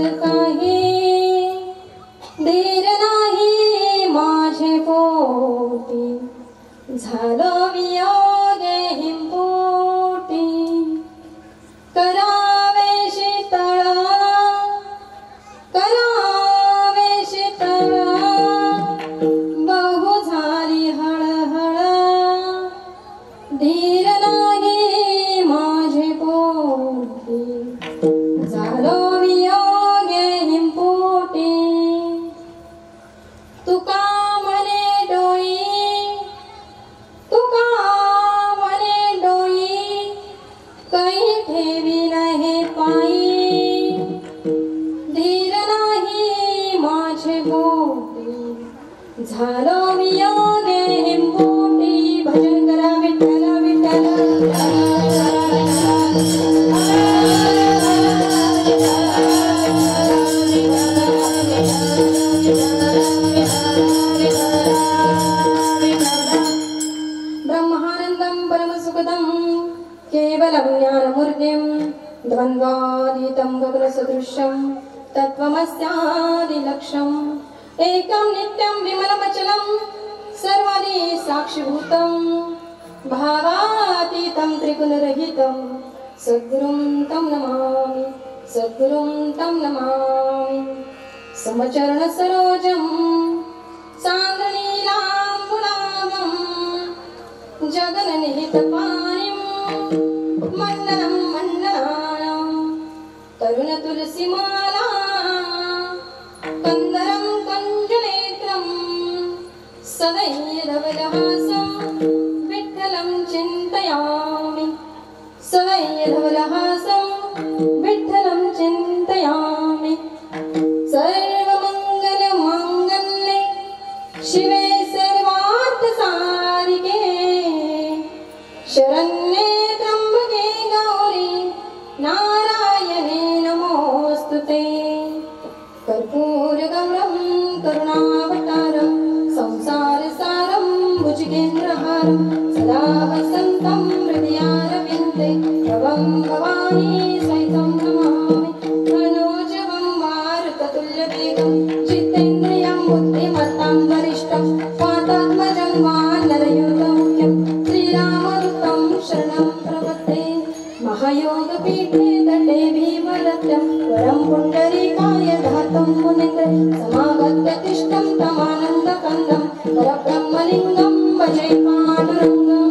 काही धीर नाही माझे पोटी झालो वियोग हिंपोटी करावे शीतळ बहु झाली हळहळ धीर नाही माझे पोटी झालो वियोग हिंपोटी तुका म्हणे डोई काही ठेवी नाही पायी धीर नाही माझे पोटी झालो वियोग हिंपोटी भजन करा विठ्ठल विठ्ठल ब्रह्मानंदं परमसुखदं केवलं ज्ञानमूर्तिं द्वन्द्वातीतं गगनसदृशं तत्त्वमस्यादिलक्ष्यम् एकं नित्यं विमलमचलं सर्वादि साक्षिभूतं भावातीतं त्रिगुणरहितं सद्गुरुं तं नमामि समचरणसरोजं सान्द्रनीलाम्बुलाभं जगन्निहितपाणिं मण्डलं मण्डलानां तरुणतुलसीमाला कंदरं कंजुनेत्रं सदैधवलहासं विठ्ठलं चिन्तयामि सर्वमङ्गलमाङ्गल्ये शिवे सर्वार्थसाधिके शरण्ये त्र्यम्बके गौरी नारायणे नमोऽस्तुते कर्पूरगौरं करुणावतारं संसारसारं भुजगेन्द्रहारं सदा वसन्तं हृदयारविन्दे भवं भवानी सहितं नमामि मनोजवं मारुततुल्यवेगं जितेन्द्रियं बुद्धिमतां वरिष्ठं वातात्मजं वानरयूथमुख्यं श्रीरामदूतं शरणं प्रपद्ये महायोगपीठे तटे भीमरथ्यं वरं पुण्डरीकाय धातं मुनीन्द्र समागत्य तिष्ठं तमानन्दकन्दं परब्रह्मलिङ्गं भजे पाण्डुरङ्गं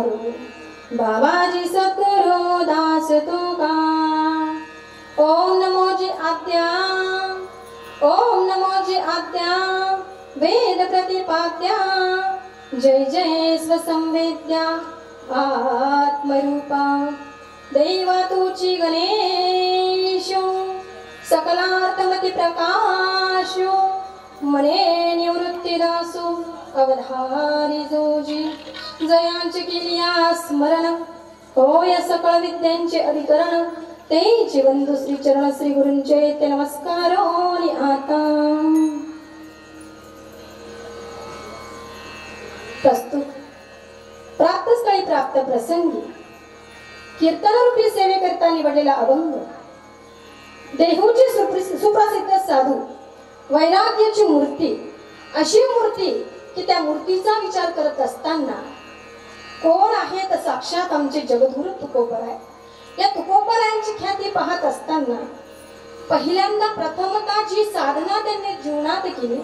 तारो बाबाजी सद्गुरु दास तुका ओम नमो जी आद्या ओम नमो जी आद्या वेद प्रतिपाद्या जय जय स्वसंवेद्या आत्मरूपा देवा तुची गणेशो सकलार्थमती प्रकाशो मने निवृत्ती दासो अवधारी जोजी जयांचे केलिया स्मरण होय सकळ विद्यांचे अधिकरण तेचे बंधू श्री चरण श्री गुरूंचे ते नमस्कार आणि आता प्रस्तुत प्राप्त स्थळी प्राप्त प्रसंगी कीर्तनरूपी सेवे करता निवडलेला अभंग देहूची सुप्रसिद्ध साधू वैराग्याची मूर्ती अशी मूर्ती की त्या मूर्तीचा विचार करत असताना कोण आहे तर साक्षात आमचे जगद्गुरु तुकोबराय. या तुकोबरायांची ख्याती पाहत असताना पहिल्यांदा प्रथमतः जी साधना त्यांनी जीवनात केली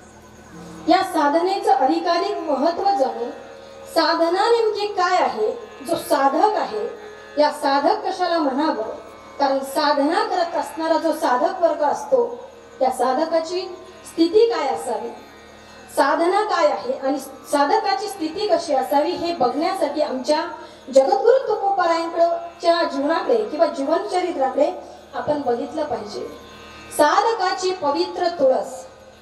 या साधनेचं अधिकाधिक महत्व जाणून साधना नेमकी काय आहे, जो साधक आहे या साधक कशाला म्हणावं, कारण साधना करत असणारा जो साधक वर्ग असतो त्या साधकाची स्थिती काय असावी, साधना काय आहे आणि साधकाची स्थिती कशी असावी हे बघण्यासाठी आमच्या जगद्गुरु तुकोबरायांच्या जीवनाकडे किंवा जीवनचरित्राकडे आपण बघितलं पाहिजे. साधकाची पवित्र तुळस,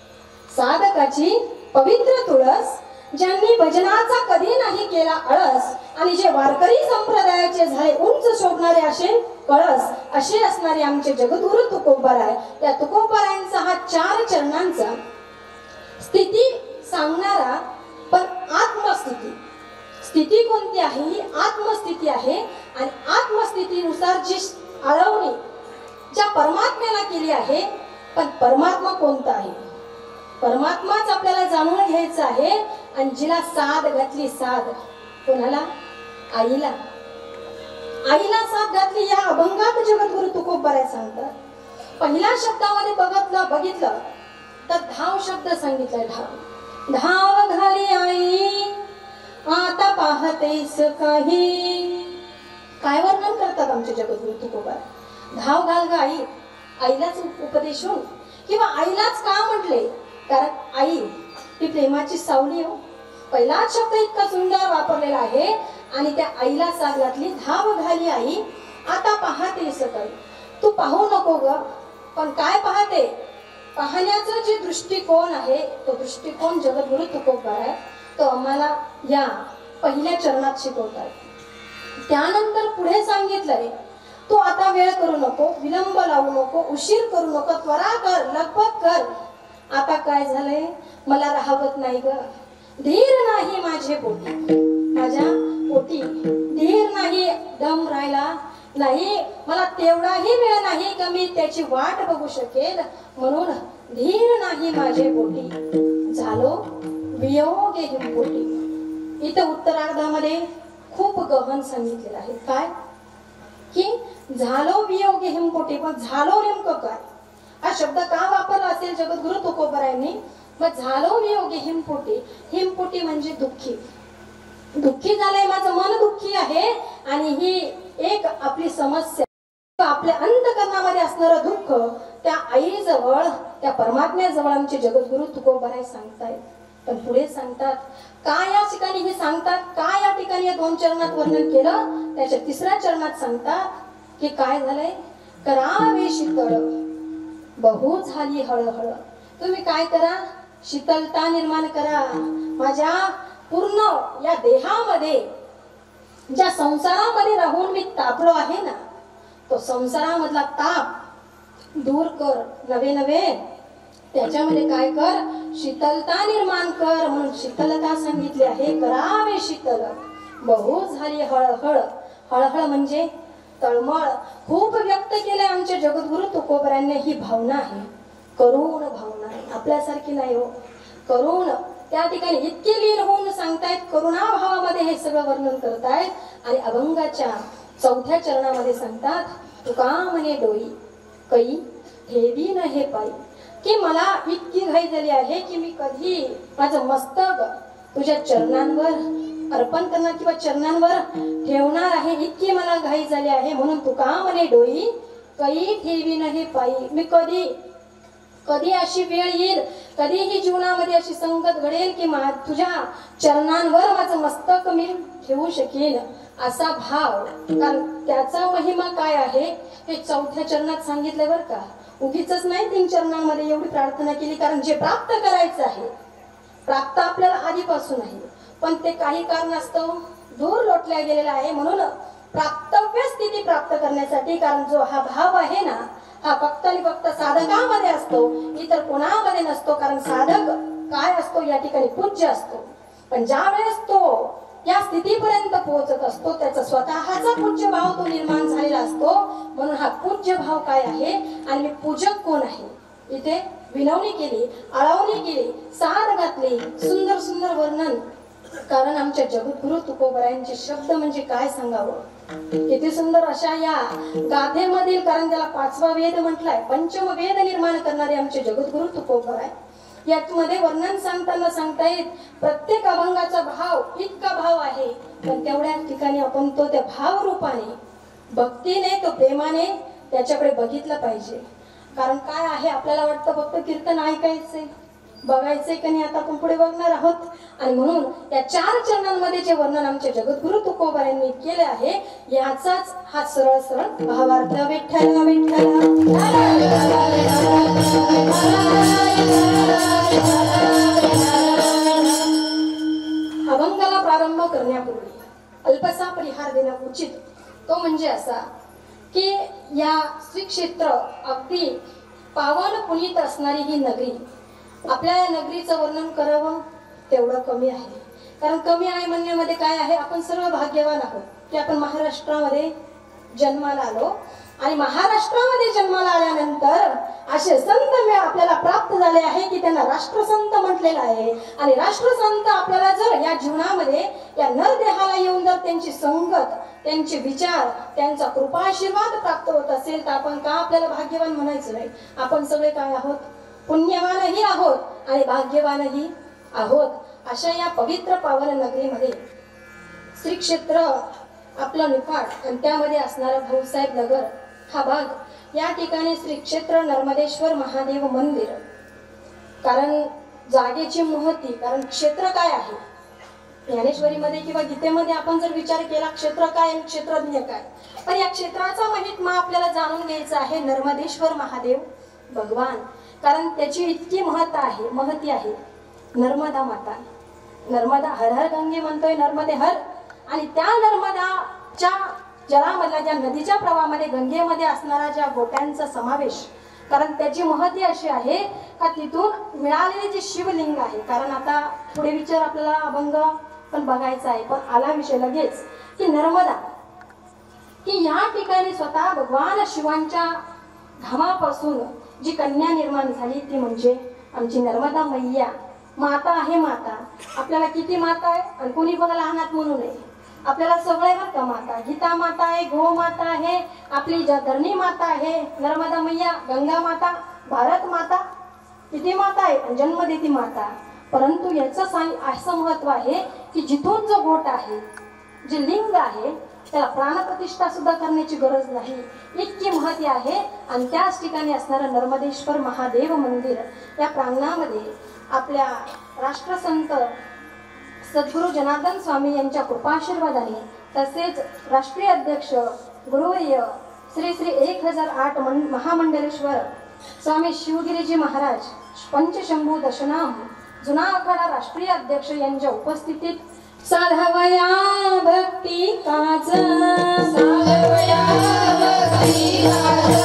साधकाची पवित्र तुळस ज्यांनी भजनाचा कधी नाही केला आळस आणि जे वारकरी संप्रदायाचे झाले उंच शोभणारे असे कळस असे असणारे आमचे जगद्गुरु तुकोबराय. त्या तुकोबरायांचा हा 4 चरणांचा स्थिती सांगणारा पण आत्मस्थिती, स्थिती कोणती आहे ही आत्मस्थिती आहे आणि आत्मस्थितीनुसार जी आळवणी ज्या परमात्म्याला केली आहे, पण परमात्मा कोणता आहे परमात्माच आपल्याला जाणून घ्यायचं आहे. आणि जिला साध घातली, साध कोणाला, आईला, आईला साथ घातली या अभंगात जगद्गुरु तुकोबराय सांगतात. पहिल्या शब्दामध्ये बघितलं तर धाव शब्द सांगितलाय. धाव धाव घाली आई आता पाहतेस काही, काय वर्णन करतात आमचे जगद्गुरु तुकोबराय. धाव घाल ग आई, आईलाच उपदेश होऊन किंवा आईलाच का म्हटले, कारण आई ही प्रेमाची सावली हो. पहिलाच शब्द इतका सुंदर वापरलेला आहे आणि त्या आईला साथ घातली. धाव घाली आई आता पाहतेस काही, तू पाहू नको ग, पण काय पाहते, पाहण्याचा जे दृष्टिकोन आहे तो दृष्टिकोन जगद्गुरु तुकोबराय तो आम्हाला या पहिल्या चरणात शिकवतात. त्यानंतर पुढे सांगितलंय तू आता वेळ करू नको, विलंब लावू नको, उशीर करू नको, त्वरा कर, लगबग कर. आता काय झालंय, मला राहवत नाही ग, धीर नाही माझे पोटी, माझ्या पोटी धीर नाही, दम राहिला नाही, मला तेवढाही वेळ नाही का मी त्याची वाट बघू शकेल, म्हणून धीर नाही माझे पोटी, झालो वियोगे हिमपोटी. इथं उत्तरार्धामध्ये खूप गहन सांगितलेलं आहे. काय की झालो वियोगे हिमपोटी, पण झालो नेमकं काय, हा शब्द का वापरला असेल जगद्गुरु तुकोबरायांनी. मग झालो वियोगे हिमपोटी, हिमपोटी म्हणजे दुःखी, दुःखी झालंय, माझं मन दुःखी आहे आणि ही एक आपली समस्या, आपल्या अंतकरणामध्ये असणारं दुःख त्या आईजवळ त्या परमात्म्याजवळ आमचे जगद्गुरु तुकोबराय सांगतायत. पण पुढे सांगतात काय या ठिकाणी हे सांगतात, काय या ठिकाणी या 2 चरणात वर्णन केलं, त्याच्या 3ऱ्या चरणात सांगतात की काय झालंय, करावे शीतळ बहु झाली हळहळ. तुम्ही काय करा, शीतलता निर्माण करा. माझ्या पूर्ण या देहामध्ये ज्या संसारामध्ये राहून मी तापलो आहे ना, तो संसारामधला ताप दूर कर, नवे नवे त्याच्यामध्ये काय कर, शीतलता निर्माण कर. म्हणून शीतलता सांगितली आहे. करावे शीतल बहु झाली हळहळ, हळहळ म्हणजे तळमळ. खूप व्यक्त केले आमच्या जगद्गुरु तुकोबरायांनी ही भावना आहे, करुण भावना आहे, आपल्यासारखी नाही हो, करुण. त्या ठिकाणी इतके लीन होऊन सांगतायत, करुणा भावामध्ये हे सगळं वर्णन करतायत. आणि अभंगाच्या 4थ्या चरणामध्ये सांगतात तुका म्हणे डोई कै ठेवी न हे पायी, की मला इतकी घाई झाली आहे की मी कधी माझं मस्तक तुझ्या चरणांवर अर्पण करणार किंवा चरणांवर ठेवणार आहे, इतकी मला घाई झाली आहे. म्हणून तुका म्हणे डोई कधी ठेवी नाही पायी. मी कधी अशी वेळ येईल, कधीही जीवनामध्ये अशी संगत घडेल की तुझ्या चरणांवर माझं मस्तक मी ठेवू शकेन, असा भाव. कारण त्याचा महिमा काय आहे हे 4थ्या चरणात सांगितलं बरं का. उगीच नाही 3 चरणांमध्ये एवढी प्रार्थना केली, कारण जे प्राप्त करायचं आहे, प्राप्त आपल्याला आधीपासून आहे, पण ते काही कारणास्तव दूर लोटल्या गेलेला आहे. म्हणून प्राप्तव्य स्थिती प्राप्त करण्यासाठी, कारण जो हा भाव आहे ना, हा फक्त आणि फक्त साधकामध्ये असतो, इतर कोणामध्ये नसतो. कारण साधक काय असतो या ठिकाणी पूज्य असतो. पण ज्या वेळेस तो या स्थितीपर्यंत पोहोचत असतो, त्याचा स्वतःचा पूज्य भाव तो निर्माण झालेला असतो. म्हणून हा पूज्य भाव काय आहे आणि मी पूजक कोण आहे, इथे विनवणी केली, आळवणी केली, सार घातली, सुंदर सुंदर वर्णन. कारण आमच्या जगद्गुरु तुकोबरायांचे शब्द म्हणजे काय सांगावं, किती सुंदर अशा या गाथेमधील, कारण त्याला 5वा वेद म्हटलाय, 5म वेद निर्माण करणारे आमचे जगद्गुरु तुकोबराय. यामध्ये वर्णन सांगताना सांगतायत प्रत्येक अभंगाचा भाव इतका भाव आहे, पण तेवढ्या ठिकाणी आपण तो त्या भाव रूपाने, भक्तीने, तो प्रेमाने त्याच्याकडे बघितलं पाहिजे. कारण काय आहे, आपल्याला वाटतं फक्त कीर्तन ऐकायचंय, बघायचंय का नाही, आता आपण पुढे बघणार आहोत. आणि म्हणून या 4 चरणांमध्ये जे वर्णन आमच्या जगद्गुरु तुकोबारांनी केले आहे, याचाच हा सरळ सरळ भावार्थ. विठ्ठल विठ्ठल अभंगाला प्रारंभ करण्यापूर्वी अल्पसा परिहार देणं उचित. तो म्हणजे असा की या श्री क्षेत्र अगदी पावन पुनीत असणारी ही नगरी, आपल्या या नगरीचं वर्णन करावं तेवढं कमी आहे. कारण कमी आहे म्हणण्यामध्ये काय आहे, आपण सर्व भाग्यवान आहोत की आपण महाराष्ट्रामध्ये जन्माला आलो. आणि महाराष्ट्रामध्ये जन्माला आल्यानंतर असे संत आपल्याला प्राप्त झाले आहे की त्यांना राष्ट्रसंत म्हटलेलं आहे. आणि राष्ट्रसंत आपल्याला जर या जीवनामध्ये या नरदेहाला येऊन जर त्यांची संगत, त्यांचे विचार, त्यांचा कृपाशीर्वाद प्राप्त होत असेल, तर आपण का आपल्याला भाग्यवान म्हणायचं नाही. आपण सगळे काय आहोत, पुण्यवानही आहोत आणि भाग्यवानही आहोत. अशा या पवित्र पावन नगरीमध्ये श्री क्षेत्र आपलं निफाड आणि त्यामध्ये असणारा भाऊसाहेब नगर हा भाग, या ठिकाणी श्री क्षेत्र नर्मदेश्वर महादेव मंदिर. कारण जागेची महती, कारण क्षेत्र काय आहे, ज्ञानेश्वरीमध्ये किंवा गीतेमध्ये आपण जर विचार केला क्षेत्र काय आणि क्षेत्रज्ञ काय, पण या क्षेत्राचा महिमा आपल्याला जाणून घ्यायचा आहे. नर्मदेश्वर महादेव भगवान, कारण त्याची इतकी महती आहे. नर्मदा माता, नर्मदा हर हर गंगे म्हणतोय, नर्मदे हर. आणि त्या नर्मदाच्या जलामधल्या ज्या नदीच्या प्रवाहामध्ये गंगेमध्ये असणारा ज्या गोट्यांचा समावेश, कारण त्याची महती अशी आहे का तिथून मिळालेले जे शिवलिंग आहे. कारण आता पुढे विचार आपल्याला अभंग पण बघायचा आहे, पण आला विषय लगेच की नर्मदा, की या ठिकाणी स्वतः भगवान शिवांच्या धामापासून जी कन्या निर्माण झाली ती म्हणजे आमची नर्मदा मैया. माता आहे माता, आपल्याला किती माता आहे आणि कोणी बघा लहानात म्हणू नये, आपल्याला सगळे बरं का माता. गीता माता आहे, गो माता आहे, आपली धरणी माता आहे, नर्मदा मैया, गंगा माता, भारत माता, किती माता आहे आणि जन्म देती माता. परंतु याचं असं महत्व आहे की जिथून जो गोट आहे, जे लिंग आहे, त्याला प्राणप्रतिष्ठा सुद्धा करण्याची गरज नाही, इतकी महती आहे. आणि त्याच ठिकाणी असणारं नर्मदेश्वर महादेव मंदिर, या प्रांगणामध्ये आपल्या राष्ट्रसंत सद्गुरू जनार्दन स्वामी यांच्या कृपाशीर्वादाने, तसेच राष्ट्रीय अध्यक्ष गुरुवर्य श्री श्री 1008 महामंडलेश्वर स्वामी शिवगिरीजी महाराज पंचशंभू दशनाम जुना आखाडा राष्ट्रीय अध्यक्ष यांच्या उपस्थितीत साधवया भक्ती काज, साधवया भक्ती काज,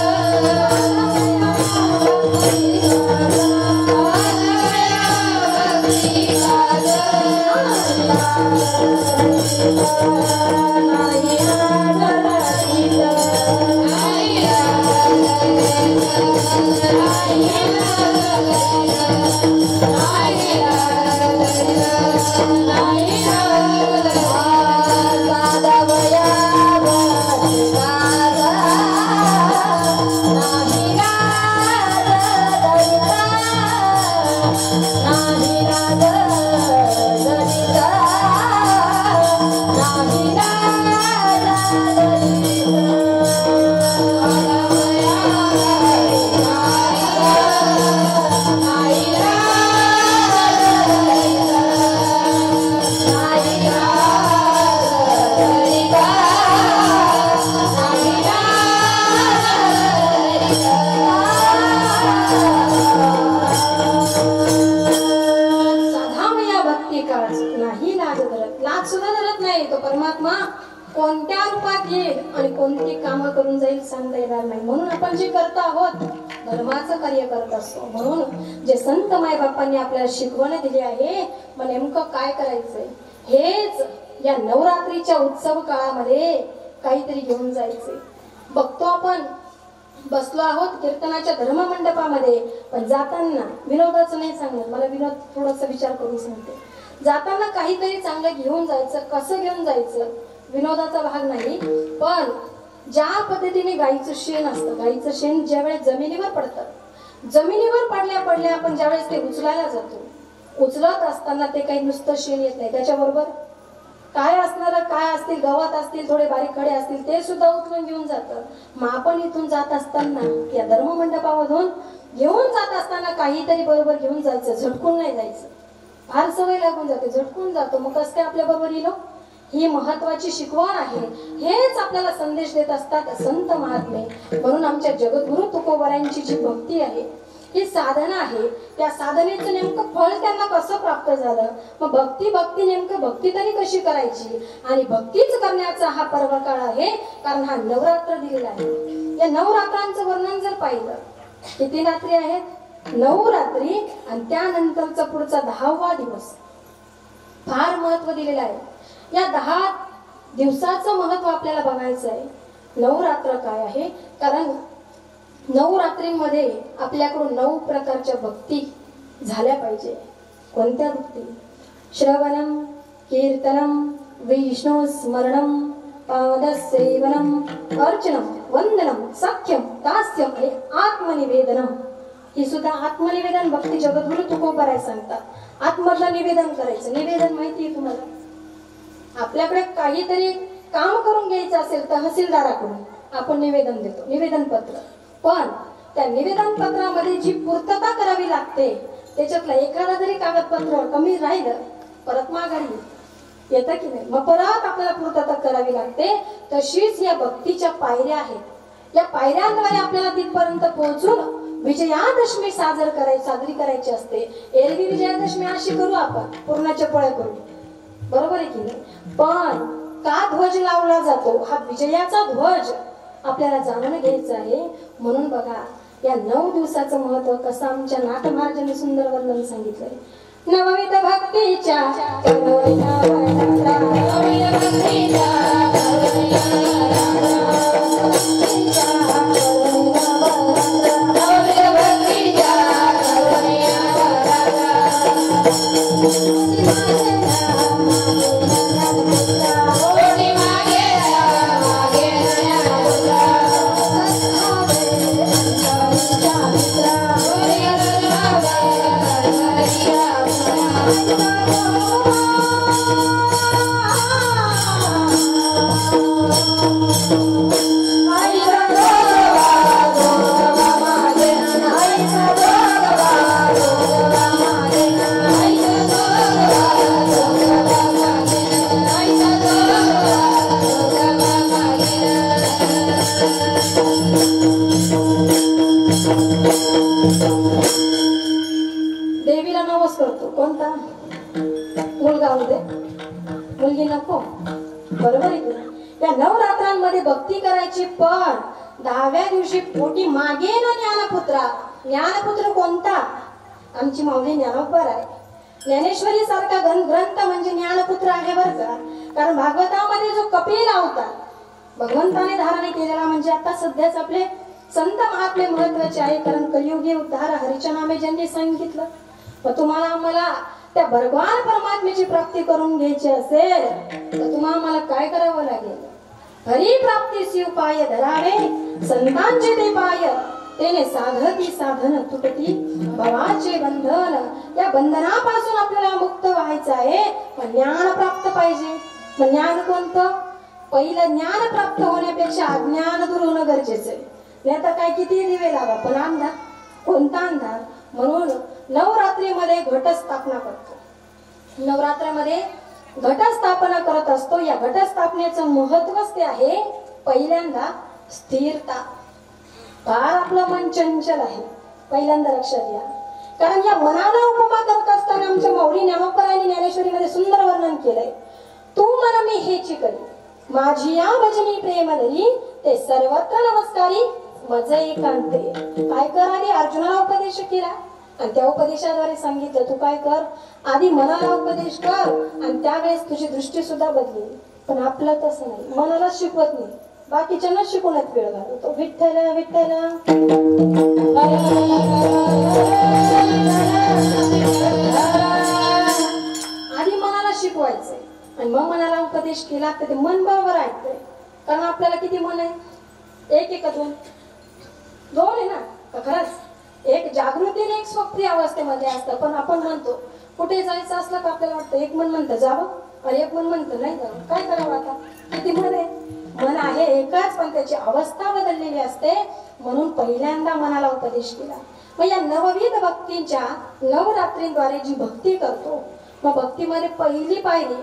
आणि कोणती कामं करून जाईल सांगता येणार नाही. म्हणून आपण जे करतो आहोत धर्माचं कार्य करत असतो. म्हणून जे संत मायबापांनी आपल्याला शिकवण दिली आहे, मग नेमकं काय करायचंय, हेच या नवरात्रीच्या उत्सव काळामध्ये काहीतरी घेऊन जायचंय. बघतो आपण बसलो आहोत कीर्तनाच्या धर्ममंडपामध्ये, पण जाताना विनोदाचं नाही सांगणार, मला विनोद थोडासा विचार करून सांगते. जाताना काहीतरी चांगलं घेऊन जायचं. कसं घेऊन जायचं विनोदाचा भाग नाही, पण ज्या पद्धतीने गाईचं शेण असतं, गाईचं शेण ज्यावेळेस जमिनीवर पडतं, जमिनीवर पडल्या पडल्या आपण ज्यावेळेस ते उचलायला जातो, उचलत असताना ते काही नुसतं शेण येत नाही, त्याच्याबरोबर काय असणार, काय असतील, गवत असतील, थोडे बारीक खडे असतील, ते सुद्धा उचलून घेऊन जातं. मग आपण इथून जात असताना या धर्ममंडपामधून घेऊन जात असताना काहीतरी बरोबर घेऊन जायचं, झटकून नाही जायचं. फार सवय लागून जाते, झटकून जातो, मग कसं काय आपल्या बरोबर येलो. ही महत्वाची शिकवण आहे. हेच आपल्याला संदेश देत असतात संत महात्मे. म्हणून आमच्या जगद्गुरु तुकोबारायांची जी भक्ती आहे, ही साधना आहे. त्या साधनेचं नेमकं फळ त्यांना कसं प्राप्त झालं, मग भक्ती नेमकं भक्ती तरी कशी करायची, आणि भक्तीच करण्याचा हा पर्व काळ आहे. कारण हा नवरात्र दिलेला आहे. या नवरात्रांचं वर्णन जर पाहिलं, किती रात्री आहेत, 9 रात्री, आणि त्यानंतरचा पुढचा 10वा दिवस फार महत्व दिलेलं आहे. या 10 दिवसाचं महत्व आपल्याला बघायचं आहे. नवरात्र काय आहे, कारण नवरात्रीमध्ये आपल्याकडून 9 प्रकारच्या भक्ती झाल्या पाहिजे. कोणत्या भक्ती? श्रवणम, कीर्तनम, विष्णू स्मरणम, पादसेवनम, अर्चनम, वंदनम, सख्यम, दास्यम आणि आत्मनिवेदनम. ही सुद्धा आत्मनिवेदन भक्ती जगद्गुरु तुकोबाराय सांगतात. आत्मधलं निवेदन करायचं. निवेदन माहिती आहे तुम्हाला? आपल्याकडे काहीतरी काम करून घ्यायचं असेल तहसीलदाराकडून आपण निवेदन देतो, निवेदन पत्र. पण त्या निवेदन पत्रामध्ये जी पूर्तता करावी लागते, त्याच्यातला एखादा जरी कागदपत्र कमी राहिलं, परत माघारी येतं की नाही, मग परत आपल्याला पूर्तता करावी लागते. तशीच या भक्तीच्या पायऱ्या आहेत. या पायऱ्यांद्वारे आपल्याला तिथपर्यंत पोहोचून विजयादशमी साजरी करायची असते. एरवी विजयादशमी अशी करू आपण, पूर्णाच्या पोळ्या करू, बरोबर आहे की नाही. पण का ध्वज लावला जातो, हा विजयाचा ध्वज आपल्याला जाणून घ्यायचं आहे. म्हणून बघा या 9 दिवसाचं महत्व कसं आमच्या नाथ महाराजांनी सुंदर वर्णन सांगितलंय. नवविध भक्तीच्या देवीला नवस करतो. कोणता? मुलगा होऊ दे, मुलगी नको, बरोबर आहे की. या नवरात्रांमध्ये भक्ती करायची, पण 10व्या दिवशी पोटी मागे ना ज्ञानपुत्रा. ज्ञानपुत्र कोणता? आमची माऊली ज्ञानोबर आहे. ज्ञानेश्वरी सारखा ग्रंथ म्हणजे ज्ञानपुत्र आहे बरं का. कारण भागवतामध्ये जो कपिल अवतार भगवंताने धारण केलेला, म्हणजे आता सध्याच आपले संत महात्मे महत्वाचे आहे. कारण कलियुगी उद्धार हरीच्या नामे ज्यांनी सांगितलं, मग तुम्हाला आम्हाला त्या भगवान परमात्म्याची प्राप्ती करून घ्यायची असेल तर तुम्हाला आम्हाला काय करावं लागेल? हरी प्राप्तीसी उपाय धरावे, संतांचे ते पाय, तेने साधती साधन तुटती भवाचे बंधन. या बंधनापासून आपल्याला मुक्त व्हायचं आहे, पण ज्ञान प्राप्त पाहिजे. मग ज्ञान कोणतं? पहिलं ज्ञान प्राप्त होण्यापेक्षा अज्ञान दूर होणं गरजेचं आहे. नाही तर काय किती दिवे लावा पण अंधार. कोणता अंधार? म्हणून नवरात्रीमध्ये घटस्थापना करतो. नवरात्रामध्ये घटस्थापना करत असतो. या घटस्थापनेचं महत्वच ते आहे, पहिल्यांदा स्थिरता. फार आपलं मन चंचल आहे, पहिल्यांदा लक्षात घ्या. कारण या मनाला उपमा करत असताना आमच्या माऊली ज्ञानोबरायांनी ज्ञानेश्वरीमध्ये सुंदर वर्णन केलंय. तू मन मी हेची करी, माझी या भजनी प्रेम धरी ते सर्वत्र नमस्कारी मज एकांते. काय कर आधी अर्जुनाला उपदेश केला आणि त्या उपदेशाद्वारे सांगितलं तू काय कर आधी मनाला उपदेश कर आणि त्यावेळेस तुझी दृष्टी सुद्धा बदलेल. पण आपलं तसं नाही, मनाला शिकवत नाही, बाकीच्यांना शिकवण्यात वेळ घालवतो. विठ्ठल विठ्ठल आधी मनाला शिकवायचंय आणि मग मनाला उपदेश केला तर ते मन बरोबर ऐकतंय. कारण आपल्याला किती मन आहे? एक का दोन? दोन आहे ना. खरंच एक जागृतीने एक स्वप्नी अवस्थेमध्ये असतं. पण आपण म्हणतो कुठे जायचं असलं का आपल्याला वाटतं एक मन म्हणतं जावं आणि एक मन म्हणतं नाही जावं. काय करावं आता? किती मन आहे? मन आहे एकच पण त्याची अवस्था बदललेली असते. म्हणून पहिल्यांदा मनाला उपदेश केला. मग या नवविध भक्तींच्या नवरात्रीद्वारे जी भक्ती करतो मग भक्तीमध्ये पहिली पायरी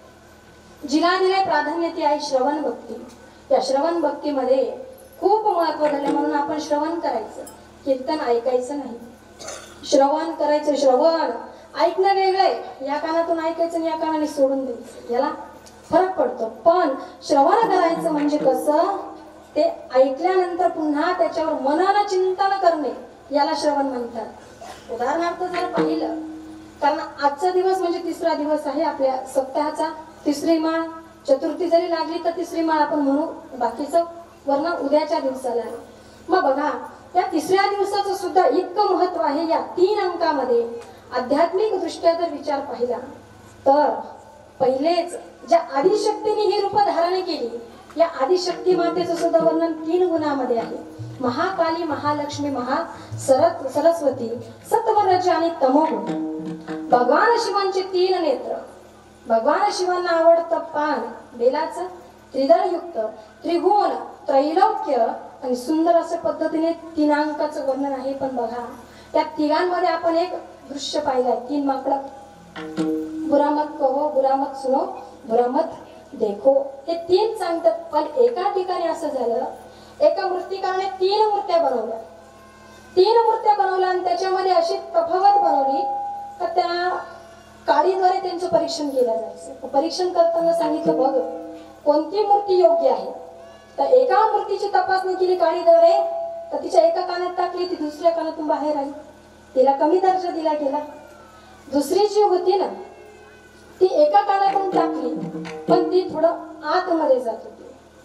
जिला दिले प्राधान्य ती आहे श्रवण भक्ती. या श्रवण भक्तीमध्ये खूप महत्व झाले म्हणून आपण श्रवण करायचं, कीर्तन ऐकायचं नाही. श्रवण करायचं. श्रवण ऐकणं वेगळं आहे. या कानातून ऐकायचं आणि या कानाने सोडून द्यायचं, याला फरक पडतो. पण श्रवण करायचं म्हणजे कसं ते ऐकल्यानंतर पुन्हा त्याच्यावर मनानं चिंतन करणे याला श्रवण म्हणतात. उदाहरणार्थ जर पाहिलं कारण आजचा दिवस म्हणजे तिसरा दिवस आहे आपल्या सप्ताहाचा. तिसरी माळ चतुर्थी जरी लागली तर तिसरी माळ आपण म्हणू, बाकीचं वर्ण उद्याच्या दिवसाला आहे. मग बघा या तिसऱ्या दिवसाचं सुद्धा इतकं महत्व आहे. या 3 अंकामध्ये आध्यात्मिक दृष्ट्या जर विचार पाहिला तर पहिलेच ज्या आदिशक्तीने ही रूप धारण केली या आदिशक्ती मातेचं सुद्धा वर्णन 3 गुणामध्ये आहे. महाकाली, महालक्ष्मी, सरस्वती, सत्वरज आणि तमोगुण. भगवान शिवांचे 3 नेत्र. भगवान शिवांना आवडतं पान बेलाचं, त्रिदळयुक्त, त्रिगुण, त्रैलोक्य आणि सुंदर अशा पद्धतीने 3 अंकाचं वर्णन आहे. पण बघा त्या तिघांमध्ये आपण एक दृश्य पाहिलंय. 3 माकडं. बुरा मत कहो, बुरा मत सुनो, बुरा मत देखो. हे 3 सांगतात. पण एका ठिकाणी असं झालं एका मूर्तिकाराने 3 मूर्त्या बनवल्या. 3 मूर्त्या बनवल्या आणि त्याच्यामध्ये अशी तफावत बनवली तर त्या काडीद्वारे त्यांचं परीक्षण केलं जायचं. परीक्षण करताना सांगितलं बघ कोणती मूर्ती योग्य आहे. तर एका मूर्तीची तपासणी केली काडीद्वारे तर तिच्या एका कानात टाकली, ती दुसऱ्या कानातून बाहेर आली, तिला कमी दर्जा दिला गेला. दुसरी जी होती ना ती एका कानातून टाकली पण ती थोडं आतमध्ये जात होती,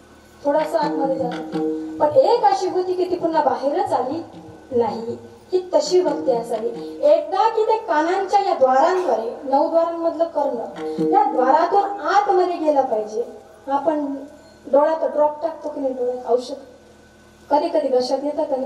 थोडस आतमध्ये जात होती. पण एक अशी होती की ती पुन्हा बाहेरच आली नाही. ही तशी भक्ती असावी. एकदा की ते कानांच्या या द्वारांद्वारे 9 द्वारांमधलं कर्ण या द्वारातून आतमध्ये गेलं पाहिजे. आपण डोळ्यात ड्रॉप टाकतो की नाही, डोळ्यात औषध कधी कधी घशात येतं का नाही,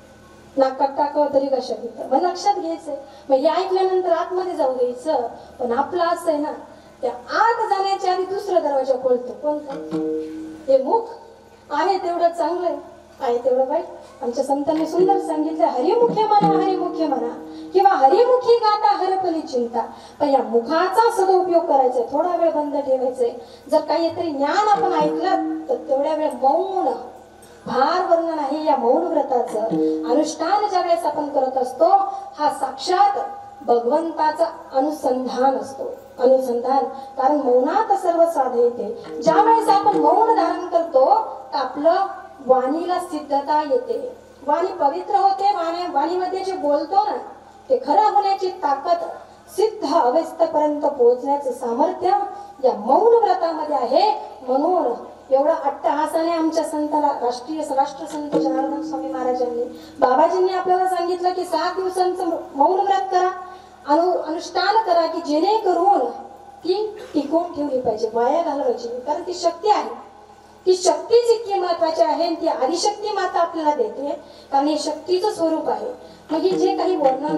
नाकात टाकावं तरी घशात येतं. मग लक्षात घ्यायचंय. मग हे ऐकल्यानंतर आतमध्ये जाऊ द्यायचं. पण आपलं असं आहे ना त्या आत जाण्याच्या आधी दुसरा दरवाजा खोलतो. कोणता? हे मुख आहे तेवढं चांगलं आहे तेवढं वाईट. आमच्या संतांनी सुंदर सांगितलं हरिमुखे म्हणा, हरिमुखे म्हणा किंवा हरिमुखी गाता हरपली चिंता. पण या मुखाचा सदुपयोग करायचा, थोडा वेळ बंद ठेवायचंय. जर काहीतरी ज्ञान आपण ऐकलं तर तेवढ्या वेळ मौन फार वर्णन आहे या मौन व्रताचं. अनुष्ठान ज्या वेळेस आपण करत असतो हा साक्षात भगवंताचा अनुसंधान असतो. अनुसंधान कारण मौनात सर्व साधे येते. ज्या वेळेस आपण मौन धारण करतो आपलं वाणीला सिद्धता येते, वाणी पवित्र होते. वाणीमध्ये जे बोलतो ना ते खरं होण्याची ताकद, सिद्ध अवस्थेपर्यंत पोहोचण्याचं सामर्थ्य या मौन व्रतामध्ये आहे. म्हणून एवढा अट्टहासाने आमच्या संताला राष्ट्रसंत जनार्दन स्वामी महाराजांनी बाबाजींनी आपल्याला सांगितलं की 7 दिवसांचं मौन व्रत करा, अनुष्ठान करा की जेणेकरून ती टिकवून ठेवली पाहिजे, वाया घालवायची. कारण ती शक्ती आहे, ती शक्तीच इतकी महत्वाची आहे. ती आदिशक्ती माता आपल्याला देते कारण हे शक्तीचं स्वरूप आहे. मग हे जे काही वर्णन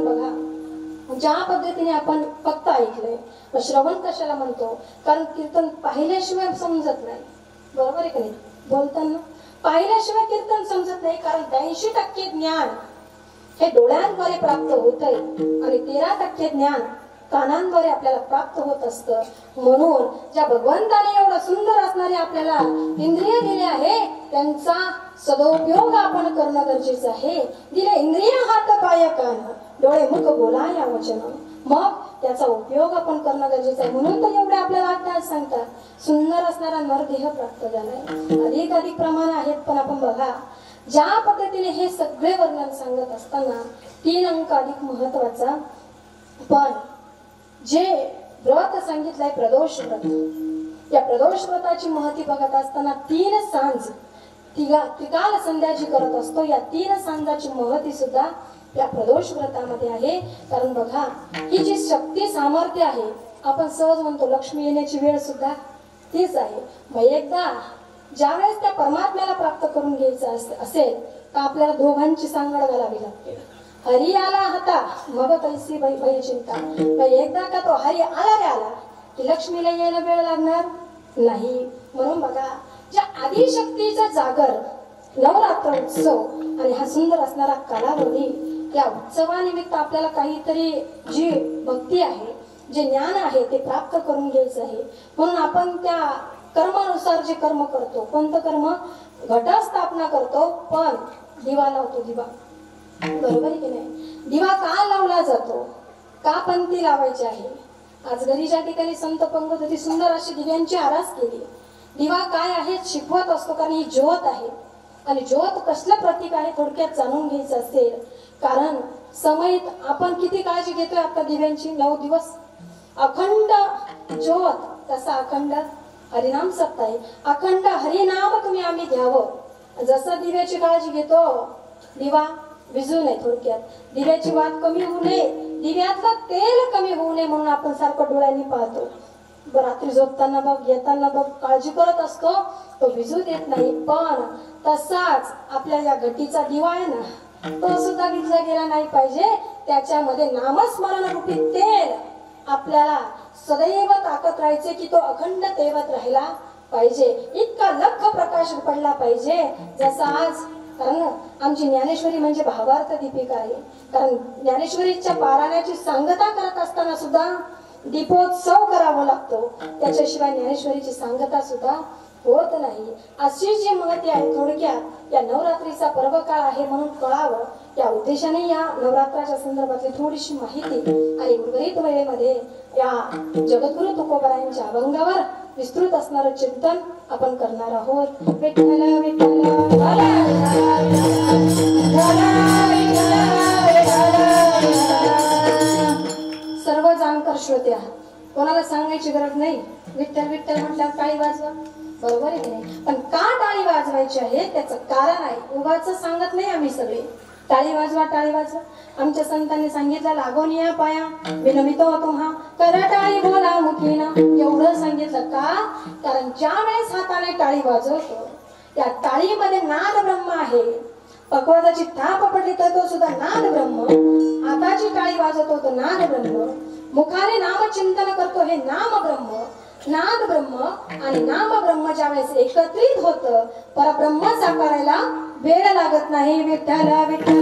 बघा ज्या पद्धतीने आपण फक्त ऐकलंय. श्रवण कशाला म्हणतो? कारण कीर्तन पाहिल्याशिवाय समजत नाही, बरोबर आहे का नाही? बोलताना पाहिल्याशिवाय कीर्तन समजत नाही. कारण 80% ज्ञान हे डोळ्यांद्वारे प्राप्त होत आहे आणि 13% ज्ञान कानांद्वारे आपल्याला प्राप्त होत असतं. म्हणून ज्या भगवंताने एवढं सुंदर असणारे आपल्याला इंद्रिय दिले आहे त्यांचा सदुपयोग आपण करणं गरजेचं आहे. दिले इंद्रिय हात पाय ऐकाय कान, डोळे मुख बोलाया वचन, मग त्याचा उपयोग आपण करणं गरजेचं आहे. म्हणून तर एवढे आपल्याला अध्याय सांगतात. सुंदर असणारा नरदेह प्राप्त झालाय. अधिक प्रमाण आहेत, पण आपण बघा ज्या पद्धतीने हे सगळे वर्णन सांगत असताना 3 अंक अधिक महत्वाचा. पण जे व्रत सांगितलंय प्रदोष व्रत, या प्रदोष व्रताची महती बघत असताना 3 सांज त्रिकाल संध्या जी करत असतो, या 3 सांजाची महती सुद्धा या प्रदोष व्रतामध्ये आहे. कारण बघा ही जी शक्ती सामर्थ्य आहे, आपण सहज म्हणतो लक्ष्मी येण्याची वेळ सुद्धा तीच आहे. मग एकदा ज्यावेळेस त्या परमात्म्याला प्राप्त करून घ्यायचं असेल तर आपल्याला दोघांची सांगड घालावी लागते. हरी आला होता मग तैसी बाई चिंता. एकदा का तो हरी आला रे आला की लक्ष्मीला यायला वेळ लागणार नाही. म्हणून बघा ज्या आदिशक्तीचा जागर नवरात्र उत्सव आणि हा सुंदर असणारा कालावधी, या उत्सवानिमित्त आपल्याला काहीतरी जी भक्ती आहे, जे ज्ञान आहे ते प्राप्त करून घ्यायचं आहे. म्हणून आपण त्या कर्मानुसार जे कर्म करतो, कोणतं कर्म, घटस्थापना करतो, पण दिवा लावतो. दिवा बरोबर आहे की नाही? दिवा का लावला जातो, का पंथी लावायची आहे? आज घरी ज्या ठिकाणी संत पंगत होती, सुंदर अशी दिव्यांची आरास केली. दिवा काय आहे शिकवत असतो, कारण ही ज्योत आहे. आणि ज्योत कसलं प्रतीक आहे थोडक्यात जाणून घ्यायचं असेल, कारण समयीत आपण किती काळजी घेतोय आता दिव्यांची. 9 दिवस अखंड ज्योत, तसा अखंड हरिनाम सप्ताह आहे. अखंड हरिनाम तुम्ही आम्ही घ्यावं. जसं दिव्याची काळजी घेतो, दिवा विझू नये, थोडक्यात दिव्याची वात कमी होऊ नये, दिव्यातलं तेल कमी होऊ नये म्हणून आपण सारखं डोळ्यांनी पाहतो. रात्री झोपताना बघ, येताना बघ, काळजी करत असतो, तो विझू देत नाही. पण तसाच आपल्या या घटीचा दिवा आहे ना, तो सुद्धा विझला गेला नाही पाहिजे. त्याच्यामध्ये नामस्मरण रूपी तेल आपल्याला सदैव ताकद राहायचे की तो अखंड तेवत राहिला पाहिजे. इतका लख प्रकाश पडला पाहिजे जसा आज. कारण आमची ज्ञानेश्वरी म्हणजे भावार्थ दीपिका आहे. कारण ज्ञानेश्वरीच्या पारायणाची सांगता करत असताना सुद्धा दीपोत्सव करावा लागतो, त्याच्याशिवाय ज्ञानेश्वरीची सांगता सुद्धा होत नाही. अशी जी महती आहे थोडक्यात या नवरात्रीचा पर्व काळ आहे म्हणून कळावं या उद्देशाने या नवरात्राच्या संदर्भातली थोडीशी माहिती आणि उर्वरित वेळेमध्ये या जगद्गुरु तुकोबरायांच्या अभंगावर विस्तृत असणारं चिंतन आपण करणार आहोत. विठ्ठल विठ्ठल सर्व जाणकार श्रोते आहात, कोणाला सांगायची गरज नाही. विठ्ठल विठ्ठल म्हटल्यावर टाळी वाजवा, बरोबर आहे की नाही? पण का टाळी वाजवायची आहे त्याचं कारण आहे. उगाच सांगत नाही आम्ही सगळे टाळी वाजवा टाळी वाजवा. आमच्या संतांनी सांगितलं लागून या पाया विनमितो तुम्हा कर टाळी बोला मुखीना. एवढं सांगितलं का? कारण ज्या वेळेस हाताने टाळी वाजवतो त्या टाळीमध्ये नाद ब्रह्म आहे. पकवादाची थाप पडली तर तो सुद्धा नाद ब्रह्म. हाताची टाळी वाजवतो तो नाद ब्रह्म. मुखाने नाम चिंतन करतो हे नाम ब्रह्म. नाद ब्रह्म आणि नाम ब्रह्म ज्या वेळेस एकत्रित होत परब्रह्म साकारायला वेळ लागत नाही. विठ्ठल विठ्ठल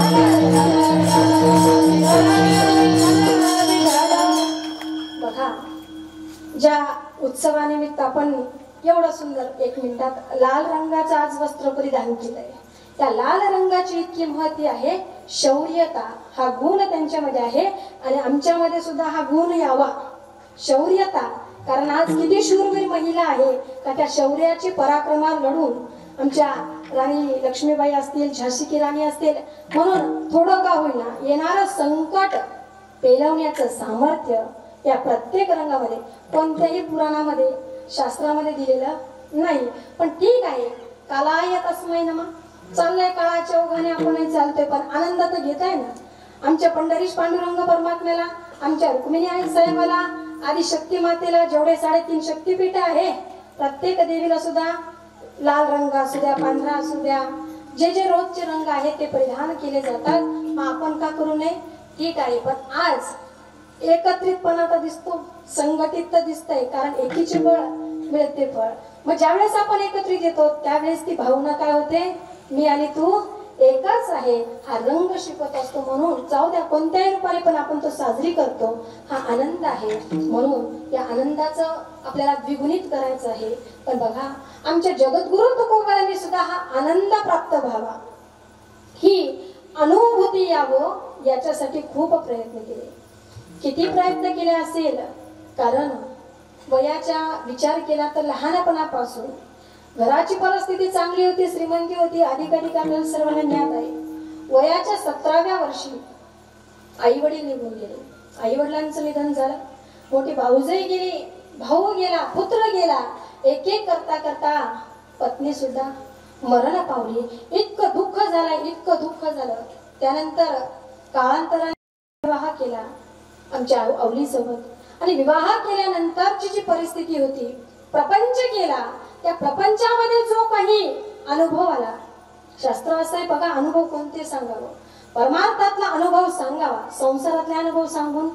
बघा ज्या उत्सवानिमित्त आपण एवढं सुंदर 1 मिनिटात लाल रंगाचं आज वस्त्र परिधान केलंय. त्या लाल रंगाची इतकी महती आहे. शौर्यता हा गुण त्यांच्यामध्ये आहे आणि आमच्यामध्ये सुद्धा हा गुण यावा. शौर्यता, कारण आज किती शूरवीर महिला आहे का त्या शौर्याची पराक्रमावर लढून आमच्या राणी लक्ष्मीबाई असतील, झाशी की राणी असतील, म्हणून थोडं का होईना येणारं संकट पेलवण्याचं सामर्थ्य या प्रत्येक रंगामध्ये कोणत्याही पुराणामध्ये शास्त्रामध्ये दिलेलं नाही. पण ठीक आहे, कालाय तस्मै नमः. चाललंय काळाच्या ओघाने आपणही चालतोय, पण आनंद तर घेताय ना. आमच्या पंढरीश पांडुरंग परमात्म्याला, आमच्या रुक्मिणी आई साहेबाला, आदि शक्ती मातेला, जेवढे 3.5 शक्तीपीठ आहे प्रत्येक देवीला सुद्धा लाल रंग असू द्या, पांढरा असू द्या, जे जे रोजचे रंग आहेत ते परिधान केले जातात. मग आपण का करू नये? ठीक आहे, पण आज एकत्रितपणा तर दिसतो, संघटित तर दिसतंय, कारण एकीचे बळ मिळते फळ. मग ज्यावेळेस आपण एकत्रित येतो त्यावेळेस ती भावना काय होते? मी आणि तू एकच आहे हा रंग शिकवत असतो. म्हणून जाऊ द्या कोणत्याही रूपाने पण आपण तो साजरी करतो. हा आनंद आहे, म्हणून या आनंदाचं आपल्याला द्विगुणित करायचं आहे. पण बघा आमच्या जगद्गुरु तुकोबारांनी सुद्धा हा आनंद प्राप्त व्हावा ही अनुभूती जगदगुरुपदी यावं याच्यासाठी खूप प्रयत्न केले. किती प्रयत्न केले असेल, कारण वयाचा विचार केला तर लहानपणापासून घराची परिस्थिती चांगली होती, श्रीमंती होती, अधिकाधिक आपल्याला सर्वांना ज्ञात आहे. वयाच्या 17व्या वर्षी आई वडील निघून गेले. आई वडिलांचं निधन झालं. मोठी भाऊजाई गेली, भाऊ गेला, पुत्र गेला. एक एक करता करता पत्नी सुद्धा मरण पावली. इतकं दुःख झालं, इतकं दुःख झालं. त्यानंतर काळांतराने विवाह केला आमच्या आवलीसोबत. आणि विवाह केल्यानंतरची जी परिस्थिती होती, प्रपंच केला. त्या प्रपंचामध्ये जो काही अनुभव आला, शास्त्र असं आहे बघा, अनुभव कोणते सांगावं, परमार्थातला अनुभव सांगावा, संसारातले अनुभव सांगून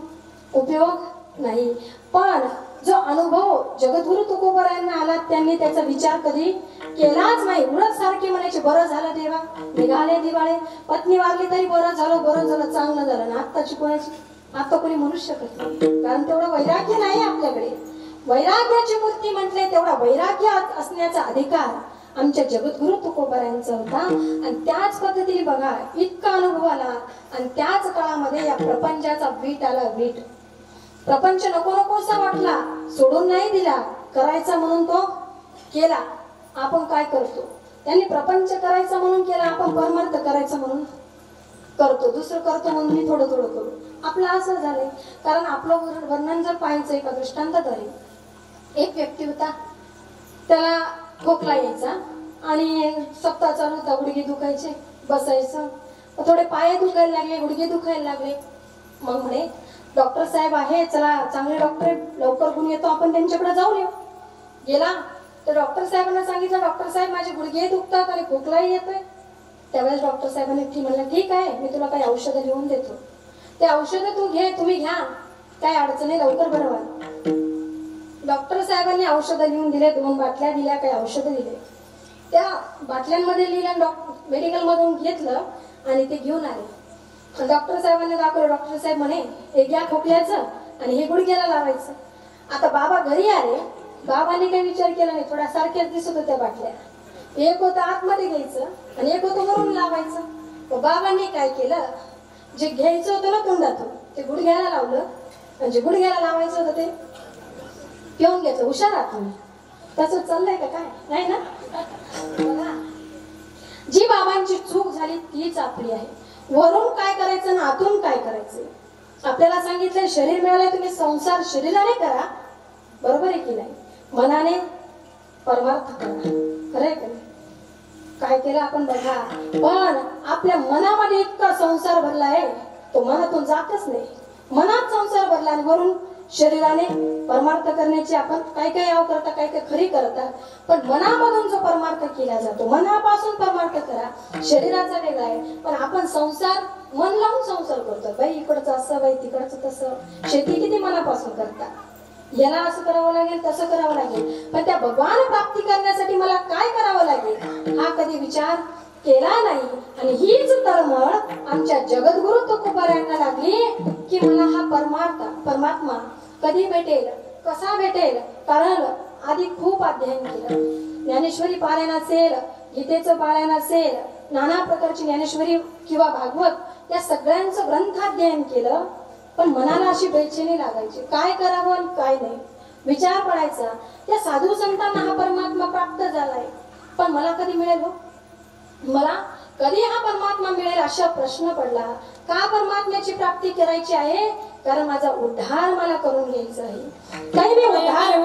उपयोग नाही. पण जो अनुभव जगद्गुरु तुकोबरायांना आला, त्यांनी त्याचा विचार कधी केलाच नाही. उलट सारखे म्हणायचे, बरं झालं देवा, निघाले दिवाळे, पत्नी वारली तरी बरं झालं, बरं झालं, चांगलं झालं. ना आत्ताची कोणाची, आता कोणी म्हणूच शकत नाही, कारण तेवढं वैराग्य नाही आपल्याकडे. वैराग्याची मूर्ती म्हटले, तेवढा वैराग्य असण्याचा अधिकार आमच्या जगद्गुरु तुकोबरायांचा होता. आणि त्याच पद्धतीने बघा, इतका अनुभव आला. आणि त्याच काळामध्ये या प्रपंचाचा वीट आला. वीट प्रपंच नको नकोसा वाटला, सोडून नाही दिला, करायचा म्हणून तो केला. आपण काय करतो, त्यांनी प्रपंच करायचा म्हणून केला, आपण परमार्थ करायचा म्हणून करतो, दुसरं करतो म्हणून मी थोडं थोडं करू. आपलं असं झालंय. कारण आपलं वर्णन जर पाहायचं एका दृष्टांताद्वारे, एक व्यक्ती होता, त्याला खोकला यायचा आणि सप्ताह चालू होता, गुडघे दुखायचे, बसायचं, थोडे पाय दुखायला लागले, गुडघे दुखायला लागले. मग म्हणे, डॉक्टर साहेब आहे, चला चांगले डॉक्टर आहे, लवकर गुण येतो, आपण त्यांच्याकडे जाऊन येऊ. गेला तर डॉक्टर साहेबांना सांगितलं, डॉक्टर साहेब माझे गुडघे दुखतात आणि खोकलाही येतोय. त्यावेळेस डॉक्टर साहेबांनी म्हणलं, ठीक आहे, मी तुला काही औषधं लिहून देतो, ते औषधं तुम्ही घ्या, काय अडचण नाही, लवकर बरं व्हाल. डॉक्टर साहेबांनी औषधं लिहून दिले, 2 बाटल्या दिल्या, काही औषधं दिले. त्या बाटल्यांमध्ये लिहिलं, मेडिकल मधून घेतलं आणि ते घेऊन आले. डॉक्टर साहेबांनी दाखवलं. डॉक्टर साहेब म्हणे, हे घ्या खोकल्याचं आणि हे गुडघ्याला लावायचं. आता बाबा घरी आले. बाबांनी काही विचार केला नाही, थोड्या सारख्याच दिसत होत्या बाटल्या. एक होतं आतमध्ये घ्यायचं आणि एक होतं वरून लावायचं. बाबांनी काय केलं, जे घ्यायचं होतं ना तोंडातून, ते गुडघ्याला लावलं आणि जे गुडघ्याला लावायचं होतं ते पिऊन घ्यायचं. हुशार आहात तुम्ही, तसं चाललंय का काय, नाही ना? जी बाबांची चूक झाली तीच आपली आहे. वरून काय करायचं ना आतून काय करायचं. आपल्याला सांगितलंय, शरीर मिळालंय, तुम्ही संसार शरीराने करा, बरोबर आहे की नाही? मनाने परमार्थ करा, खरंय का? काय केलं आपण बघा. पण आपल्या मनामध्ये इतका संसार भरला आहे, तो मनातून जातच नाही. मनात संसार भरला आणि वरून शरीराने परमार्थ करण्याची आपण काय काय याव करता, काय काय खरी करता. पण मनामधून जो परमार्थ केला जातो, मनापासून परमार्थ करा, शरीराचा वेगळा आहे. पण आपण संसार मन लावून संसार करतो. बाई इकडचं असं, बाई तिकडचं तसं. शेती किती मनापासून करता, याला असं करावं लागेल, तसं करावं लागेल. पण त्या भगवान प्राप्ती करण्यासाठी मला काय करावं लागेल, हा कधी विचार केला नाही. आणि हीच तळमळ आमच्या जगद्गुरु तुकोबरायांना लागली की मला हा परमात्मा कधी भेटेल, कसा भेटेल. कारण आधी खूप अध्ययन केलं, ज्ञानेश्वरी पारायण असेल, गीतेचं पारायण असेल, नाना प्रकारची ज्ञानेश्वरी किंवा भागवत, या सगळ्यांचं ग्रंथाध्ययन केलं. पण मनाला अशी बेचैनी लागायची, काय करावं आणि काय नाही, विचार पडायचा. त्या साधू संतांना हा परमात्मा प्राप्त झालाय, पण मला कधी मिळेल हो, मला कधी हा परमात्मा मिळेल असा प्रश्न पडला. का परमात्म्याची प्राप्ती करायची आहे, कारण माझा उद्धार मला करून घ्यायचा आहे. काही मी उद्धार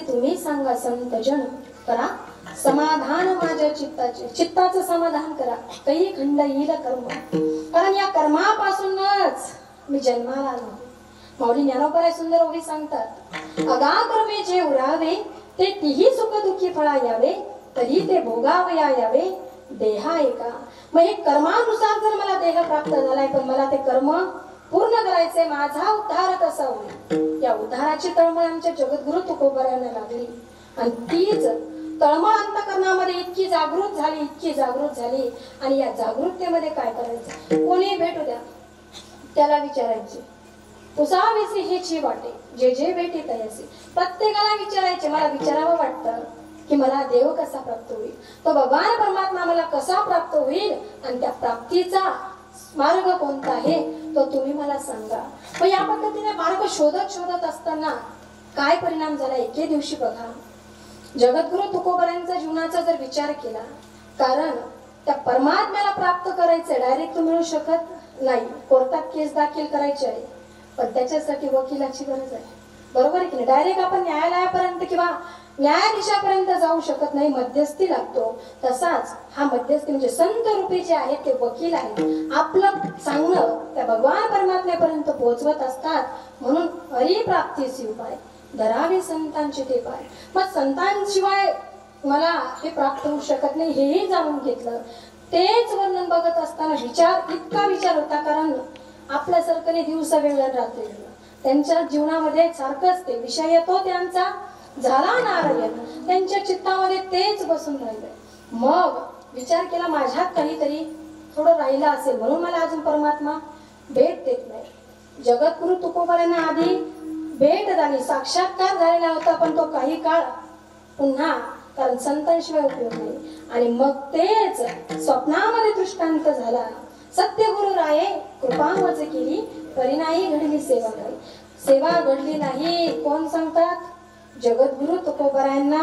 तुम्ही सांगा संत जन करा समाधान माझ्या चित्ताचे, चित्ताचं समाधान करा. काही खंड येईल कर्म, कारण या कर्मापासूनच मी जन्माला आलो. माऊली ज्ञानोबा सुंदर ओवी सांगतात, अगाकर्मे जे उरावे ते तिही सुख दुःखी फळा यावे, तरी ते भोगावया यावे देहा एका. मग हे कर्मानुसार जर मला देह प्राप्त झालाय, पण मला ते कर्म पूर्ण करायचे, माझा उद्धार कसा होईल. या उद्धाराची तळमळ आमच्या जगद्गुरु तुकोबारायांना लागली आणि तीच तळमळ अंतःकरणामध्ये इतकी जागृत झाली, इतकी जागृत झाली. आणि या जागृततेमध्ये काय करायचं, कोणी भेटू द्या त्याला विचारायचे, पुसावेसे हेची वाटे जे जे भेटी तयासे. प्रत्येकाला विचारायचे, मला विचारावं वाटतं की मला देव कसा प्राप्त होईल, तो भगवान परमात्मा मला कसा प्राप्त होईल, आणि त्या प्राप्तीचा मार्ग कोणता आहे तो तुम्ही मला सांगा. मग या पद्धतीने मार्ग शोधत शोधत असताना काय परिणाम झाला. एके दिवशी बघा, जगद्गुरु तुकोबारायांचा जीवनाचा जर विचार केला, कारण त्या परमात्म्याला प्राप्त करायचंय, डायरेक्ट मिळू शकत नाही. कोर्टात केस दाखल करायची आहे, पण त्याच्यासाठी वकिलाची गरज आहे, बरोबर आहे की नाही. डायरेक्ट आपण न्यायालयापर्यंत किंवा न्यायाधीशापर्यंत जाऊ शकत नाही, मध्यस्थी लागतो. तसाच हा मध्यस्थी म्हणजे संत रूपी जे आहेत ते वकील आहेत, आपलं सांगणं त्या भगवान परमात्म्यापर्यंत पोहोचवत असतात. म्हणून हरिप्राप्तीचे उपाय धरावे संतांचे ते पाय. मग संतांशिवाय मला हे प्राप्त होऊ शकत नाही हेही जाणून घेतलं. तेच वर्णन बघत असताना इतका विचार होता, कारण आपल्यासारखं नाही दिवसा वेगळं रात्री वेगळं. त्यांच्या जीवनामध्ये सारखंच ते विषय येतो त्यांचा, झाला नारायण, त्यांच्या चित्तामध्ये तेच बसून राहिलं. मग विचार केला, माझ्यात काहीतरी थोडं राहिलं असेल, म्हणून मला अजून परमात्मा भेट देत नाही. जगद्गुरु तुकोबारायांना आधी भेट झाली, साक्षात्कार झालेला होता, पण तो काही काळ पुन्हा, कारण संतांशिवाय उपयोग नाही. आणि मग तेच स्वप्नामध्ये दृष्टांत झाला. सत्यगुरु राये कृपा मज केली, परिणाही घडली सेवा घडली. सेवा घडली नाही, कोण सांगतात, जगद्गुरु तुकोबारायांना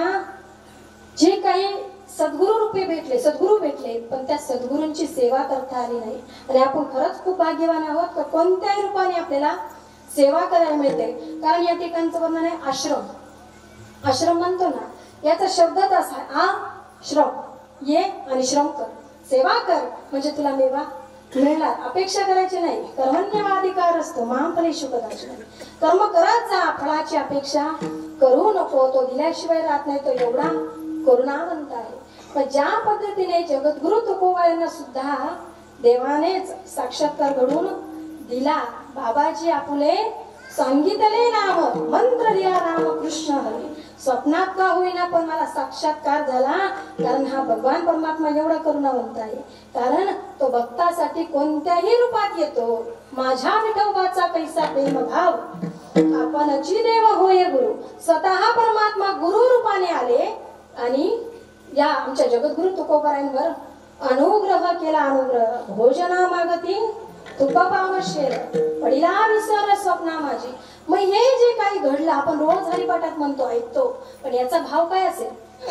जे काही सद्गुरु रूपे भेटले, सद्गुरु भेटले, पण त्या सद्गुरूंची सेवा करता आली नाही. आणि आपण खरंच खूप भाग्यवान आहोत का कोणत्याही रूपाने आपल्याला सेवा करायला मिळते. कारण या ठिकाणचं वर्णन आहे आश्रम. आश्रम म्हणतो ना, याचा शब्दच असा आहे, आश्रम, ये आणि श्रम कर, सेवा कर, म्हणजे तुला मेवा मिळणार. अपेक्षा करायची नाही, कर्मण्यवाधिकार असतो, महाफली शुभदाच नाही. कर्म करत जा, फळाची अपेक्षा करू नको, तो दिल्याशिवाय राहत नाही, तो एवढा करुणावंत आहे. पण ज्या पद्धतीने जगद्गुरु तुकोबारायांना सुद्धा देवानेच साक्षात्कार घडवून दिला. बाबाजी आपुले सांगितले नाम मंत्र दिला राम कृष्ण हरी. स्वप्नात का होईना पण मला साक्षात्कार झाला, कारण हा भगवान परमात्मा एवढा करुणावंत आहे. कारण तो भक्तासाठी कोणत्याही रूपात येतो. माझ्या विठोबाचा कैसा प्रेम भाव, आपणची देव होय गुरु. स्वतः परमात्मा गुरु रूपाने आले आणि या आमच्या जगद्गुरु तुकोबारायांवर अनुग्रह केला. अनुग्रह भोजना मागती तुपा पावशेर, पडिला विसर स्वप्ना माझी. मग हे जे काही घडलं, आपण रोज हरिपाठात म्हणतो, ऐकतो, पण याचा भाव काय असेल.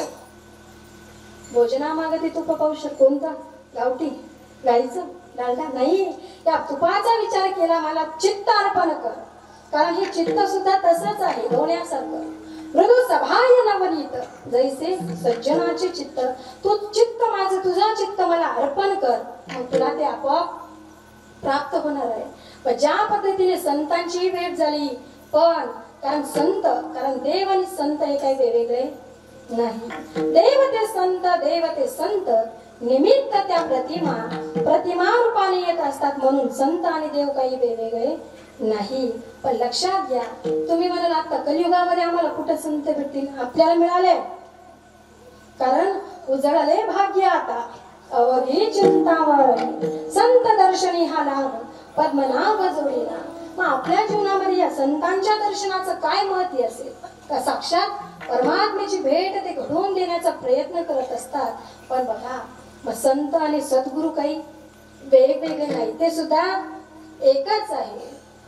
भोजना मागती तुप पावशेर, कोणता, गावठी गाईचं डालडा नाही, त्या तुपाचा विचार केला. मला चित्त अर्पण कर, कारण हे चित्त सुद्धा तसंच आहे लोण्यासारखं. मृदू सभाय नवनीत जैसे सज्जनाचे चित्त. तू चित्त माझं, तुझं चित्त मला अर्पण कर, मग तुला ते आपोआप प्राप्त होणार आहे. पण ज्या पद्धतीने संतांची भेट झाली, पण कारण देव आणि संत हे काही वेगवेगळे नाही. देव ते संत निमित्त त्या प्रतिमा रूपाने येत असतात. म्हणून संत आणि देव काही वेगवेगळे नाही. पण लक्षात घ्या, तुम्ही म्हणाल आता कलियुगामध्ये आम्हाला कुठे संत भेटतील, आपल्याला मिळाले, कारण उजळले भाग्य आता अवघी चिंतावर संत दर्शनी हा लाभ पद्मनाभ जोडीला. मग आपल्या जीवनामध्ये या संतांच्या दर्शनाचं काय महत्त्व असेल का, साक्षात परमात्म्याची भेट ते घडवून देण्याचा प्रयत्न करत असतात. पण बघा, मग संत आणि सद्गुरु काही वेगवेगळे नाही, ते सुद्धा एकच आहे.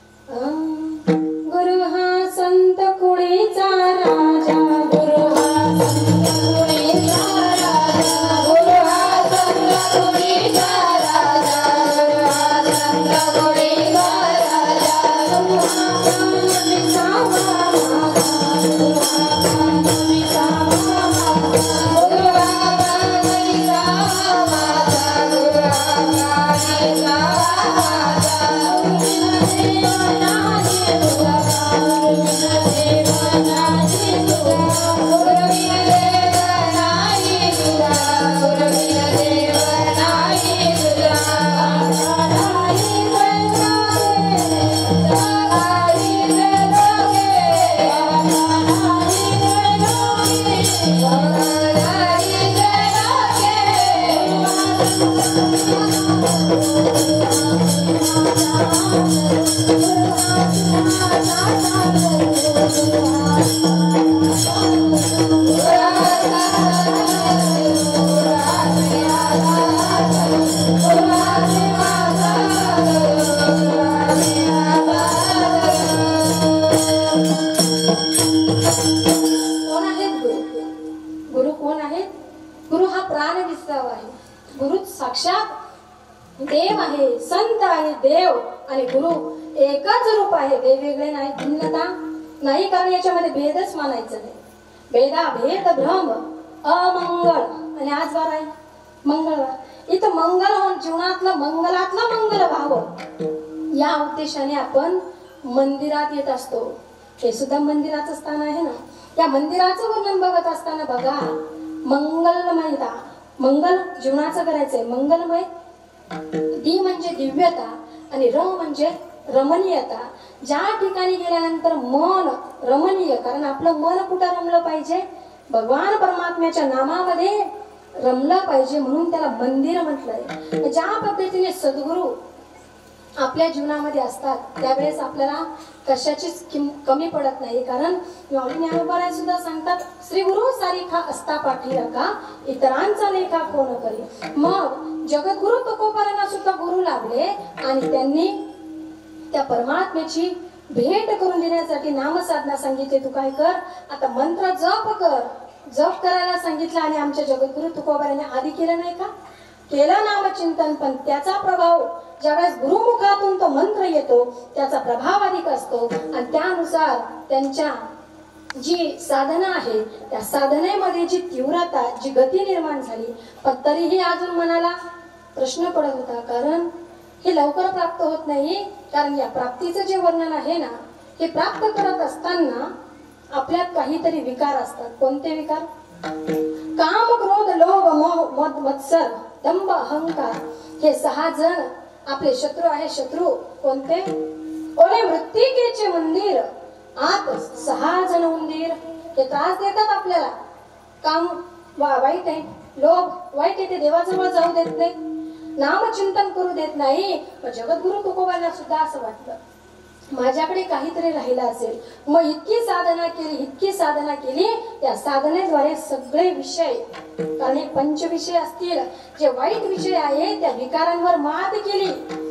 गुरु हा संत कुळीचा राजा, गुरु हा संत कुळीचा राजा, गुरु हा संत कुळीचा राजा, गुरु हा संत कुळीचा राजा. देव आहे, संत आणि देव आणि गुरु एकच रूप आहे, वेगवेगळे नाही, भिन्नता नाही, कारण याच्यामध्ये भेदच मानायचं नाही. भेद भ्रम अमंगळ. आणि आज वार आहे मंगळवार, इथं मंगल होऊन जीवनातलं मंगलातलं मंगल व्हावं या उद्देशाने आपण मंदिरात येत असतो. हे सुद्धा मंदिराचं स्थान आहे ना. या मंदिराचं वर्णन बघत असताना बघा, मंगलमयता, मंगल जीवनाचं करायचंय, मंगलमय. दी म्हणजे दिव्यता आणि र म्हणजे रमणीयता. ज्या ठिकाणी गेल्यानंतर मन रमणीय, कारण आपलं मन कुठं रमलं पाहिजे, भगवान परमात्म्याच्या नामामध्ये रमलं पाहिजे, म्हणून त्याला मंदिर म्हटलंय. ज्या पद्धतीने सद्गुरू आपल्या जीवनामध्ये असतात त्यावेळेस आपल्याला कशाचीच कमी पडत नाही. कारण ज्ञानोबा सुद्धा सांगतात, श्री गुरु सारिखा असता पाठीराखा, इतरांचा लेखा कोण करी. मग जगद्गुरु तुकोबारांना सुद्धा गुरु लाभले आणि त्यांनी त्या परमात्म्याची भेट करून देण्यासाठी नामसाधना सांगितली. तू काय कर, आता मंत्र जप कर, जप करायला सांगितलं. आणि आमच्या जगद्गुरु तुकोबारांनी आधी केलं नाही का, केलं नामचिंतन. पण त्याचा प्रभाव ज्यावेळेस गुरुमुखातून तो मंत्र येतो त्याचा प्रभाव अधिक असतो आणि त्यानुसार त्यांच्या जी साधना आहे त्या साधनेमध्ये जी तीव्रता, जी गती निर्माण झाली. पण तरीही अजून मनाला प्रश्न पडत होता, कारण हे लवकर प्राप्त होत नाही. कारण या प्राप्तीचं जे वर्णन आहे ना, हे प्राप्त करत असताना आपल्यात काहीतरी विकार असतात. कोणते विकार? काम, क्रोध, लोभ, मोह, मद, मत्सर, दंभ, अहंकार. हे 6 जण आपले शत्रू आहे. शत्रू कोणते? ओले मृत्तिकेचे मंदिर आत 6 जण उंदीर. हे त्रास देतात आपल्याला. काम वाईट आहे, लोभ वाईट आहे, ते देवाजवळ जाऊ देत नाही, नामचिंतन करू देत नाही. पण जगद्गुरु तुकोबांना सुद्धा असं वाटलं, माझ्याकडे काहीतरी राहिलं असेल. मग इतकी साधना केली. त्या साधनेद्वारे सगळे विषय, कारण हे पंचविषय असतील, जे वाईट विषय आहे त्या विकारांवर मात केली.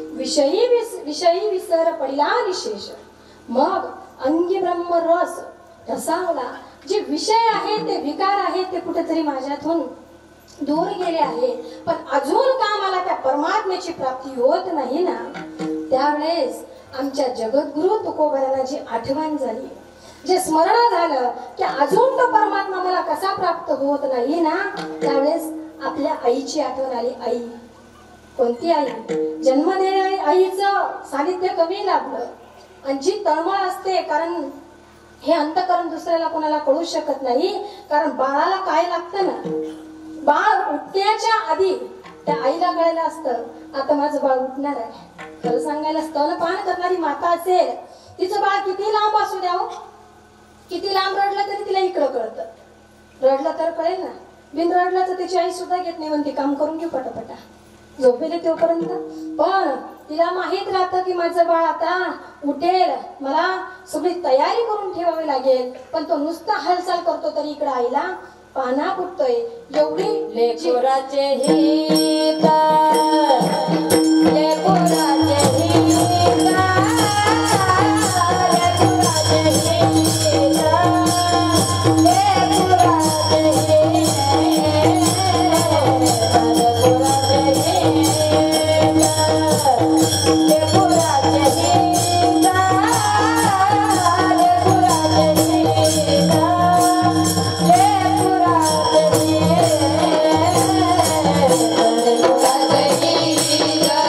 विषयी विसर पडला निशेष. मग अंगी ब्रह्म रस रसावला. जे विषय आहे, ते विकार आहे, ते कुठेतरी माझ्यातून दूर गेले आहे. पण अजून का मला त्या परमात्म्याची प्राप्ती होत नाही ना. त्यावेळेस आमच्या जगद्गुरु तुकोबारांना जी आठवण झाली, जे स्मरण झालं की अजून तो परमात्मा मला कसा प्राप्त होत नाही ना, त्यावेळेस आपल्या आईची आठवण आली. आई कोणती? आई जन्म देणारी आईचं सानिध्य कमी लाभलं. आणि जी तळमळ असते, कारण हे अंतकरण दुसऱ्याला कोणाला कळू शकत नाही, कारण बाळाला काय लागतं ना, बाळ उठण्याच्या आधी त्या आईला कळायला असतं, आता माझं बाळ उठणार आहे. खरं सांगायला स्तनपान करणारी माता असेल, तिचं बाळ किती लांब असू द्यावं, किती लांब रडलं तरी तिला इकडं कळतं. रडलं तर कळेल ना, बिन रडलं तर तिची आई सुद्धा घेत नाही, म्हणते काम करून घेऊ पटापटा, झोपेले तोपर्यंत. पण तिला माहित राहतं की माझं बाळ आता उठेल, मला सगळी तयारी करून ठेवावी लागेल. पण तो नुसता हालचाल करतो तरी इकडं आईला पाना फुटतोय. एवढी लेकराचे हित, लेकराचे हित, लेकराचे हित, लेकराचे Yeah.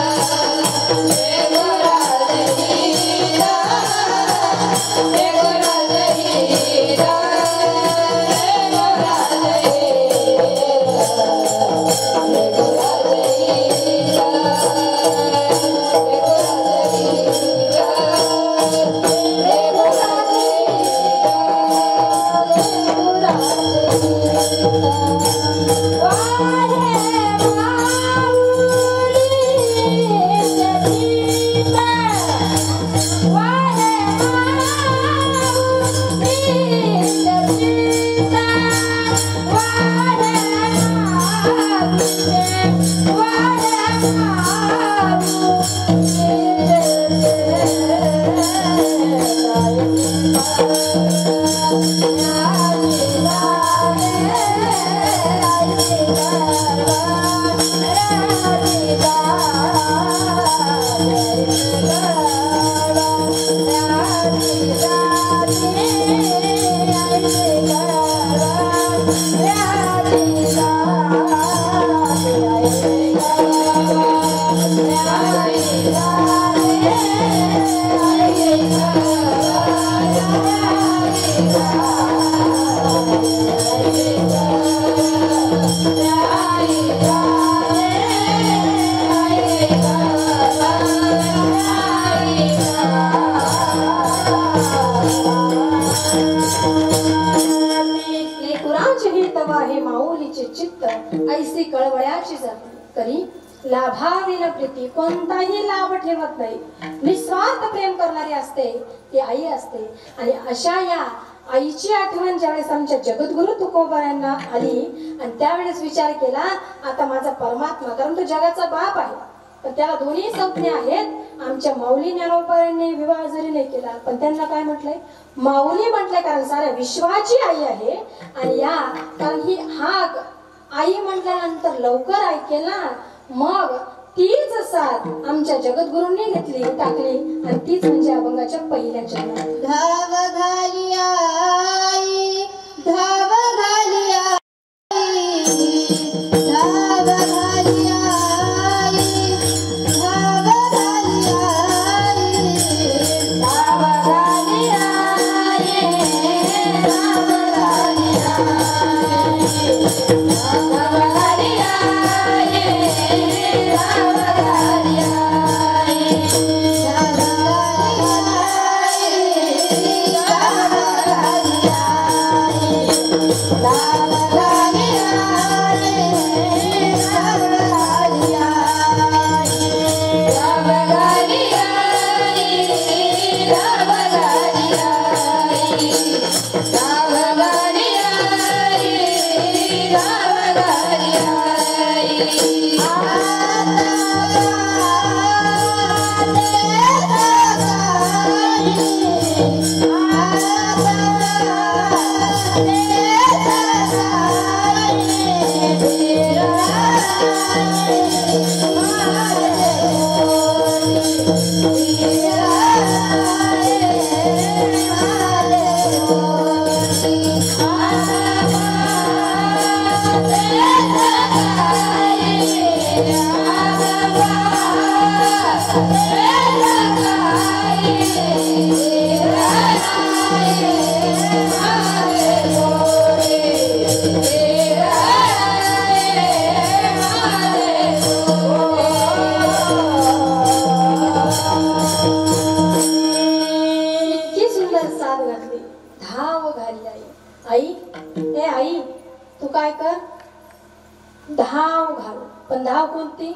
ऐसी कळवळ्याची जाती तरी लाभाविन प्रीती कोणताही लाभ ठेवत नाही. निस्वार्थ प्रेम करणारी असते ती आई असते. आणि अशा या आईची आठवण ज्यावेळेस आमच्या जगद्गुरु तुकोबांना आली आणि त्यावेळेस विचार केला आता माझा परमात्मा, कारण तो जगाचा बाप आहे पण त्याला दोन्ही संज्ञा आहेत. आमच्या माऊली ज्ञानोबांनी विवाह जरी नाही केला पण त्यांना काय म्हटलंय, माऊली म्हटलंय, कारण साऱ्या विश्वाची आई आहे. आणि या कारण ही हाक आई म्हटल्यानंतर लवकर ऐकेल ना, मग तीच साथ आमच्या जगद्गुरूंनी घेतली टाकली आणि तीच म्हणजे अभंगाच्या पहिल्या चरणात. धाव घाली आई, धाव घाली आई, धाव घाली आई, धाव घाली आई, धाव घाली आई, धाव घाली आई, धाव घाली आई, धाव घाली धाव घाल. पण धाव कोणती?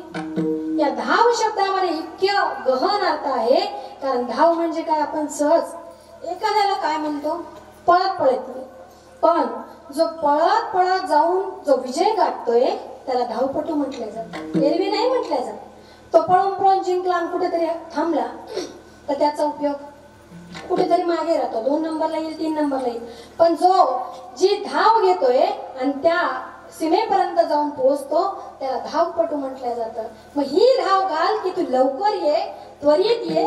या धाव शब्दामध्ये इतकं गहन अर्थ आहे. कारण धाव म्हणजे काय, आपण सहज एखाद्याला काय म्हणतो, पळत पळत. पण जो पळत पळत जाऊन जो विजय गाठतोय त्याला धावपटू म्हटलं जातं, एरवी नाही म्हटलं जात. तो पळून पळून जिंकला आणि कुठेतरी थांबला तर त्याचा उपयोग कुठेतरी मागे राहतो, 2 नंबरला येईल, 3 नंबरला येईल. पण जी धाव घेतोय आणि त्या सीमेपर्यंत जाऊन पोहोचतो त्याला धावपटू म्हटलं जातं. मग ही धाव घाल की तू लवकर ये, त्वरित ये,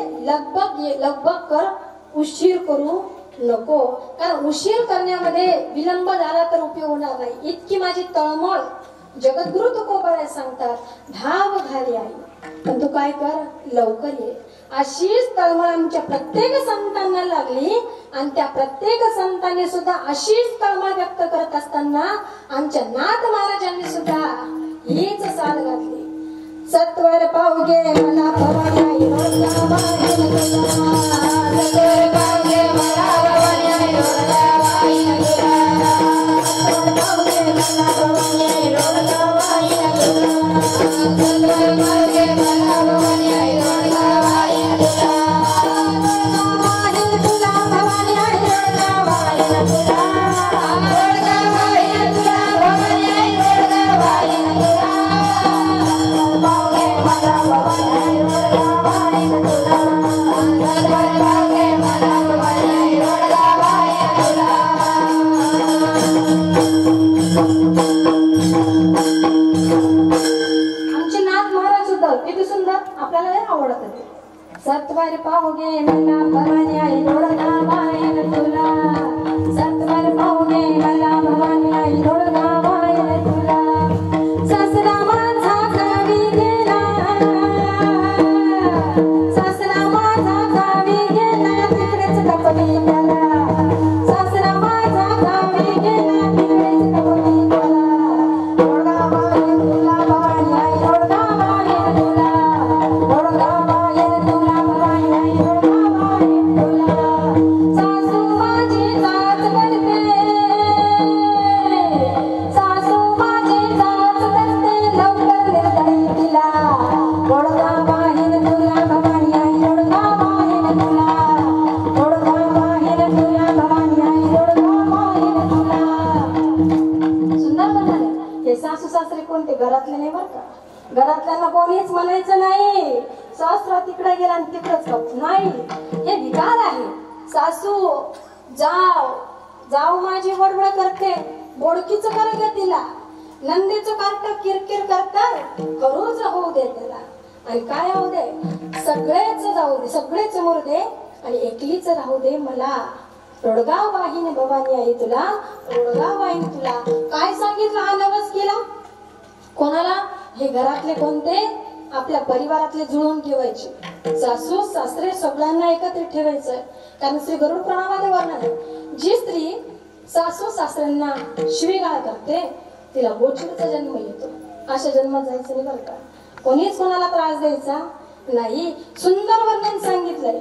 लगबग कर, उशीर करू नको. कारण उशीर करण्यामध्ये विलंब झाला तर उपयोग होणार नाही. इतकी माझी तळमळ जगद्गुरु तुकोबा सांगतात, धाव घाली आई, पण तू काय कर, लवकर ये. अशीच तळमळ आमच्या प्रत्येक संतांना लागली आणि त्या प्रत्येक संतांनी सुद्धा अशीच तळमळ व्यक्त करत असताना आमच्या नाथ महाराजांनी सुद्धा हीच साथ घातली. सत्वर पावगे मला भवानी आई रोजा बाई नगरा, सत्वर पावगे मला भवानी आई रोजा बाई नगरा, सत्वर पावगे मला सत्वर पाहुगे मला भवानी आई दोडगा वाहेल तुला सत्वर पाहुगे मला भवानी आई दोडगा वाहेल तुला सासरा माझा गावी गेला सासरा माझा गावी गेला तिकडेच कपडी गेला सासरा माझा गावी गेला तिकडेच कपडी गेला दोडगा वाहेल तुला भवानी आई दोडगा वाहेल तुला दोडगा सासू सासरे कोणते घरातले नाही बरं का घरातल्यांना कोणीच म्हणायचं नाही सासरा तिकडे गेला आणि तिकडच नाही हे विकार आहे सासू जाव जाव माझी वडवड करते बोडकीच कर ग तिला नंदीचं कार्ट किरकिर करतात करूच होऊ दे त्याला आणि काय होऊ दे सगळेच जाऊ दे सगळेच मरू दे आणि एकलीच राहू दे मला रोडगाव वाहिनी भवानी आई तुला रोडगाव वाहिनी तुला काय सांगितलं हा नवस केला कोणाला हे घरातले कोणते आपल्या परिवारातले जुळवून ठेवायचे सासू सासरे सगळ्यांना एकत्रित ठेवायचं कारण श्री गरुड पुराणामध्ये वर्णन आहे जी स्त्री सासू सासऱ्यांना शिवीगाळ करते तिला बोचूरचा जन्म येतो अशा जन्मात जायचं नाही बरं का कोणीच कोणाला त्रास द्यायचा नाही सुंदर वर्णन सांगितलंय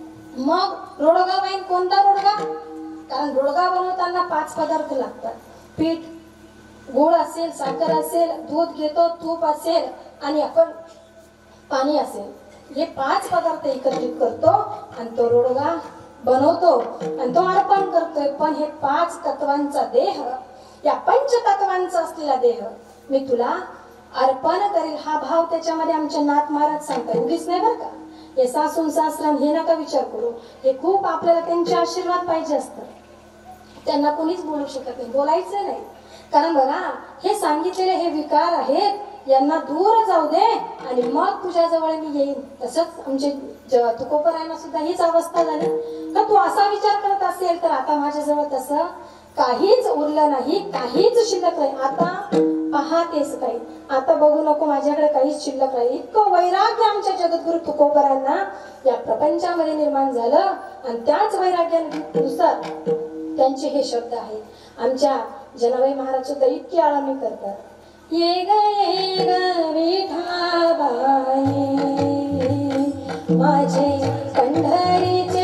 मग रोडगा वाईन कोणता रोडगा कारण रोडगा बनवताना 5 पदार्थ लागतात पीठ गोड असेल साखर असेल दूध घेतो तूप असेल आणि आपण पाणी असेल हे 5 पदार्थ एकत्रित करतो आणि तो रोडगा बनवतो आणि तो अर्पण करतोय पण हे 5 तत्वांचा देह या पंचतत्वांचा असलेला देह मी तुला अर्पण करेल हा भाव त्याच्यामध्ये आमचे नाथ महाराज सांगतात उगीच नाही बरं का हे सासून सासरान हे नका विचार करू हे खूप आपल्याला त्यांचे आशीर्वाद पाहिजे असतात त्यांना कोणीच बोलू शकत नाही बोलायचं नाही कारण बघा हे सांगितलेले हे विकार आहेत यांना दूर जाऊ दे आणि मग तुझ्या जवळ मी येईन तसंच आमचे तुकोबरायांना सुद्धा हीच अवस्था झाली का तू असा विचार करत असेल तर आता माझ्याजवळ तसं काहीच उरलं नाही काहीच शिल्लक नाही आता पाहतेस काही आता बघू नको माझ्याकडे काहीच शिल्लक नाही इतकं वैराग्य आमच्या जगद्गुरु तुकोबरांना या प्रपंचामध्ये निर्माण झालं आणि त्याच वैराग्यानुसार त्यांचे हे शब्द आहेत आमच्या जनाबाई महाराज सुद्धा इतकी आळवणी करतात ये ग विठाबाई माझे पंढरीचे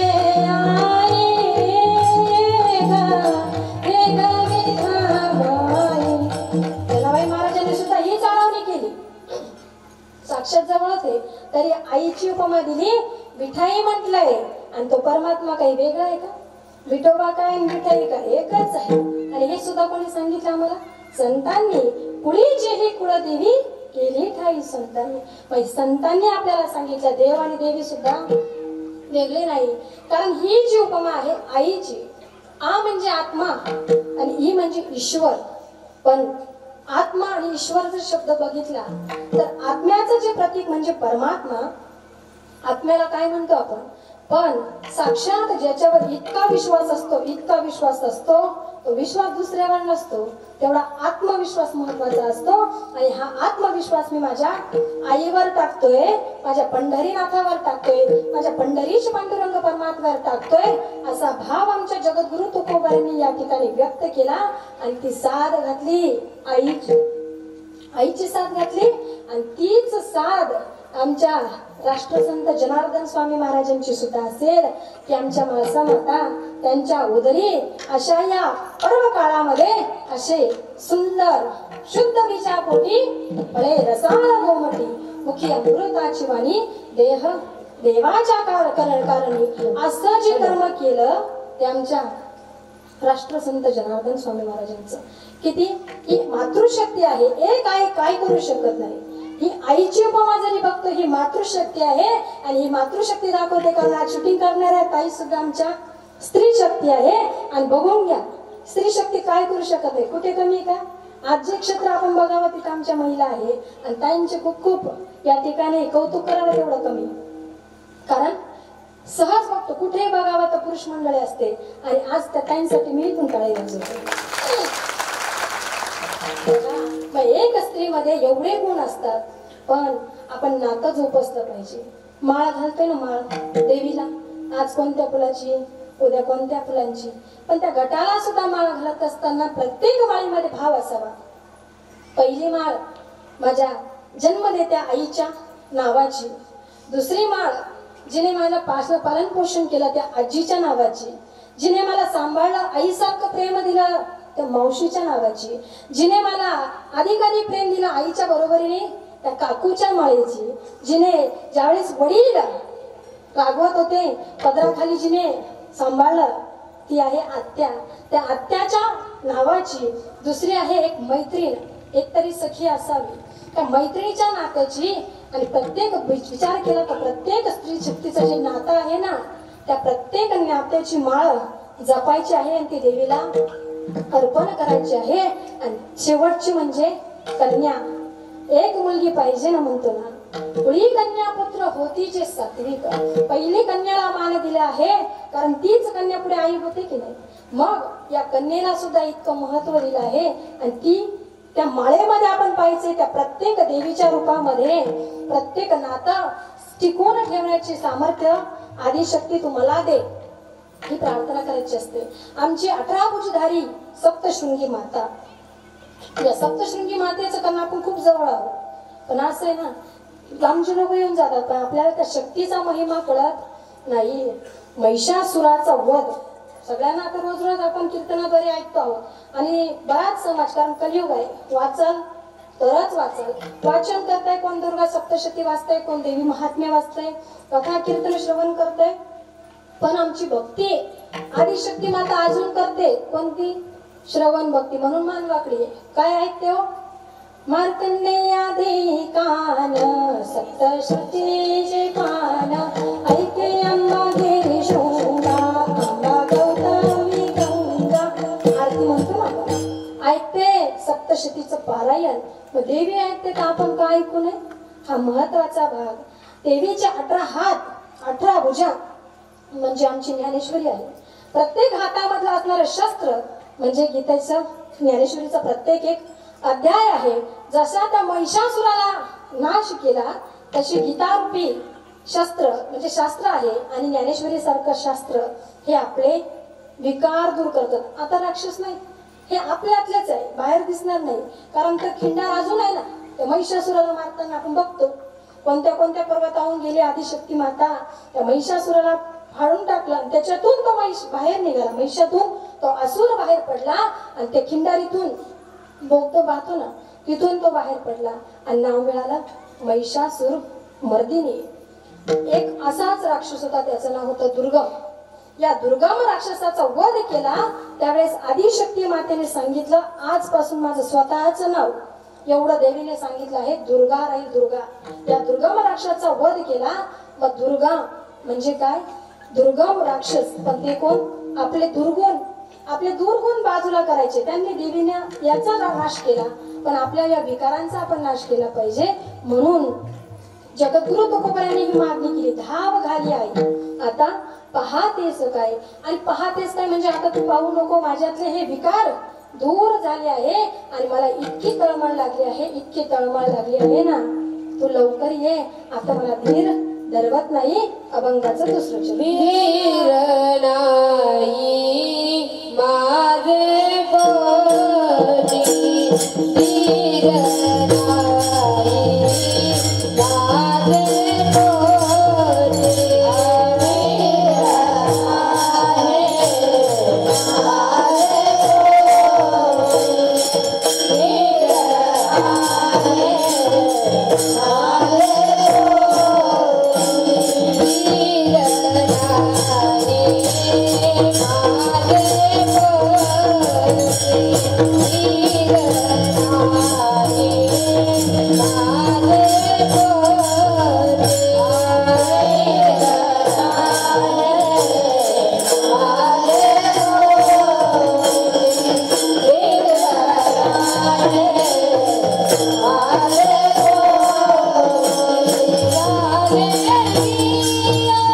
साक्षात जवळ होते तरी आईची उपमा दिली विठाई म्हटलंय आणि तो परमात्मा काही वेगळा आहे का विठोबा काय आणि विठाई काय एकच आहे आणि हे सुद्धा कोणी सांगितलं आम्हाला संतांनी कुळी जेही कुळदेवी केली ठाई संतांनी मग संतांनी आपल्याला सांगितलं देव आणि देवी सुद्धा वेगळे नाही कारण ही जी उपमा आहे आईची आ म्हणजे आत्मा आणि ई म्हणजे ईश्वर पण आत्मा आणि ईश्वर जर शब्द बघितला तर आत्म्याचं जे प्रतीक म्हणजे परमात्मा आत्म्याला काय म्हणतो आपण पण साक्षात ज्याच्यावर इतका विश्वास असतो तो विश्वास दुसऱ्यावर नसतो तेवढा आत्मविश्वास महत्वाचा असतो आणि हा आत्मविश्वास मी माझ्या आईवर टाकतोय माझ्या पंढरीनाथावर टाकतोय माझ्या पंढरीची पांडुरंग परमात्म्यावर टाकतोय असा भाव आमच्या जगद्गुरु तुकोबारांनी या ठिकाणी व्यक्त केला आणि ती साध घातली आईची साथ घातली आणि तीच साध आमच्या राष्ट्रसंत जनार्दन स्वामी महाराजांची सुद्धा असेल की आमच्या माळसा माता त्यांच्या उदरी अशा या पर्व काळामध्ये असे सुंदर शुद्ध विचारपोटी फळे रसाळ गोमटी मुखी अमृताची वाणी देह देवाच्या कारणी असं जे कर्म केलं ते आमच्या राष्ट्रसंत जनार्दन स्वामी महाराजांचं किती ही मातृशक्ती आहे एक आई काय करू शकत नाही ही आईची उपमा जरी बघतो ही मातृशक्ती आहे आणि ही मातृशक्ती दाखवते कारण आज शूटिंग करणाऱ्या ताई सुद्धा आमच्या स्त्री शक्ती आहे आणि बघून घ्या स्त्री शक्ती काय करू शकत नाही कुठे कमी का आज जे क्षेत्र आपण बघावं तिथे आमच्या महिला आहे आणि ताईंचे खूप खूप या ठिकाणी कौतुक करावं तेवढं कमी कारण सहज बघतो कुठेही बघावं तर पुरुष मंडळी असते आणि आज त्या ताईंसाठी मी पण टाळी वाजवते. मग एक स्त्रीमध्ये एवढे गुण असतात, पण आपण नातं जोपासलं पाहिजे. माळ घालतोय ना, माळ देवीला, आज कोणत्या फुलाची, उद्या कोणत्या फुलांची, पण त्या गटाला सुद्धा माळ घालत असताना प्रत्येक माळीमध्ये भाव असावा. पहिली माळ माझ्या जन्मदेत्या आईच्या नावाची, दुसरी माळ जिने मला पालन पोषण केलं त्या आजीच्या नावाची, जिने मला सांभाळलं आईसारखं प्रेम दिलं त्या मावशीच्या नावाची, जिने मला अधिक प्रेम दिलं आईच्या बरोबरीने त्या काकूच्या माळेची, जिने ज्यावेळेस वडील रागवत होते पदराखाली जिने सांभाळलं ती आहे आत्या, त्या आत्याच्या नावाची. दुसरी आहे एक मैत्रीण, एक तरी सखी असावी त्या मैत्रिणीच्या नात्याची. आणि प्रत्येक विचार केला तर प्रत्येक स्त्री शक्तीचं जे नातं आहे ना, त्या प्रत्येक नात्याची माळ जपायची आहे आणि ती देवीला अर्पण करायची आहे. आणि शेवटची म्हणजे कन्या. एक मुलगी पाहिजे ना, म्हणतो ना, पुढी कन्या पुत्र होती जे सात्विक. पहिली कन्याला मान दिला आहे कारण तीच कन्या पुढे आई होते की नाही. मग या कन्येला सुद्धा इतकं महत्व दिलं आहे. आणि ती त्या माळेमध्ये आपण पाहिजे त्या प्रत्येक देवीच्या रूपामध्ये प्रत्येक नातं टिकवून ठेवण्याचे सामर्थ्य आदिशक्ती तुम्हाला दे, ही प्रार्थना करायची असते. आमची 18 भुजधारी सप्तशृंगी माता, या सप्तशृंगी मातेचं कारण आपण खूप जवळ आहोत, पण असं आहे ना, लांबचे लोक येऊन जातात पण आपल्याला त्या शक्तीचा महिमा कळत नाही. महिषासुराचा वध सगळ्यांना आता रोज रोज आपण कीर्तनाद्वारे ऐकतो आहोत आणि बराच समाज, कारण कलियुग आहे, वाचल तरच वाचल. वाचन करताय कोण दुर्गा सप्तशती वाचताय, कोण देवी महात्म्य वाचताय, कथा कीर्तन श्रवण करताय, पण आमची भक्ती आदिशक्ती माता अजून करते. कोणती? श्रवण भक्ती. म्हणून मान वाकडी आहे. काय ऐकते हो? मार्कंडेयादी कान सप्तशतीचे पान ऐके अंबा गिरी शृंगा अंबा गौतमी गंगा. आरती म्हणतो ना, ऐकते सप्तशतीचं पारायण. मग देवी ऐकते का आपण काय ऐकू नये? हा महत्वाचा भाग. देवीचे 18 हात 18 भुजा म्हणजे आमची ज्ञानेश्वरी आहे. प्रत्येक हातामधलं असणारं शस्त्र म्हणजे गीतेचं ज्ञानेश्वरीचा प्रत्येक एक अध्याय आहे. जसा त्या महिषासुराला नाश केला तशी गीतारूपी शस्त्र म्हणजे शास्त्र आहे आणि ज्ञानेश्वरी सारखं शास्त्र हे आपले विकार दूर करतात. आता राक्षस नाही, हे आपल्यातलेच आहे, बाहेर दिसणार नाही. कारण तर खिंडार अजून आहे ना, त्या महिषासुराला मारताना आपण बघतो कोणत्या कोणत्या पर्वताहून गेली आदिशक्ती माता, त्या महिषासुराला फाडून टाकला आणि त्याच्यातून तो महिष बाहेर निघाला. महिषातून तो असुर बाहेर पडला आणि त्या खिंडारीतून बोगतो पाहतो ना, तिथून तो बाहेर पडला आणि नाव मिळालं महिषासुर मर्दिनी. एक असाच राक्षस होता, त्याचं नाव होतं दुर्गम. या दुर्गम राक्षसाचा वध केला त्यावेळेस आदिशक्ती मातेने सांगितलं, आजपासून माझं स्वतःचं नाव एवढं देवीने सांगितलं आहे, दुर्गा राहील दुर्गा. या दुर्गम राक्षसाचा वध केला. मग दुर्गा म्हणजे काय? दुर्गम राक्षस, पण ते कोण? आपले दुर्गुण बाजूला करायचे. त्यांनी देवीने याचा नाश केला, पण आपल्या या विकारांचा आपण नाश केला पाहिजे. म्हणून जगद्गुरु तुकोबांनी ही मागणी केली, धाव घाली आई आता पाहतेस काय. आणि पाहतेस काय म्हणजे आता तू पाहू नको, माझ्यातले हे विकार दूर झाले आहे आणि मला इतकी तळमळ लागली आहे, इतकी तळमळ लागली आहे ना, तू लवकर ये. आता मला धीर धरवत नाही. अभंगाचं दुसरं धीर नाही माझे बोली, धीर नाही माझे बोली, Yeah.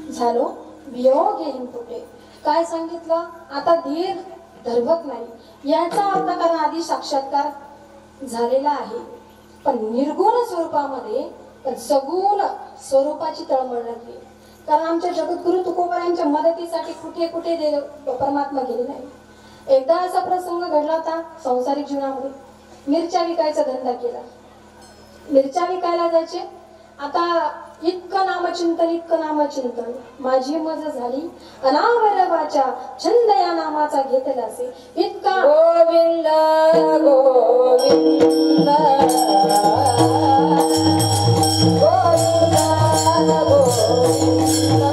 झालो वियोग येईन कुठे. काय सांगितलं आता धीर धरवत नाही याचा अर्थ कारण आधी साक्षात्कार झालेला आहे, पण निर्गुण स्वरूपामध्ये पण सगुण स्वरूपाची तळमळ लागली. कारण आमच्या जगद्गुरु तुकोबारायांच्या मदतीसाठी कुठे कुठे परमात्मा गेले नाही. एकदा असा प्रसंग घडला होता संसारिक जीवनामध्ये. मिरच्या विकायचा धंदा केला, मिरच्या विकायला जायचे. आता इतकं नामचिंतन माझी मज झाली अनावरवाच्या छंद या नामाचा घेतला असे इतका गोविंद गोविंद गोविंद गोविंद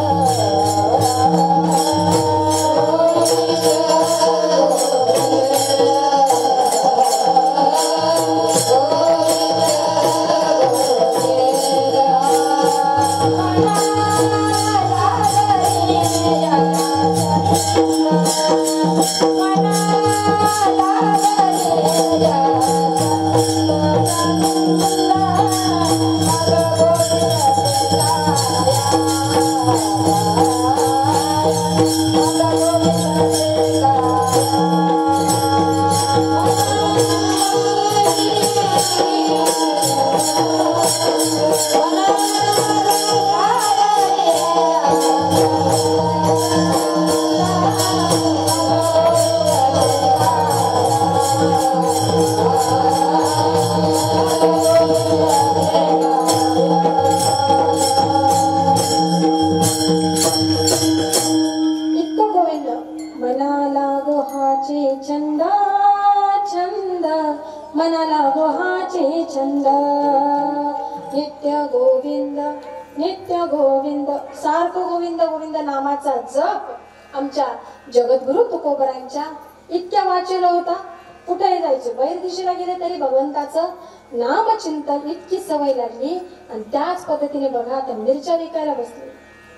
नित्य गोविंद सारखं गोविंद गोविंद नामाचा जप आमच्या जगद्गुरु तुकोबरांच्या इतक्या वाचेला होता. कुठेही जायचे बाहेर दिशेला गेले तरी भगवंताचं नामचिंतन इतकी सवय लागली. आणि त्याच पद्धतीने बघा आता मिरच्या विकायला बसले.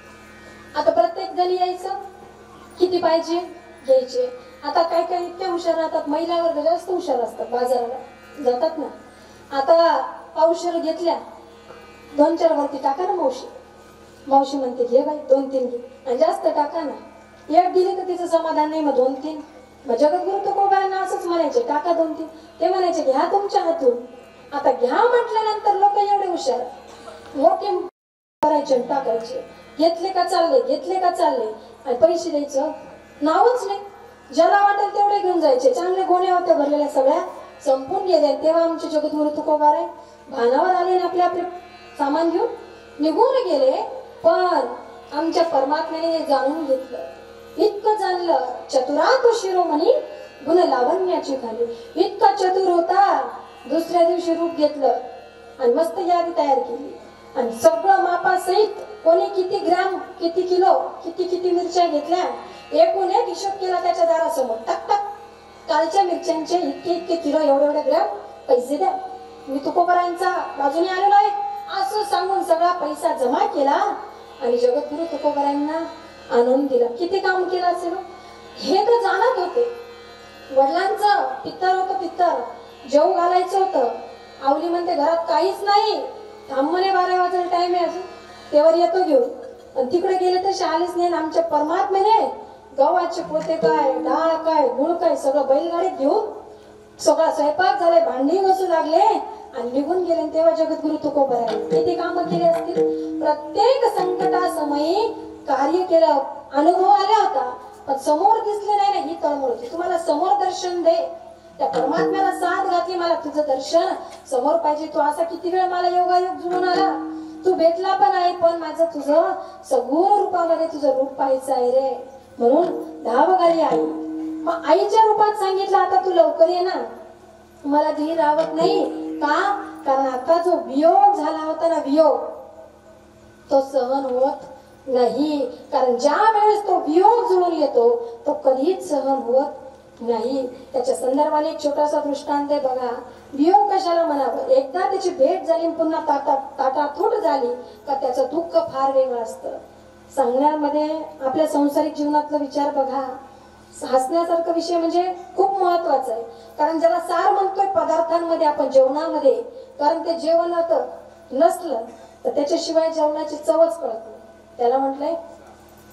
आता प्रत्येक जण यायचं, किती पाहिजे घ्यायचे. आता काय काय इतके हुशार राहतात, महिलावर जास्त हुशार असतात, बाजाराला जातात ना. आता पावशेर घेतल्या, 2-4 वरती टाका ना मावशी. मावशी म्हणते घे बाई 2-3 घे, आणि जास्त टाका ना. एक दिली तर तिचं समाधान नाही, मग 2-3. मग जगद्गुरु तुकोबारांना असंच म्हणायचे टाका 2-3. ते म्हणायचे घ्या तुमच्या हातून. आता घ्या म्हटल्यानंतर लोक एवढे हुशार मोठे करायचे टाकायचे. घेतले का चालले, घेतले का चालले, आणि पैसे द्यायचं नावच नाही. ज्याला वाटेल तेवढे घेऊन जायचे. चांगले गोण्या होत्या भरलेल्या, सगळ्या संपून गेल्या. तेव्हा आमचे जगद्गुरु तुकोबाराय भानावर आले आणि आपले आपले सामान घेऊन निघून गेले. पण आमच्या परमात्म्याने हे जाणून घेतलं, इतकं जाणलं. चतुरात शिरोमणी गुण लावण्याची खाली. इतका चतुर होता, दुसऱ्या दिवशी रूप घेतलं आणि मस्त यादी तयार केली. आणि सगळं मापासहित कोणी किती ग्राम, किती किलो, किती मिरच्या घेतल्या, एकूण एक हिशोब केला त्याच्या दारासमोर. टक टक कालच्या मिरच्यांचे इतके किलो, एवढे ग्राम पैसे द्या, मी तुकोबारांचा बाजूने आलेलो आहे असं सांगून सगळा पैसा जमा केला आणि जगद्गुरु तुकोबारांना आणून दिला. किती काम केलं असेल हे तर जाणत होते. वडिलांचं पित्तर होतं, पित्तर जेव घालायचं होतं. आवली म्हणते घरात काहीच नाही, थांब म्हणे 12 वाजेला टाइम आहे अजून, तेव्हा येतो घेऊन. आणि तिकडे गेले तर आलेच नाही. आमच्या परमात्म्याने गव्हाचे पोते काय, डाळ काय, गुळ काय सगळं बैलगाडीत घेऊन सगळा स्वयंपाक झालाय, भांडी घासू लागले आणि निघून गेले. तेव्हा जगद्गुरु तुकोबारांनी किती कामं केली असतील. प्रत्येक संकटासमयी कार्य केलं, अनुभव आला होता, पण समोर दिसले नाही ना, ही तळमळ होती. तुम्हाला समोर दर्शन दे. त्या परमात्म्याला साथ घातली, मला तुझं दर्शन समोर पाहिजे. तू असा किती वेळ मला योगायोग जुळून आला, तू भेटला पण आहे, पण माझं तुझं सगुण रूपामध्ये तुझं रूप पाहायचं आहे रे. म्हणून धावगाली आई. मग आईच्या रूपात सांगितलं आता तू लवकर ये ना, मला धीर राहत नाही. का? कारण आता जो वियोग झाला होता ना, वियोग तो सहन होत नाही. कारण ज्या वेळेस तो वियोग जुळून येतो तो कधीच सहन होत नाही. त्याच्या संदर्भाने एक छोटासा दृष्टांत आहे बघा. वियोग कशाला म्हणावं, एकदा त्याची भेट झाली पुन्हा ताटातूट झाली का त्याचं दुःख फार वेगळं असतं. सांगण्यामध्ये आपल्या संसारिक जीवनातला विचार बघा. हसण्यासारखा विषय म्हणजे खूप महत्वाचा आहे. कारण ज्याला सार म्हणतोय पदार्थांमध्ये, आपण जेवणामध्ये, कारण ते जेवण नसलं तर त्याच्याशिवाय जेवणाची चवच कळत नाही. त्याला म्हटलंय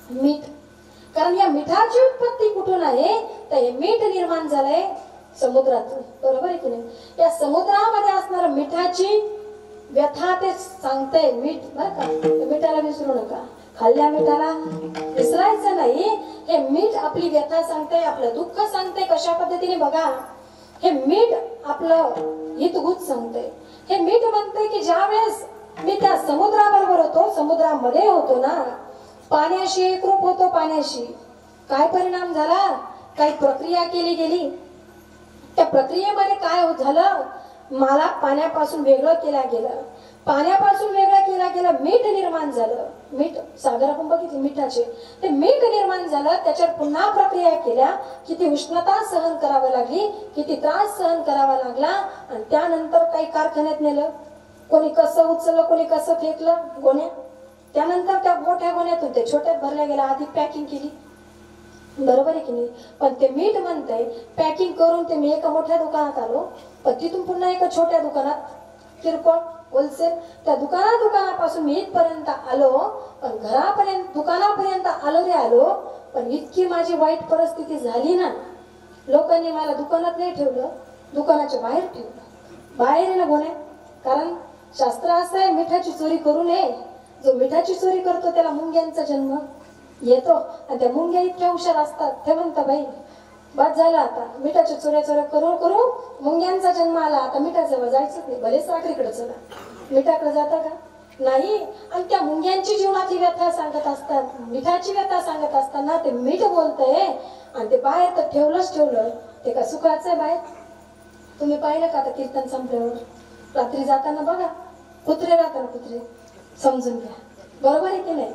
मीठ. कारण या मिठाची उत्पत्ती कुठून आहे तर हे मीठ निर्माण झालंय समुद्रातून. बरोबर आहे की नाही? या समुद्रामध्ये असणाऱ्या मिठाची व्यथा ते सांगते मीठ. बरं का, मिठाला विसरू नका. खाल्ल्या मिठाला विसरायचं नाही. हे मीठ आपली व्यथा सांगते, आपलं दुःख सांगते. कशा पद्धतीने बघा, हे मीठ आपलं हितगुज सांगते. हे मीठ म्हणते की ज्या वेळेस मी त्या समुद्राबरोबर होतो, समुद्रामध्ये होतो ना, पाण्याशी एकरूप होतो. पाण्याशी काय परिणाम झाला, काही प्रक्रिया केली गेली. त्या प्रक्रियेमध्ये काय झालं, मला पाण्यापासून वेगळं केलं गेलं. पाण्यापासून वेगळं केलं गेलं, मीठ निर्माण झालं. मीठ सागर आपण बघितले मिठाचे, ते मीठ निर्माण झालं. त्याच्यावर पुन्हा प्रक्रिया केल्या, किती उष्णता सहन करावी लागली, किती त्रास सहन करावा लागला. आणि त्यानंतर काही कारखान्यात नेलं, कोणी कसं उचललं, कोणी कसं फेकलं गोण्या. त्यानंतर त्या मोठ्या गोण्यातून ते छोट्यात भरल्या गेल्या. आधी पॅकिंग केली. बरोबर आहे की नाही? पण ते मीठ म्हणतंय पॅकिंग करून ते मी एका मोठ्या दुकानात आलो, पण तिथून पुन्हा एका छोट्या दुकानात, किरकोळ होलसेल, त्या दुकानापासून मी इथपर्यंत आलो. पण घरापर्यंत दुकानापर्यंत आलो रे आलो, पण इतकी माझी वाईट परिस्थिती झाली ना, लोकांनी मला दुकानात नाही ठेवलं, दुकानाच्या बाहेर ठेवलं. बाहेर ना गोण्या. कारण शास्त्र असं आहे, मिठाची चोरी करू नये. जो मिठाची चोरी करतो त्याला मुंग्यांचा जन्म येतो. आणि त्या मुंग्या इतक्या हुशार असतात, ते म्हणता बाई बस झालं, आता मिठाच्या चोऱ्या करू करू मुंग्यांचा जन्म आला, आता मिठाजवळ जायचंच नाही. भले साखरेकडे चला, मिठाकडे जाता का नाही. आणि त्या मुंग्यांची जीवनाची व्यथा सांगत असतात, मिठाची व्यथा सांगत असताना ते मीठ बोलतंय. आणि ते बाहेर तर ठेवलंच ठेवलं. ते का सुखाचं आहे बाहेर? तुम्ही पाहिलं का आता कीर्तन संपल्यावर रात्री जाताना बघा, कुत्रे राहतात. कुत्रे समजून घ्या. बरोबर आहे की नाही?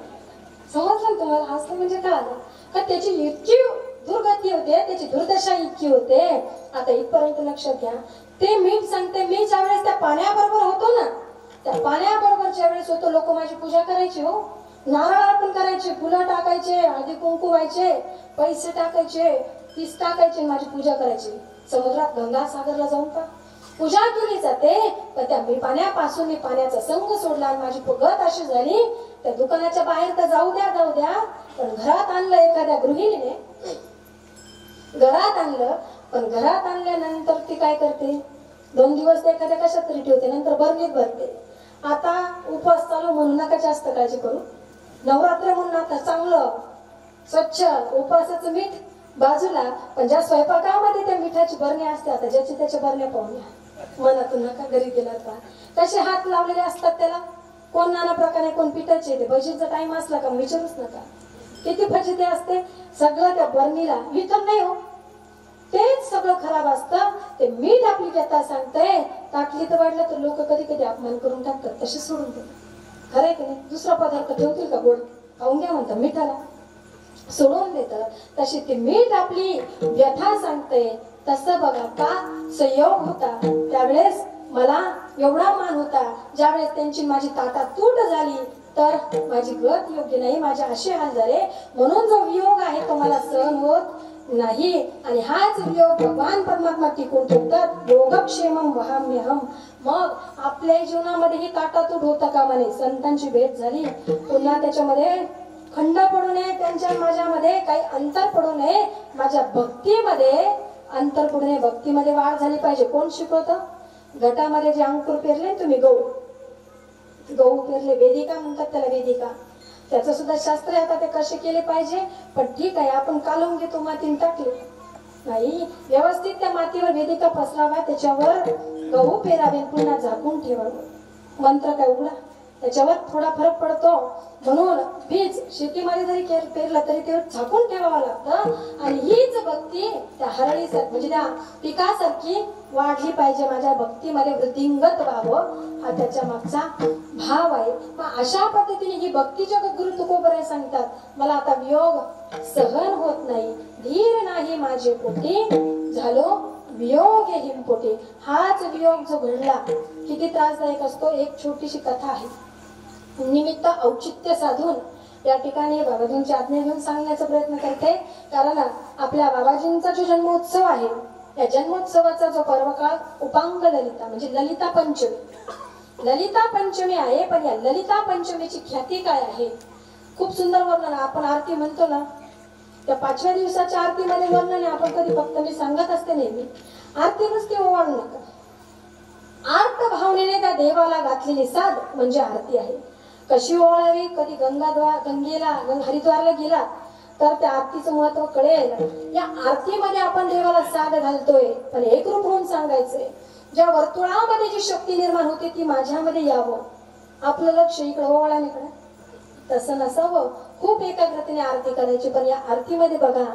समजलं तुम्हाला? असं म्हणजे काय आलं का त्याची इतकी दुर्गती होते, त्याची दुर्दशा इतकी होते. आता इथपर्यंत लक्षात घ्या. ते मीठ सांगते, मी ज्या वेळेस त्या पाण्याबरोबर होतो ना, त्या पाण्याबरोबर ज्या वेळेस होतो, लोक माझी पूजा करायची. हो, नारळ अर्पण करायचे, फुलं टाकायचे, हळदी कुंकू व्हायचे, पैसे टाकायचे, तीस टाकायचे, माझी पूजा करायची. समुद्रात गंगा सागरला जाऊन का पूजा केली जाते. पण त्या मी पाण्यापासून मी पाण्याचा संग सोडला आणि माझी गत अशी झाली. त्या दुकानाच्या बाहेर तर जाऊ द्या, पण घरात आणलं एखाद्या गृहिणीने, घरात आणलं. पण घरात आणल्यानंतर ती काय करते, 2 दिवस एखाद्या कशात तरी ठेवते, नंतर बरणीत भरते. आता उपवास चालू म्हणून नका जास्त काळजी करू. नवरात्र म्हणून आता चांगलं स्वच्छ उपवासाचं मीठ बाजूला. पण ज्या स्वयंपाकामध्ये त्या मिठाची बरणी असते, आता ज्याची त्याच्या बरण्या पाहूया, मनातून नका घरी गेलात का कसे हात लावलेले असतात त्याला. कोण नाना प्रकारे, कोण पिठाचे. ते भजीचा टाइम असला का विचारूच नका, किती फजिती असते. सगळं त्या बरणीला वितर नाही हो, तेच सगळं खराब असतं. ते मीठ आपली व्यथा सांगतंय. ताटली तर वाढलं तर लोक कधी कधी अपमान करून टाकतात, तसे सोडून देतात. खरंय की नाही? दुसरा पदार्थ ठेवतील का गोड, खाऊन घ्या म्हणतात, मिठाला सोडून देतात. तशी ती मीठ आपली व्यथा सांगते. तसं बघा का संयोग होता त्यावेळेस मला एवढा मान होता. ज्यावेळेस त्यांची माझी ताटातूट झाली तर माझी गत योग्य नाही, माझे असे हाल झाले. म्हणून जो वियोग आहे तो मला सहन होत नाही. आणि हाच वियोग भगवान परमात्मा टिकून ठेवतात. योगक्षेमम वहाम्यहम. मग आपल्या जीवनामध्ये ही ताटातूट होता का म्हणे. संतांची भेट झाली, पुन्हा त्याच्यामध्ये खंड पडू नये, त्यांच्या माझ्यामध्ये काही अंतर पडू नये, माझ्या भक्तीमध्ये अंतर पडू नये, भक्तीमध्ये वाढ झाली पाहिजे. कोण शिकवतं? गटामध्ये जे अंकुर पेरले तुम्ही, गहू पेरले, वेदिका म्हणतात त्याला, वेदिका. त्याचं सुद्धा शास्त्र आहे. आता ते कसे केले पाहिजे. पण ठीक आहे, आपण कालवून घेतो, मातीने टाकले नाही, व्यवस्थित त्या मातीवर वेदिका पसरावा, त्याच्यावर गहू पेरावे, पुन्हा झाकून ठेवावं. मंत्र काय उघडा, त्याच्यावर थोडा फरक पडतो. म्हणून बीज शेतीमध्ये जरी पेरलं तरी ते झाकून ठेवावं लागतं. आणि हीच भक्ती त्या हरळीसारखी म्हणजे त्या पिकासारखी वाढली पाहिजे. माझ्या भक्तीमध्ये वृद्धिंगत व्हावं, हा त्याच्या मागचा भाव आहे. मग अशा पद्धतीने ही भक्ती जगत गुरु तुकोबराय सांगतात, मला आता वियोग सहन होत नाही, धीर नाही माझे पोटी, झालो वियोग हिमपोटी. हाच वियोग जो घडला किती त्रासदायक असतो. एक छोटीशी कथा आहे, निमित्त औचित्य साधून या ठिकाणी बाबाजींची आज्ञा घेऊन सांगण्याचा प्रयत्न करते. कारण आपल्या बाबाजींचा जो जन्मोत्सव आहे, या जन्मोत्सवाचा जो पर्वकाळ उपांग ललिता म्हणजे ललिता पंचमी, ललिता पंचमी आहे. पण या ललिता पंचमीची ख्याती काय आहे खूप सुंदर वर्णन आहे. आपण आरती म्हणतो ना, त्या 5व्या दिवसाच्या आरतीमध्ये वर्णन आहे. आपण कधी फक्त मी सांगत असते नेहमी, आरती नुसती ओवाळू नका. आर्त भावनेने त्या देवाला घातलेली साध म्हणजे आरती आहे. कशी ओवाळावी, कधी गंगेला हरिद्वारला गेला तर त्या आरतीचं महत्व कळेल. या आरतीमध्ये आपण देवाला साध घालतोय, पण एकरूप होऊन सांगायचंय, ज्या वर्तुळामध्ये जी शक्ती निर्माण होते ती माझ्यामध्ये यावं. आपलं लक्ष इकडं ओवाळानीकडे तसं नसावं. खूप एकाग्रतेने आरती करायची. पण या आरतीमध्ये बघा,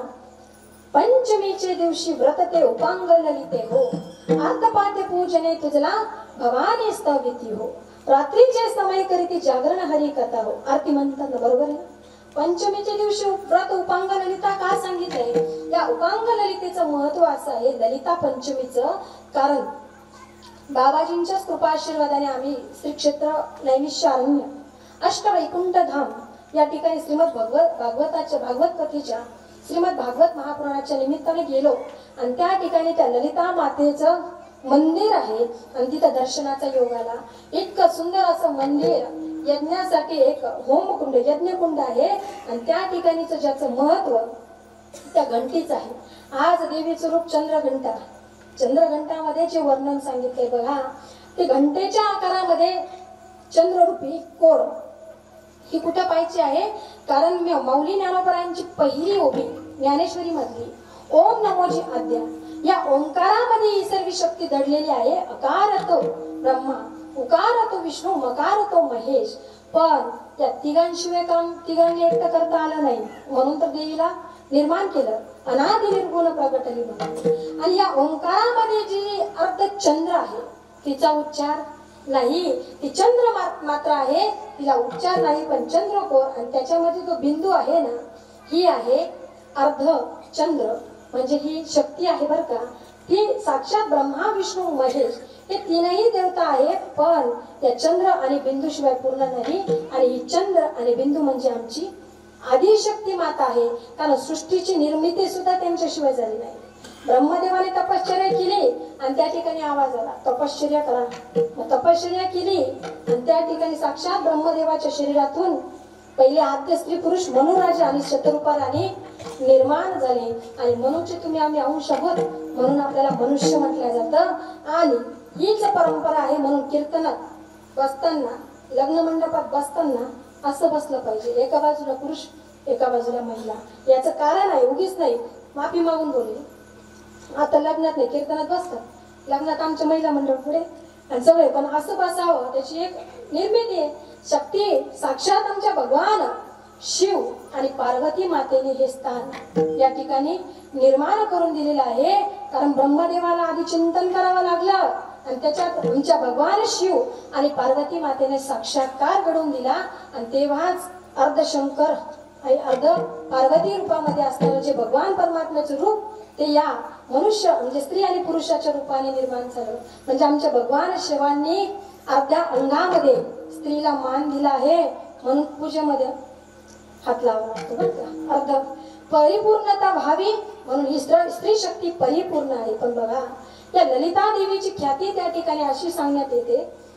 पंचमीचे दिवशी व्रत ते उपांग ललिते हो, आर्तपाद्य पूजने तुझला भवानी स्तविती हो, रात्रीचे समय करीती जागरण हरी कथा हो. आरती म्हणतात ना, बरोबर आहे. पंचमीच्या दिवशी व्रत उपांग ललिता का सांगितलंय? या उपांग ललितेचं महत्व असं आहे ललिता पंचमीचं, कारण बाबाजींच्याच कृपा आशीर्वादाने आम्ही श्री क्षेत्र नैमिषारण्य अष्टवैकुंठ धाम या ठिकाणी श्रीमद भागवत कथेच्या श्रीमद भागवत महापुराणाच्या निमित्ताने गेलो. आणि त्या ठिकाणी त्या ललिता मातेचं मंदिर आहे आणि तिथं दर्शनाचा योग आला. इतकं सुंदर असं मंदिर, यज्ञासाठी एक होमकुंड यज्ञकुंड आहे. आणि त्या ठिकाणीचं ज्याचं महत्व त्या घंटीचं आहे. आज देवीचं रूप चंद्रघंटा, चंद्रघंटामध्ये जे वर्णन सांगितलंय बघा, ते घंटेच्या आकारामध्ये चंद्ररूपी कोर ही कुठं पाहिजे आहे? कारण माऊली ज्ञानोबरायांची पहिली ओवी ज्ञानेश्वरी मधली ओम नमोजी आद्या, या ओंकारामध्ये ही सर्व शक्ती दडलेली आहे. अकारतो ब्रह्मा, उकारतो विष्णू, मकारतो महेश. पण त्या तिघांशिवाय काम तिघांनी एकटं करता आलं नाही, म्हणून तर देवीला निर्माण केलं, अनादि निर्गुण प्रगटली म्हणून. आणि या ओंकारामध्ये जी अर्ध चंद्र आहे तिचा उच्चार नाही, ती चंद्र मात्र आहे, तिला उच्चार नाही, पण चंद्रकोर. आणि त्याच्यामध्ये जो बिंदू आहे ना, ही आहे अर्ध चंद्र, म्हणजे ही शक्ती आहे बर का. ती साक्षात ब्रह्मा विष्णू महेश हे तीनही देवता आहेत, पण त्या चंद्र आणि बिंदू शिवाय पूर्ण नाही. आणि ही चंद्र आणि बिंदू म्हणजे आमची आदिशक्ती माता आहे, कारण सृष्टीची निर्मिती सुद्धा त्यांच्याशिवाय झाली नाही. ब्रह्मदेवाने तपश्चर्या केली आणि त्या ठिकाणी आवाज आला, तपश्चर्या करा. मग तपश्चर्या केली आणि त्या ठिकाणी साक्षात ब्रह्मदेवाच्या शरीरातून पहिले आद्य स्त्री पुरुष मनुराजा आणि शतरूपा राणी निर्माण झाले. आणि मनुचे तुम्ही आम्ही अंश आहोत, म्हणून आपल्याला मनुष्य म्हटलं जातं. आणि हीच परंपरा आहे, म्हणून कीर्तनात बसताना, लग्न मंडपात बसताना असं बसलं पाहिजे, एका बाजूला पुरुष एका बाजूला महिला. याचं कारण आहे, उगीच नाही, माफी मागून बोलले. आता लग्नात नाही, कीर्तनात बसतात, लग्नात आमच्या महिला मंडळ पुढे आणि सगळे, पण असं बसावं त्याची एक निर्मिती आहे. शक्ती साक्षात आमच्या भगवान शिव आणि पार्वती मातेने हे स्थान या ठिकाणी निर्माण करून दिलेलं आहे. कारण ब्रह्मदेवाला आधी चिंतन करावं लागलं आणि त्याच्यात आमच्या भगवान शिव आणि पार्वती मातेने साक्षात्कार घडवून दिला. आणि तेव्हाच अर्धशंकर आणि अर्ध पार्वती रूपामध्ये असणारं जे भगवान परमात्म्याचं रूप ते या मनुष्य म्हणजे स्त्री आणि पुरुषाच्या रूपाने निर्माण झालं. म्हणजे आमच्या भगवान शिवांनी अर्ध्या अंगामध्ये स्त्रीला मान दिला आहे, म्हणून पूजेमध्ये हात लावावा लागतो बरं का. अर्ध परिपूर्णता व्हावी म्हणून ही स्त्री शक्ती परिपूर्ण आहे. पण बघा, या ललिता देवीची ख्याती त्या ठिकाणी अशी सांगण्यात येते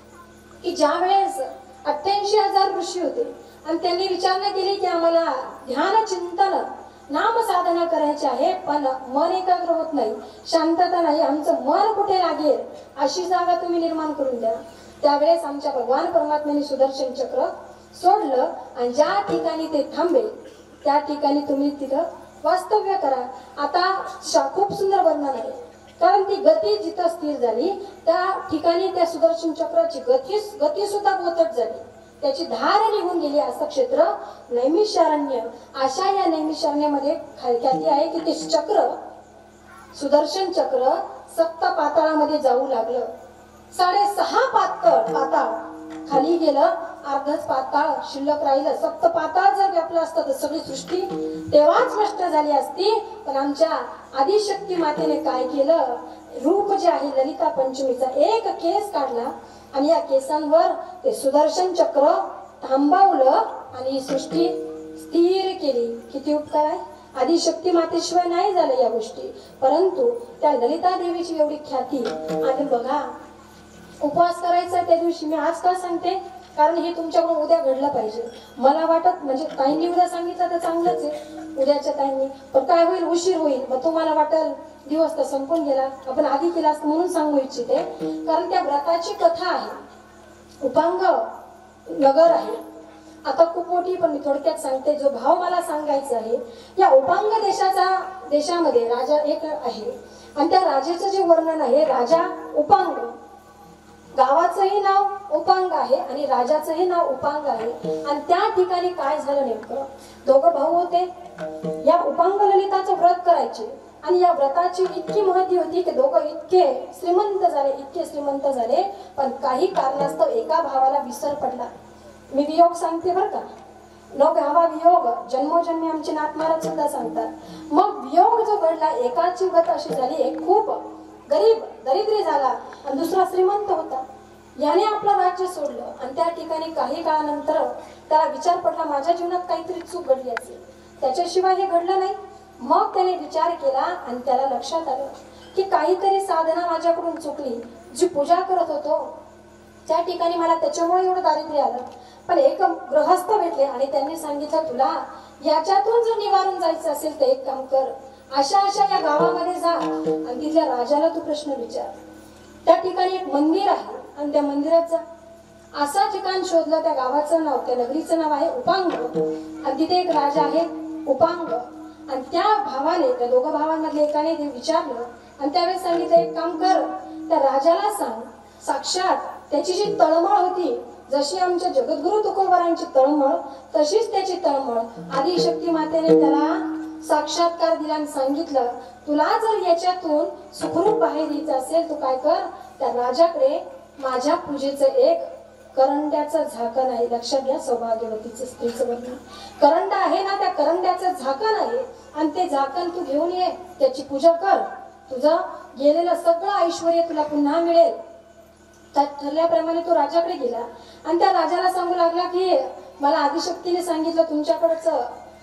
की ज्या वेळेस 88,000 ऋषी होते आणि त्यांनी विचारणा केली की आम्हाला ध्यान चिंतन नाम साधना करायची आहे, पण मन एकाग्र होत नाही, शांतता नाही, आमचं मन कुठे लागेल अशी जागा तुम्ही निर्माण करून द्या. त्यावेळेस आमच्या भगवान परमात्म्याने सुदर्शन चक्र सोडलं आणि ज्या ठिकाणी ते थांबेल त्या ठिकाणी तुम्ही तिथं वास्तव्य करा. आता खूप सुंदर वर्णन आहे, कारण ती गती जिथं स्थिर झाली त्या ठिकाणी त्या सुदर्शन चक्राची गती सुद्धा बोचट झाली, त्याची धार निघून गेली. असं क्षेत्र नैमिषारण्य. अशा या नैमिषारण्यामध्ये ख्याती आहे की ते चक्र सुदर्शन चक्र सप्त पाताळामध्ये जाऊ लागलं. 6.5 पाताळ खाली गेलं, अर्धच पाताळ शिल्लक राहिलं. सप्त पाताळ जर व्यापलं असतं तर सगळी सृष्टी तेव्हाच नष्ट झाली असती. पण आमच्या आदिशक्ती मातेने काय केलं, रूप जे आहे ललिता पंचमीचा एक केस काढला आणि या केसांवर ते सुदर्शन चक्र थांबवलं आणि सृष्टी स्थिर केली. किती उपकार आहे, आदिशक्ती मातेशिवाय नाही झालं या गोष्टी. परंतु त्या ललिता देवीची एवढी ख्याती. आणि बघा, उपवास करायचा त्या दिवशी. मी आज का सांगते, कारण हे तुमच्याकडून उद्या घडलं पाहिजे. मला वाटत म्हणजे ताईंनी उद्या सांगितलं तर चांगलंच आहे, उद्याच्या ताईंनी. पण काय होईल, उशीर होईल. मग तुम्हाला वाटेल दिवस तर संपून गेला, आपण आधी केला असतं, म्हणून सांगू इच्छिते. कारण त्या व्रताची कथा आहे, उपांग नगर आहे. आता खूप मोठी, पण मी थोडक्यात सांगते. जो भाव मला सांगायचा आहे, या उपांग देशामध्ये राजा एक आहे आणि त्या राजाचं जे वर्णन आहे, राजा उपांग. गावाचंही नाव उपांग आहे आणि राजाचंही नाव उपांग आहे. आणि त्या ठिकाणी काय झालं नेमकं, दोघं भाऊ होते. या उपांग ललिताचं व्रत करायचे आणि या व्रताची इतकी महती होती की दोघं इतके श्रीमंत झाले. पण काही कारणास्तव एका भावाला विसर पडला. मी वियोग सांगते बरं का, न घ्यावा वियोग, जन्मोजन्मी आमचे नाथ महाराज सुद्धा सांगतात. मग वियोग जो घडला, एकाची गत अशी झाली, एक खूप गरीब दरिद्री झाला आणि दुसरा श्रीमंत होता. याने आपलं राज्य सोडलं आणि त्या ठिकाणी काही काळानंतर त्याला विचार पडला, माझ्या जीवनात काहीतरी चूक घडली असेल, त्याच्याशिवाय हे घडलं नाही. मग त्याने विचार केला आणि त्याला लक्षात आलं की काहीतरी साधना माझ्याकडून चुकली. जी पूजा करत होतो त्या ठिकाणी मला त्याच्यामुळे एवढं दारिद्र्य आलं. पण एक गृहस्थ भेटले आणि त्यांनी सांगितलं, तुला याच्यातून जर निवारून जायचं असेल तर एक काम कर, अशा या गावामध्ये जा आणि तिथल्या राजाला तू प्रश्न विचार. त्या ठिकाणी एक मंदिर आहे आणि त्या मंदिरात जा. असा ठिकाण शोधलं. त्या गावाचं नाव, त्या नगरीचं नाव आहे उपांग आणि तिथे एक राजा आहे उपांग. आणि त्या भावाने, त्या दोघं भावांमधल्या एकाने ते विचारलं आणि त्यावेळेस सांगितलं, एक काम कर, त्या राजाला सांग, साक्षात त्याची जी तळमळ होती, जशी आमच्या जगद्गुरु तुकोबारांची तळमळ, तशीच त्याची तळमळ आदिशक्ती मातेने त्याला साक्षात्कार दिला आणि सांगितलं, तुला जर याच्यातून सुखरूप बाहेर यायचं असेल, तू काय कर, त्या राजाकडे माझ्या पूजेचं एक करंड्याचं झाकण आहे. लक्षात घ्या, सौभाग्यवतीचं स्त्रीचं वर्णन. करंडा आहे ना, त्या करंड्याचं झाकण आहे आणि ते झाकण तू घेऊन ये, त्याची पूजा कर, तुझं गेलेलं सगळं ऐश्वर तुला पुन्हा मिळेल. त्या ठरल्याप्रमाणे तो राजाकडे गेला आणि त्या राजाला सांगू लागला की मला आदिशक्तीने सांगितलं तुमच्याकडचं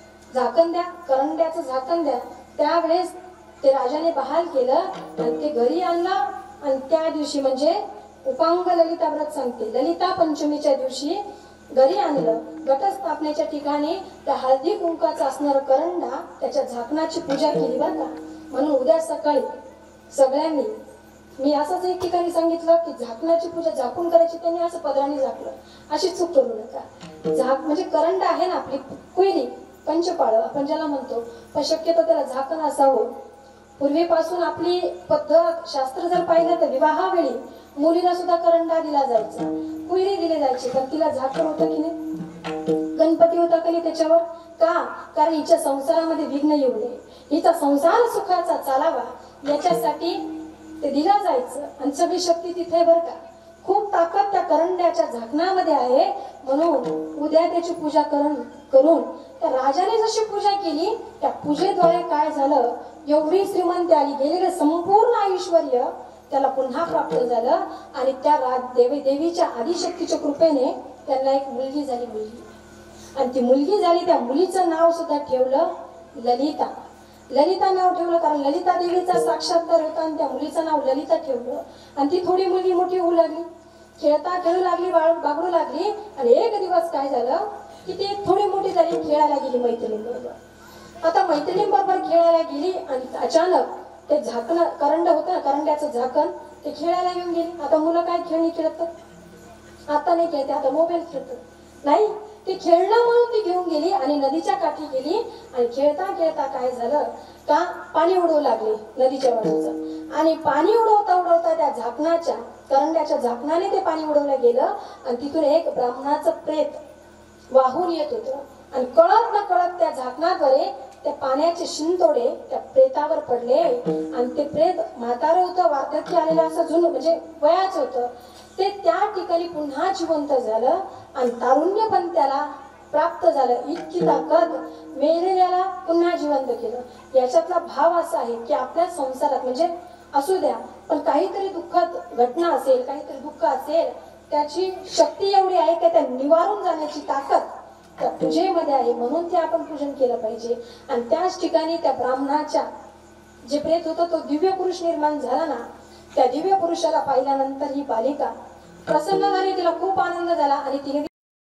झाकण द्या, करंड्याचं झाकण द्या. त्यावेळेस ते राजाने बहाल केलं आणि ते घरी आणलं. आणि त्या दिवशी म्हणजे उपांग ललिता व्रत सांगते, ललिता पंचमीच्या दिवशी घरी आणलं. घटस्थापनेच्या ठिकाणी त्या हळदी कुंकाचा असणारा करंडा, त्याच्या झाकणाची पूजा केली बरं का. म्हणून उद्या सकाळी सगळ्यांनी, मी असंच एक ठिकाणी सांगितलं की झाकणाची पूजा झाकून करायची, त्यांनी असं पदराने झाकलं, अशी चूक करू नका. झाक म्हणजे करंडा आहे ना आपली कुयरी, पंचपाळ आपण ज्याला म्हणतो, पण शक्यतो त्याला झाकण असावं. पूर्वीपासून आपली पद्धत, शास्त्र जर पाहिलं तर विवाहावेळी मुलीला सुद्धा करंडा दिला जायचा, कुयरी दिली जायची, पण तिला झाकण होतं की नाही, गणपती होता की नाही त्याच्यावर. का? कारण हिच्या संसारामध्ये विघ्न येऊ नये, हिचा संसार सुखाचा चालावा, याच्यासाठी ते दिला जायचं. आणि सगळी शक्ती तिथे बरं का, खूप ताकद त्या करंड्याच्या झाकणामध्ये आहे. म्हणून उद्या त्याची पूजा करून त्या राजाने जशी पूजा केली, त्या पूजेद्वारे काय झालं, एवढी श्रीमंती आली, गेलेलं संपूर्ण ऐश्वर्य त्याला पुन्हा प्राप्त झालं. आणि त्या देवीच्या आदिशक्तीच्या कृपेने त्यांना एक मुलगी झाली, आणि ती मुलगी झाली, त्या मुलीचं नाव सुद्धा ठेवलं ललिता. ललिता नाव ठेवलं कारण ललिता देवीचा साक्षात्कार होता आणि त्या मुलीचं नाव ललिता ठेवलं. आणि ती थोडी मुलगी मोठी होऊ लागली, खेळू लागली, बागडू लागली. आणि एक दिवस काय झालं की ती थोडी मोठी झाली, खेळायला गेली मैत्रिणींबरोबर. आता मैत्रिणींबरोबर खेळायला गेली आणि अचानक ते झाकण, करंड होतं ना, करंड्याचं झाकण, ते खेळायला घेऊन गेली. आता मुलं काय खेळणी खेळतात, आता नाही खेळते, आता मोबाईल खेळतात. नाही, ते खेळणं म्हणून ती घेऊन गेली आणि नदीच्या काठी गेली. आणि खेळता खेळता काय झालं का, पाणी उडवू लागले नदीच्या बाजूचं. आणि पाणी उडवता त्या झाकणाच्या, करंड्याच्या झाकणाने ते पाणी उडवलं गेलं. आणि तिथून एक ब्राह्मणाचं प्रेत वाहून येत होतं. आणि कळत न कळत त्या झाकणाद्वारे त्या पाण्याचे शिंतोडे त्या प्रेतावर पडले. आणि ते प्रेत म्हातारं होतं, वार्धक्य आलेलं असं जुनं, म्हणजे वयाच होतं. ते त्या ठिकाणी पुन्हा जिवंत झालं आणि तारुण्य पण त्याला प्राप्त झालं. इतकी ताकद, मेलेल्याला पुन्हा जिवंत केलं. याच्यातला भाव असा आहे की आपल्या संसारात म्हणजे असू द्या, पण काहीतरी दुःखद घटना असेल, काहीतरी दुःख असेल, त्याची शक्ती एवढी आहे की त्या निवारून जाण्याची ताकद त्या पूजेमध्ये आहे. म्हणून ते आपण पूजन केलं पाहिजे. आणि त्याच ठिकाणी त्या ब्राह्मणाच्या जे प्रेत होतं, तो दिव्य पुरुष निर्माण झाला ना. त्या दिव्य पुरुषाला पाहिल्यानंतर ही बालिका प्रसन्न झाली, तिला खूप आनंद झाला आणि तिने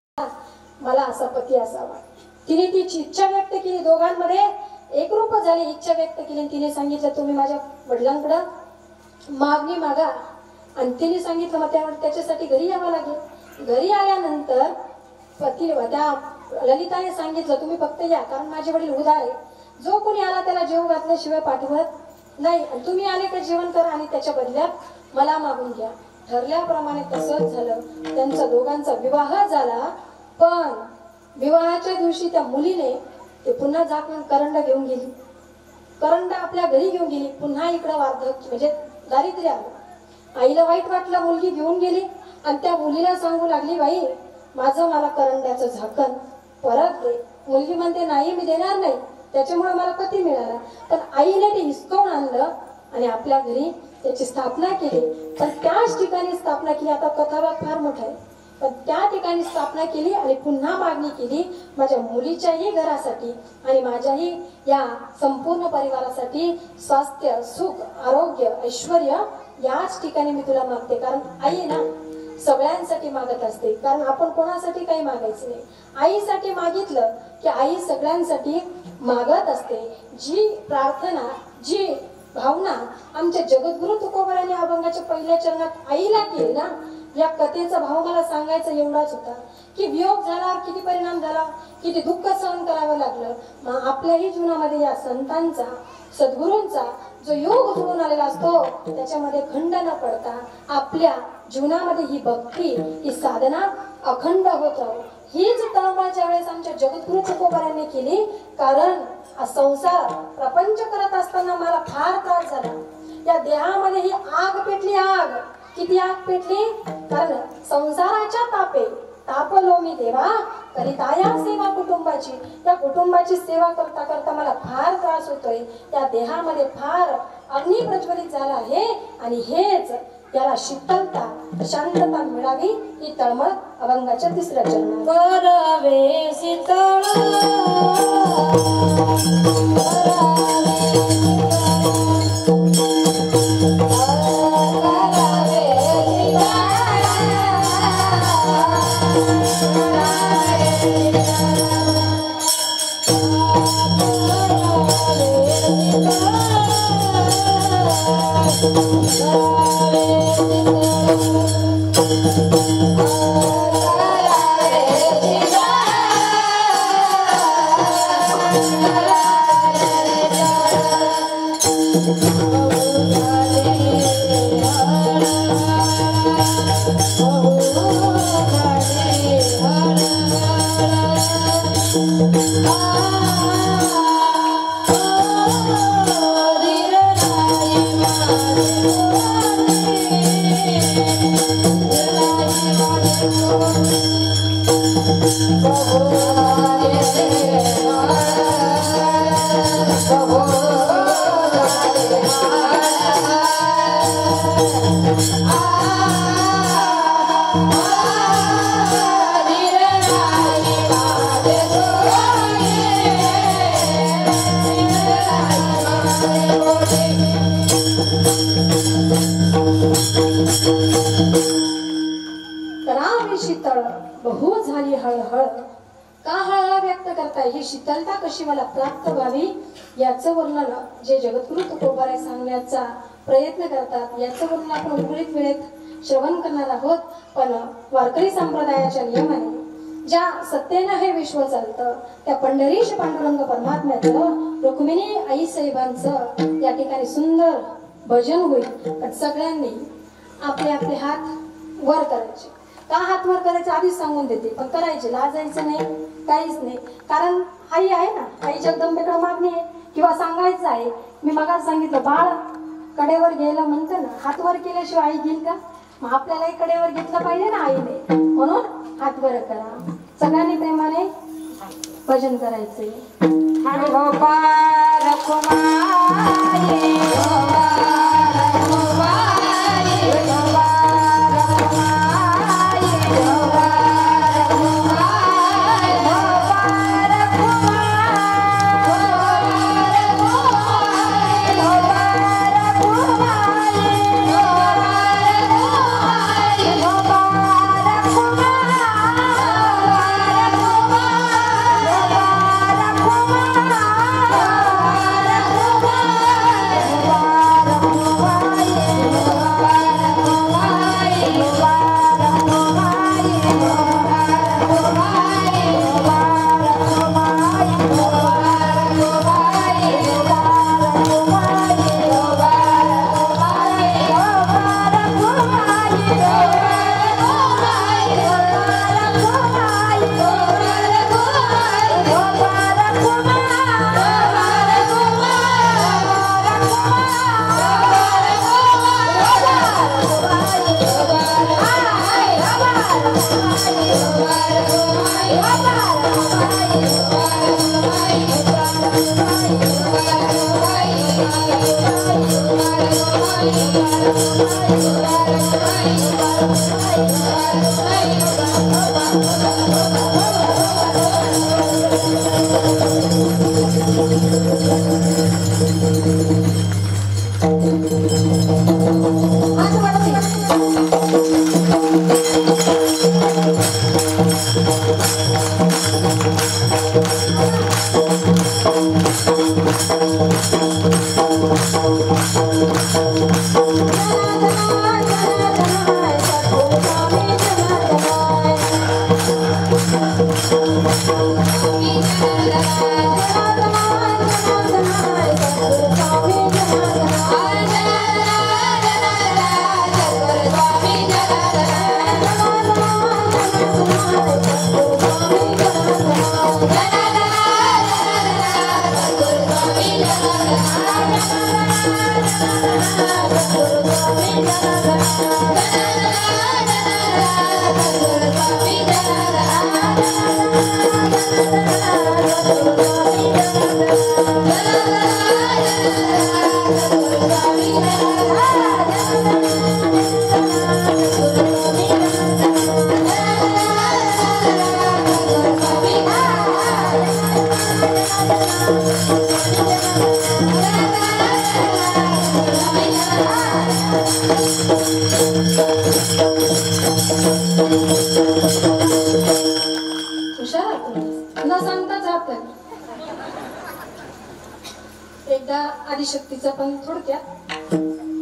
मला असा पती असावा. तिने तिची इच्छा व्यक्त केली, दोघांमध्ये एकरूप झाली, इच्छा व्यक्त केली. तिने सांगितलं तुम्ही माझ्या वडिलांकडं मागणी मागा. आणि तिने सांगितलं मग त्याच्यासाठी घरी यावं लागेल. घरी आल्यानंतर पती त्या ललिताने सांगितलं तुम्ही फक्त या, कारण माझे वडील उदार आहे, जो कोणी आला त्याला जेव घातल्याशिवाय पाठवत नाही. आणि तुम्ही आले का जेवण करा आणि त्याच्या बदल्यात मला मागून घ्या. ठरल्याप्रमाणे तसंच झालं. त्यांचा दोघांचा विवाह झाला. पण विवाहाच्या दिवशी त्या मुलीने ते पुन्हा झाकून करंड घेऊन गेली. करंड आपल्या घरी घेऊन गेली. पुन्हा इकडं वार्धक्य म्हणजे दारिद्र्य आलं. आईला वाईट वाटलं, मुलगी घेऊन गेली आणि त्या मुलीला सांगू लागली बाई मला करंड्याचं झाकण परत दे. मुलगी म्हणते नाही मी देणार नाही, त्याच्यामुळे मला पती मिळाला. पण आईने ते हिसकावून आणलं आणि आपल्या घरी त्याची स्थापना केली. पण त्याच ठिकाणी स्थापना केली. आता कथाभाग फार मोठा आहे, पण त्या ठिकाणी स्थापना केली आणि पुन्हा मागणी केली माझ्या मुलीच्याही घरासाठी आणि माझ्याही या संपूर्ण परिवारासाठी स्वास्थ्य, सुख, आरोग्य, ऐश्वर याच ठिकाणी मी तुला मागते. कारण आई ना सगळ्यांसाठी मागत असते, कारण आपण कोणासाठी काही मागायचं नाही. आईसाठी मागितलं की आई सगळ्यांसाठी मागत असते. जी प्रार्थना, जी भावना आमच्या जगद्गुरु तुकोबारायांनी अभंगाच्या पहिल्या चरणात आईला केली ना, या कथेचा भाव मला सांगायचा एवढाच होता की वियोग झाला, किती परिणाम झाला, किती दुःख सहन करावं लागलं. मग आपल्याही जीवनामध्ये या संतांचा, सद्गुरूंचा जो योग जुळून आलेला असतो त्याच्यामध्ये खंड न पडता आपल्या जीवनामध्ये ही भक्ती, ही साधना अखंड होत राहू. हीच तळमळ ज्यावेळेस आमच्या जगद्गुरु तुकोबारायांनी केली. कारण हा संसार प्रपंच करत असताना मला फार त्रास झाला. या देहामध्ये ही आग पेटली. आग किती आग पेटली, कारण संसाराच्या तापे तापलो मी देवा करिताया सेवा कुटुंबाची. त्या कुटुंबाची सेवा करता करता मला फार त्रास होतोय. त्या देहामध्ये फार अग्नी प्रज्वलित झाला आहे आणि हेच याला शीतलता, शांतता मिळावी ही तळमळ अभंगाच्या तिसऱ्या चरणात. करावे शीतळ बहु झाली हळहळ. का हळहळ व्यक्त करताय, ही शीतलता कशी मला प्राप्त व्हावी याचं वर्णन जे जगद्गुरु तुकोबाराय सांगण्याचा प्रयत्न करतात, याचं वर्णन आपण उर्वरित वेळेत श्रवण करणार आहोत. पण वारकरी संप्रदायाच्या नियमाने ज्या सत्तेनं हे विश्व चालतं, त्या पंढरीश पांडुरंग परमात्म्याचं, रुक्मिणी आई साहेबांचं या ठिकाणी सुंदर भजन होईल. पण सगळ्यांनी आपले आपले हात वर करायचे. का हात वर करायचे आधीच सांगून देते, पण करायचे, लाजायचं नाही, काहीच नाही. कारण आई आहे ना, आई जगदंबेकडे मागणी आहे किंवा सांगायचं आहे. मी मगाच सांगितलं बाळ कडेवर घ्यायला म्हणतं ना, हात वर केल्याशिवाय आई घेईल का? मग आपल्यालाही कडेवर घेतलं पाहिजे ना आईने, म्हणून हात वर करा. सगळ्यांनी प्रेमाने भजन करायचे. Bye. न सांगताच आपण एकदा आदिशक्तीचं पण थोडक्यात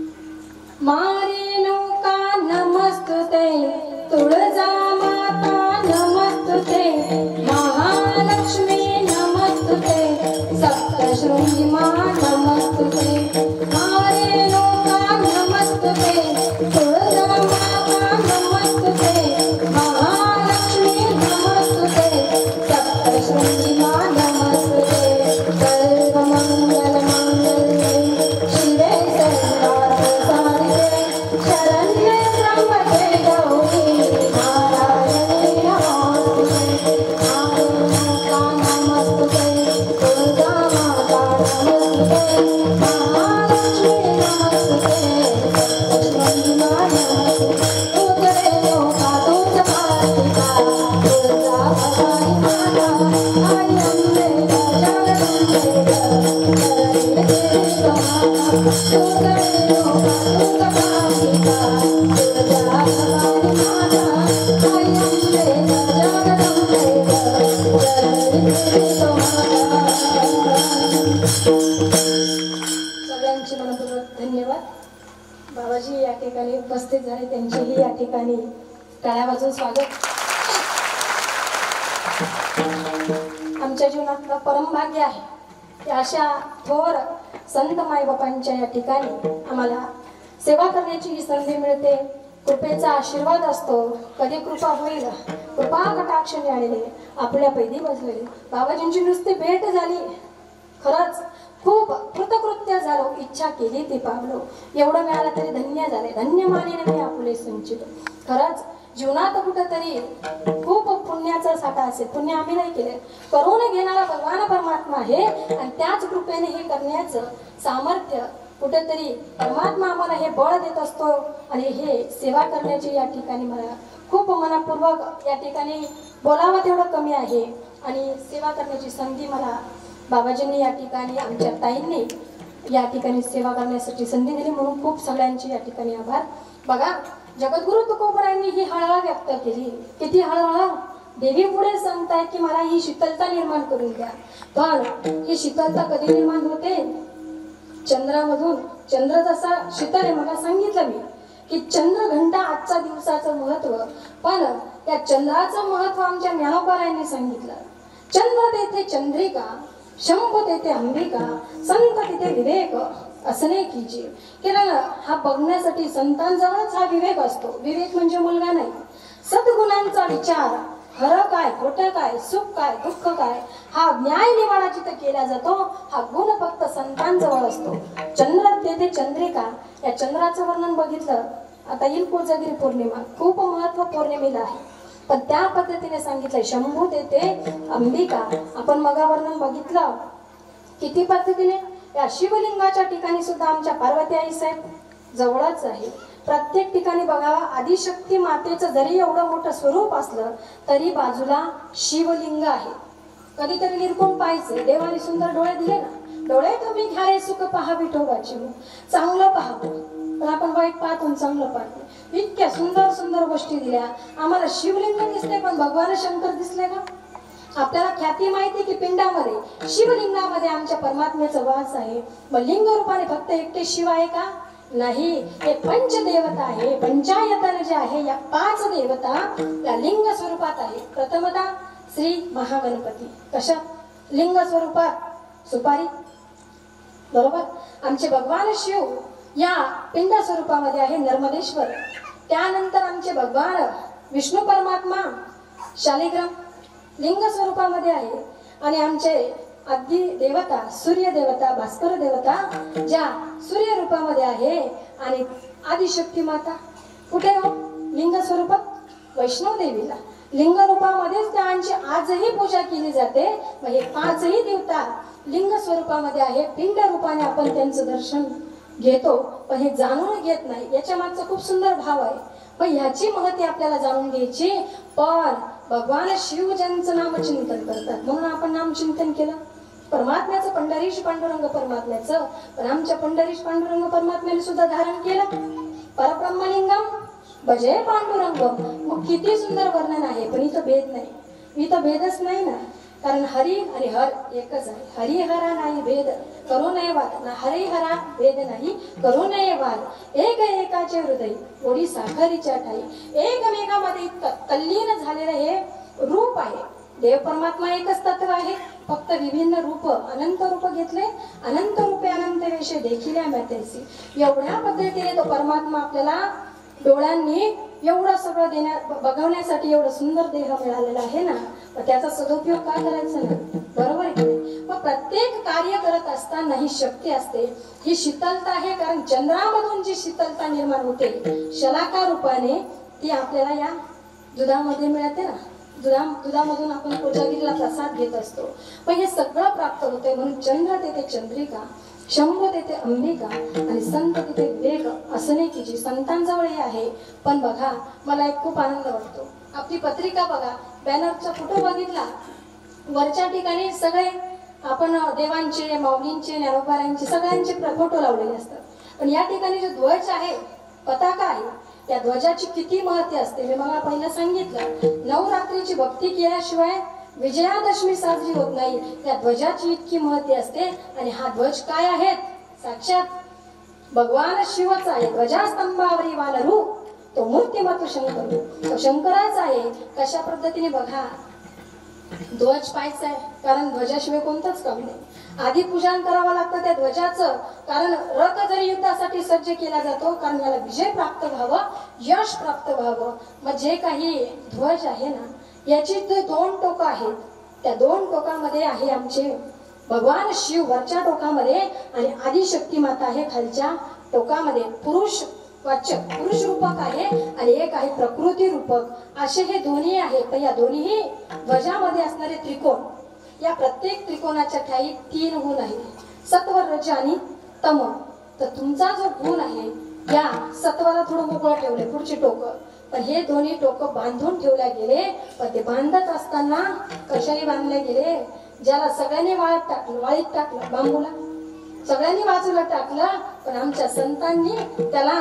मारे नौका नमस्तुते तुळजा माता नमस्तुते महालक्ष्मी नमस्तुते सप्तशृंगी मा नमस्तुते मारे नौका नमस्तुते तुळजा माता नमस्तुते महालक्ष्मी नमस्तुते सप्तशृंगी मा नमस्तुते सर्वमंगल मंगल्ये शिवे सर्वार्थ साधिके शरण्ये त्र्यंबके गौरी नारायणी नमोस्तुते नमोका नमस्तुते दुर्गा माता नमस्तुते महालक्ष्मी नमस्तुते सप्तशृंगी मा नमस्तुते तुझे लोका तुझ कार्तिका दुर्गा भवानी माता आई अंबे जगदंबे शरण्ये देवी माता तुझे लोका तुझ कार्तिका दुर्गा भवानी माता आई अंबे जगदंबे शरण्ये देवी माता. सगळ्यांचे मनपूर्वक धन्यवाद. बाबाजी या ठिकाणी उपस्थित झाले, त्यांचेही या ठिकाणी टाळ्या वाजवून स्वागत. आमच्या जीवनातलं परमभाग्य आहे की अशा थोर संत माईबापांच्या या ठिकाणी आम्हाला सेवा करण्याची ही संधी मिळते. कृपेचा आशीर्वाद असतो. कधी कृपा होईल, कृपा कटाक्षाने आलेले आपल्या पैदी बसलेले बाबाजींची नुसती भेट झाली. खरंच खूप कृतकृत्य झालो, इच्छा केली ती पावलो. एवढं मिळालं तरी धन्य झाले. धन्य मानेने मी आपुले संचित. खरंच जीवनात कुठंतरी खूप पुण्याचा साठा असेल. पुण्य आम्ही नाही केले, करून घेणारा भगवान परमात्मा आहे आणि त्याच कृपेने हे करण्याचं सामर्थ्य कुठेतरी परमात्मा आम्हाला हे बळ देत असतो. आणि हे सेवा करण्याची या ठिकाणी मला खूप मनापूर्वक या ठिकाणी बोलावं तेवढं कमी आहे. आणि सेवा करण्याची संधी मला बाबाजींनी या ठिकाणी, आमच्या ताईंनी या ठिकाणी सेवा करण्यासाठी संधी दिली, म्हणून खूप सगळ्यांचे या ठिकाणी आभार. बघा, जगद्गुरु तुकोबरायांनी ही हळहळ व्यक्त केली. किती हळहळ. देवी पुढे सांगतायत की मला ही शीतलता निर्माण करून द्या. पण ही शीतलता कधी निर्माण होते? चंद्रामधून. चंद्र जसा शीतल आहे, मला सांगितलं मी की चंद्रघंटा आजचा दिवसाचं महत्व. पण त्या चंद्राचं महत्व आमच्या ज्ञानोबारायांनी सांगितलं. चंद्र तेथे चंद्रिका, शंभ तेथे अंबिका, संत तिथे विवेक असणे कीजे. कारण हा बघण्यासाठी संतांजवळच हा विवेक असतो. विवेक म्हणजे मुलगा नाही. सद्गुणांचा विचार, खरं काय, खोटं काय, सुख काय, दुःख काय, हा न्याय निवाडा जिथं केला जातो. हा गुण फक्त संतांजवळ असतो. चंद्र तेथे चंद्रिका, या चंद्राचं वर्णन बघितलं. आता येईल कोजागिरी पौर्णिमा, खूप महत्व पौर्णिमेला आहे, पण त्या पद्धतीने सांगितलंय. शंभू तेथे अंबिका, आपण मगा वर्णन बघितलं किती पद्धतीने. या शिवलिंगाच्या ठिकाणी सुद्धा आमच्या पार्वती आई साहेब जवळच आहे. प्रत्येक ठिकाणी बघावा, आदिशक्ती मातेचं जरी एवढं मोठं स्वरूप असलं तरी बाजूला शिवलिंग आहे. कधीतरी निर्गुण पाहायचे. देवाने सुंदर डोळे दिले ना, डोळे तुम्ही घ्या रे सुख पहा विठोबाची, चांगलं पहा. पण आपण वाईट पाहतो, चांगलं पाहतो. इतक्या सुंदर सुंदर गोष्टी दिल्या आम्हाला. शिवलिंग दिसले पण भगवान शंकर दिसले का? आपल्याला ख्याती माहिती की पिंडामध्ये शिवलिंगामध्ये स्वरूपामध्ये आमच्या परमात्म्याचा वास आहे. मग लिंग रूपाने फक्त एकटे शिव आहे का? नाही, हे पंचदेवता आहे. पंचायतन जे आहे या 5 देवता या लिंग स्वरूपात आहे. प्रथमतः श्री महागणपती कशा लिंग स्वरूपात सुपारी, बरोबर. आमचे भगवान शिव या पिंड स्वरूपामध्ये आहे नर्मदेश्वर. त्यानंतर आमचे भगवान विष्णू परमात्मा शालिग्राम लिंग स्वरूपामध्ये आहे. आणि आमचे आदि देवता सूर्य देवता भास्कर देवता ज्या सूर्य रूपामध्ये आहे. आणि आदिशक्ती माता कुठे हो? लिंग स्वरूपात वैष्णव देवीला लिंग रूपामध्येच त्यांची आजही पूजा केली जाते. मग हे 5ही देवता लिंग स्वरूपामध्ये आहे. पिंड रूपाने आपण त्यांचं दर्शन घेतो, पण हे जाणून घेत नाही. याच्या मागचा खूप सुंदर भाव आहे. पण ह्याची महती आपल्याला जाणून घ्यायची. पण भगवान शिव ज्यांचं नामचिंतन करतात म्हणून आपण नामचिंतन केलं परमात्म्याचं, पंढरीश पांडुरंग परमात्म्याचं. पण आमच्या पंढरीश पांडुरंग परमात्म्याने सुद्धा धारण केलं परब्रह्मलिंगम भजे पांडुरंग. मग किती सुंदर वर्णन आहे. पण इथं भेद नाही, इथं भेदच नाही ना. कारण हरी आणि हर एकच आहे. हरिहरा नाही भेद करू नये वाद ना. हरिहरा भेद नाही करू नये वाद. एक एकाचे हृदय ओढी साखरीच्या ठाई. एकमेकामध्ये इतकं तल्लीन झालेलं हे रूप आहे. देव परमात्मा एकच तत्व आहे, फक्त विभिन्न रूप अनंत रूप घेतले. अनंत रूपे अनंत वेशे देखील त्याची. एवढ्या पद्धतीने तो परमात्मा आपल्याला डोळ्यांनी एवढं सगळं बघवण्यासाठी एवढं सुंदर देह मिळालेला आहे ना. मग त्याचा सदुपयोग काय करायचा ना, बरोबर आहे. मग प्रत्येक कार्य करत असताना ही शक्ती असते, ही शीतलता आहे. कारण चंद्रामधून जी शीतलता निर्माण होते शलाका रूपाने ती आपल्याला या दुधामध्ये मिळते ना. दुधामधून आपण कोजागिरीला प्रसाद घेत असतो. पण हे सगळं प्राप्त होते म्हणून चंद्र तेथे चंद्रिका, शंभू तेथे अंबिका आणि संत तिथे विवेक. असं नाही की जी संतांजवळही आहे. पण बघा, मला एक खूप आनंद वाटतो. आपली पत्रिका बघा, बॅनरचा फोटो बघितला, वरच्या ठिकाणी सगळे आपण देवांचे, माऊलींचे, ज्ञानोबारांचे सगळ्यांचे फोटो लावलेले असतात. पण या ठिकाणी जो ध्वज आहे, पताका आहे, त्या ध्वजाची किती महत्त्व असते मी मला पहिलं सांगितलं. नवरात्रीची भक्ती केल्याशिवाय विजयादशमी साजरी होत नाही. त्या ध्वजाची इतकी महत्त्व असते. आणि हा ध्वज काय आहेत? साक्षात भगवान शिवच आहे. ध्वजास्तंभावरी वानरू तो मूर्तिमत्व शंकर, तो शंकराचा आहे. कशा पद्धतीने बघा, ध्वज पाहायचा आहे, कारण ध्वजाशिवाय कोणतंच काम नाही. आधी पूजन करावं लागतं त्या ध्वजाचं. कारण रथ जरी युद्धासाठी सज्ज केला जातो, कारण याला विजय प्राप्त व्हावं, यश प्राप्त व्हावं. मग जे काही ध्वज आहे ना, याची 2 टोकं आहेत. त्या 2 टोकांमध्ये आहे आमचे भगवान शिव वरच्या टोकामध्ये आणि आदिशक्ती माता आहे खालच्या टोकामध्ये. पुरुष वाचक पुरुष रूपक आहे आणि एक आहे प्रकृती रूपक. असे हे दोन्ही आहे. पण या दोन्ही ध्वजामध्ये असणारे त्रिकोण, या प्रत्येक त्रिकोणाच्या ठाई 3 गुण आहेत, सत्व, रज आणि तम. तर तुमचा जो गुण आहे, या सत्वाला थोडं मोकळं ठेवले पुढची टोकं. पण हे दोन्ही टोकं बांधून ठेवल्या गेले. पण ते बांधत असताना कशाने बांधले गेले? ज्याला सगळ्यांनी वाळीत टाकलं, बांबूला सगळ्यांनी बाजूला टाकलं. पण आमच्या संतांनी त्याला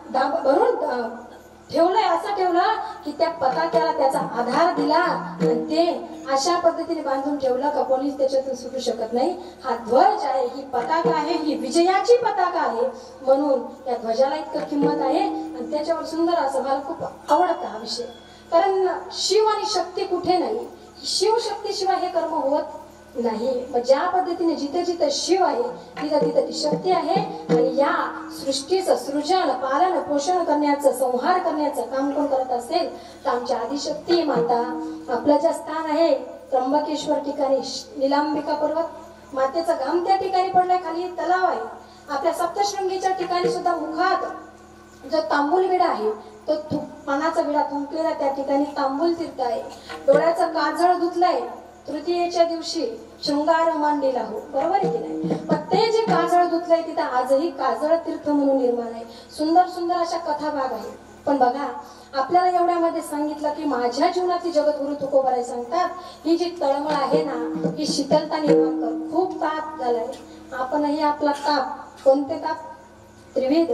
भरून ठेवलंय. असं ठेवलं की त्या पताक्याला त्याचा आधार दिला आणि ते अशा पद्धतीने बांधून ठेवलं का कोणीच त्याच्यातून सुटू शकत नाही. हा ध्वज आहे, ही पताका आहे, ही विजयाची पताका आहे. म्हणून या ध्वजाला इतकं किंमत आहे. आणि त्याच्यावर सुंदर असं मला खूप आवडतं हा विषय. कारण शिव आणि शक्ती कुठे नाही, शिवशक्तीशिवाय हे कर्म होत नाही. मग ज्या पद्धतीने जिथे जिथे शिव आहे तिथे तिथे ती शक्ती आहे. आणि या सृष्टीचं सृजन, पालन, पोषण करण्याचं, संहार करण्याचं काम कोण करत असेल तर आमच्या आदिशक्ती माता. आपलं जे स्थान आहे त्र्यंबकेश्वर ठिकाणी, नीलांबिका पर्वत मातेचं गाम त्या ठिकाणी पडलंय. खाली तलाव आहे. आपल्या सप्तशृंगीच्या ठिकाणी सुद्धा मुखात जो तांबूल विडा आहे, तो पानाचा विडा थुंकलेला, त्या ठिकाणी तांबूल तीर्थ आहे. डोळ्याचं काजळ धुतलंय. तृतीयेच्या दिवशी शृंगार मांडलेला हो, बरोबर आहे की नाही? पण ते जे काजळ धुतलंय तिथं आजही काजळ तीर्थ म्हणून निर्माण आहे. सुंदर सुंदर अशा कथा भाग आहेत. पण बघा, आपल्याला एवढ्यामध्ये सांगितलं की माझ्या जीवनातली जगद्गुरु तुकोबाराय सांगतात, ही जी तळमळ आहे ना, ही शीतलता निर्माण कर. खूप ताप झालाय. आपणही आपला ताप, कोणते ताप? त्रिविध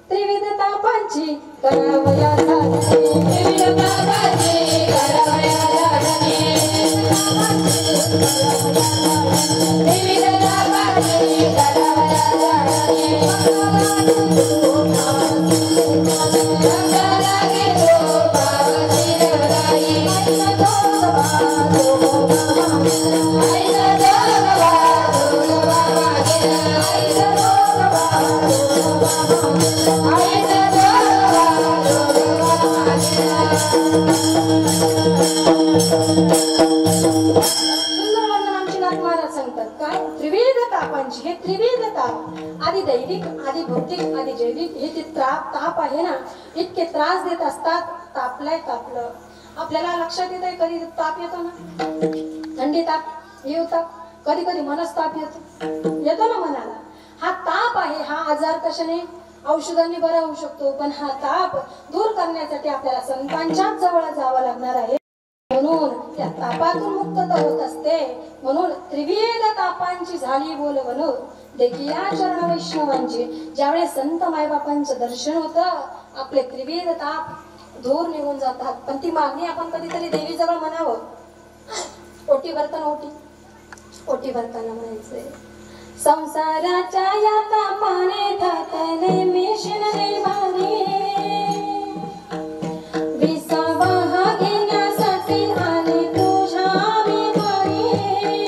तापांची करावया साधने, त्रिविध तापांची करावया साधने, विविध तापांची, हे त्रिविध ताप, आधी दैविक, आधी भौतिक, आधी जैविक, हे जे ताप आहे ना, इतके त्रास देत असतात. तापलंय तापलं, आपल्याला लक्षात येत आहे कधी ताप येतो ना, थंडी ताप, हे ताप, कधी कधी मनस्ताप येतो ना मनाला. हा ताप आहे, हा आजार कशाने, औषधांनी बरा होऊ शकतो, पण हा ताप दूर करण्यासाठी आपल्याला संतांच्याच जवळ जावं लागणार आहे. म्हणून त्या तापातून मुक्तता होत असते. म्हणून त्रिविध तापांची झाली बोल म्हणून देखिया चरण वैष्णवांची. ज्यावेळेस संत मायबापांचं दर्शन होतं, आपले त्रिविध ताप दूर निघून जातात. पण ती मागणी आपण कधीतरी देवी जवळ म्हणावं. ओटी भरताना ओटी भरताना म्हणायचंय, संसाराच्या या तापाने थातले मिशन भागी, विसावा घेण्यासाठी आले तुझ्या मी घरी,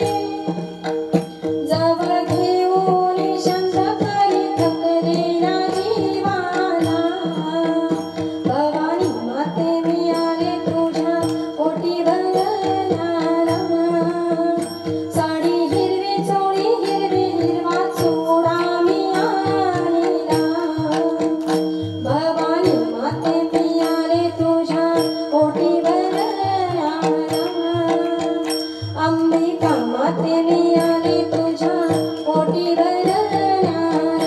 जवळ घेऊन शांत करी थकलेला जीवाला, भवानी माते मी आले तुझ्या ओटी भरण्याला, साडी हिरवी चोळी हिरवी हिरवा चोळा मी आणला, भवानी माते मी आले तुझ्या ओटी भरण्याला, अंबिका माते मी आले तुझ्या ओटी भरण्याला.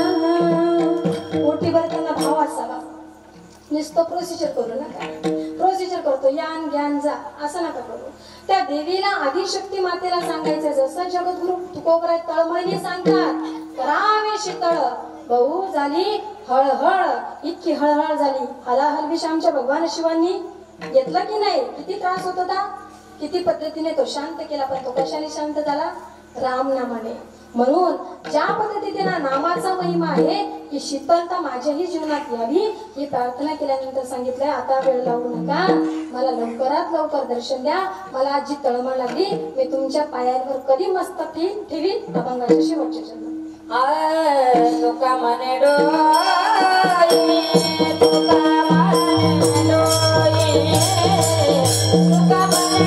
ओटी भरताना भाव असावा, नुसतं प्रोसिजर करू नका. प्रोसिजर करतो यान ज्ञान जा असं नका करू. त्या देवीला आदिशक्ती मातेला सांगायचं, जसं जगद्गुरु तुकोबराय तळमळीने सांगतात, करावे शीतळ बहु झाली हळहळ, इतकी हळहळ झाली. हलाहल आमच्या भगवान शिवांनी घेतला की नाही, किती त्रास होत होता, किती पद्धतीने तो शांत केला. पण तो कशाने शांत झाला, राम नामाने. म्हणून ज्या पद्धतीने नामाचा महिमा आहे, ही शीतलता माझ्याही जीवनात यावी ही प्रार्थना केल्यानंतर सांगितलंय, आता वेळ लावू नका, मला लवकरात लवकर दर्शन द्या. मला आजी तळमळ लागली, मी तुमच्या पायांवर कधी मस्तक ठेवीन. अभंगाच्या शेवटचे चरण. तुका मने डोई, तुका मने डोई, तुका मने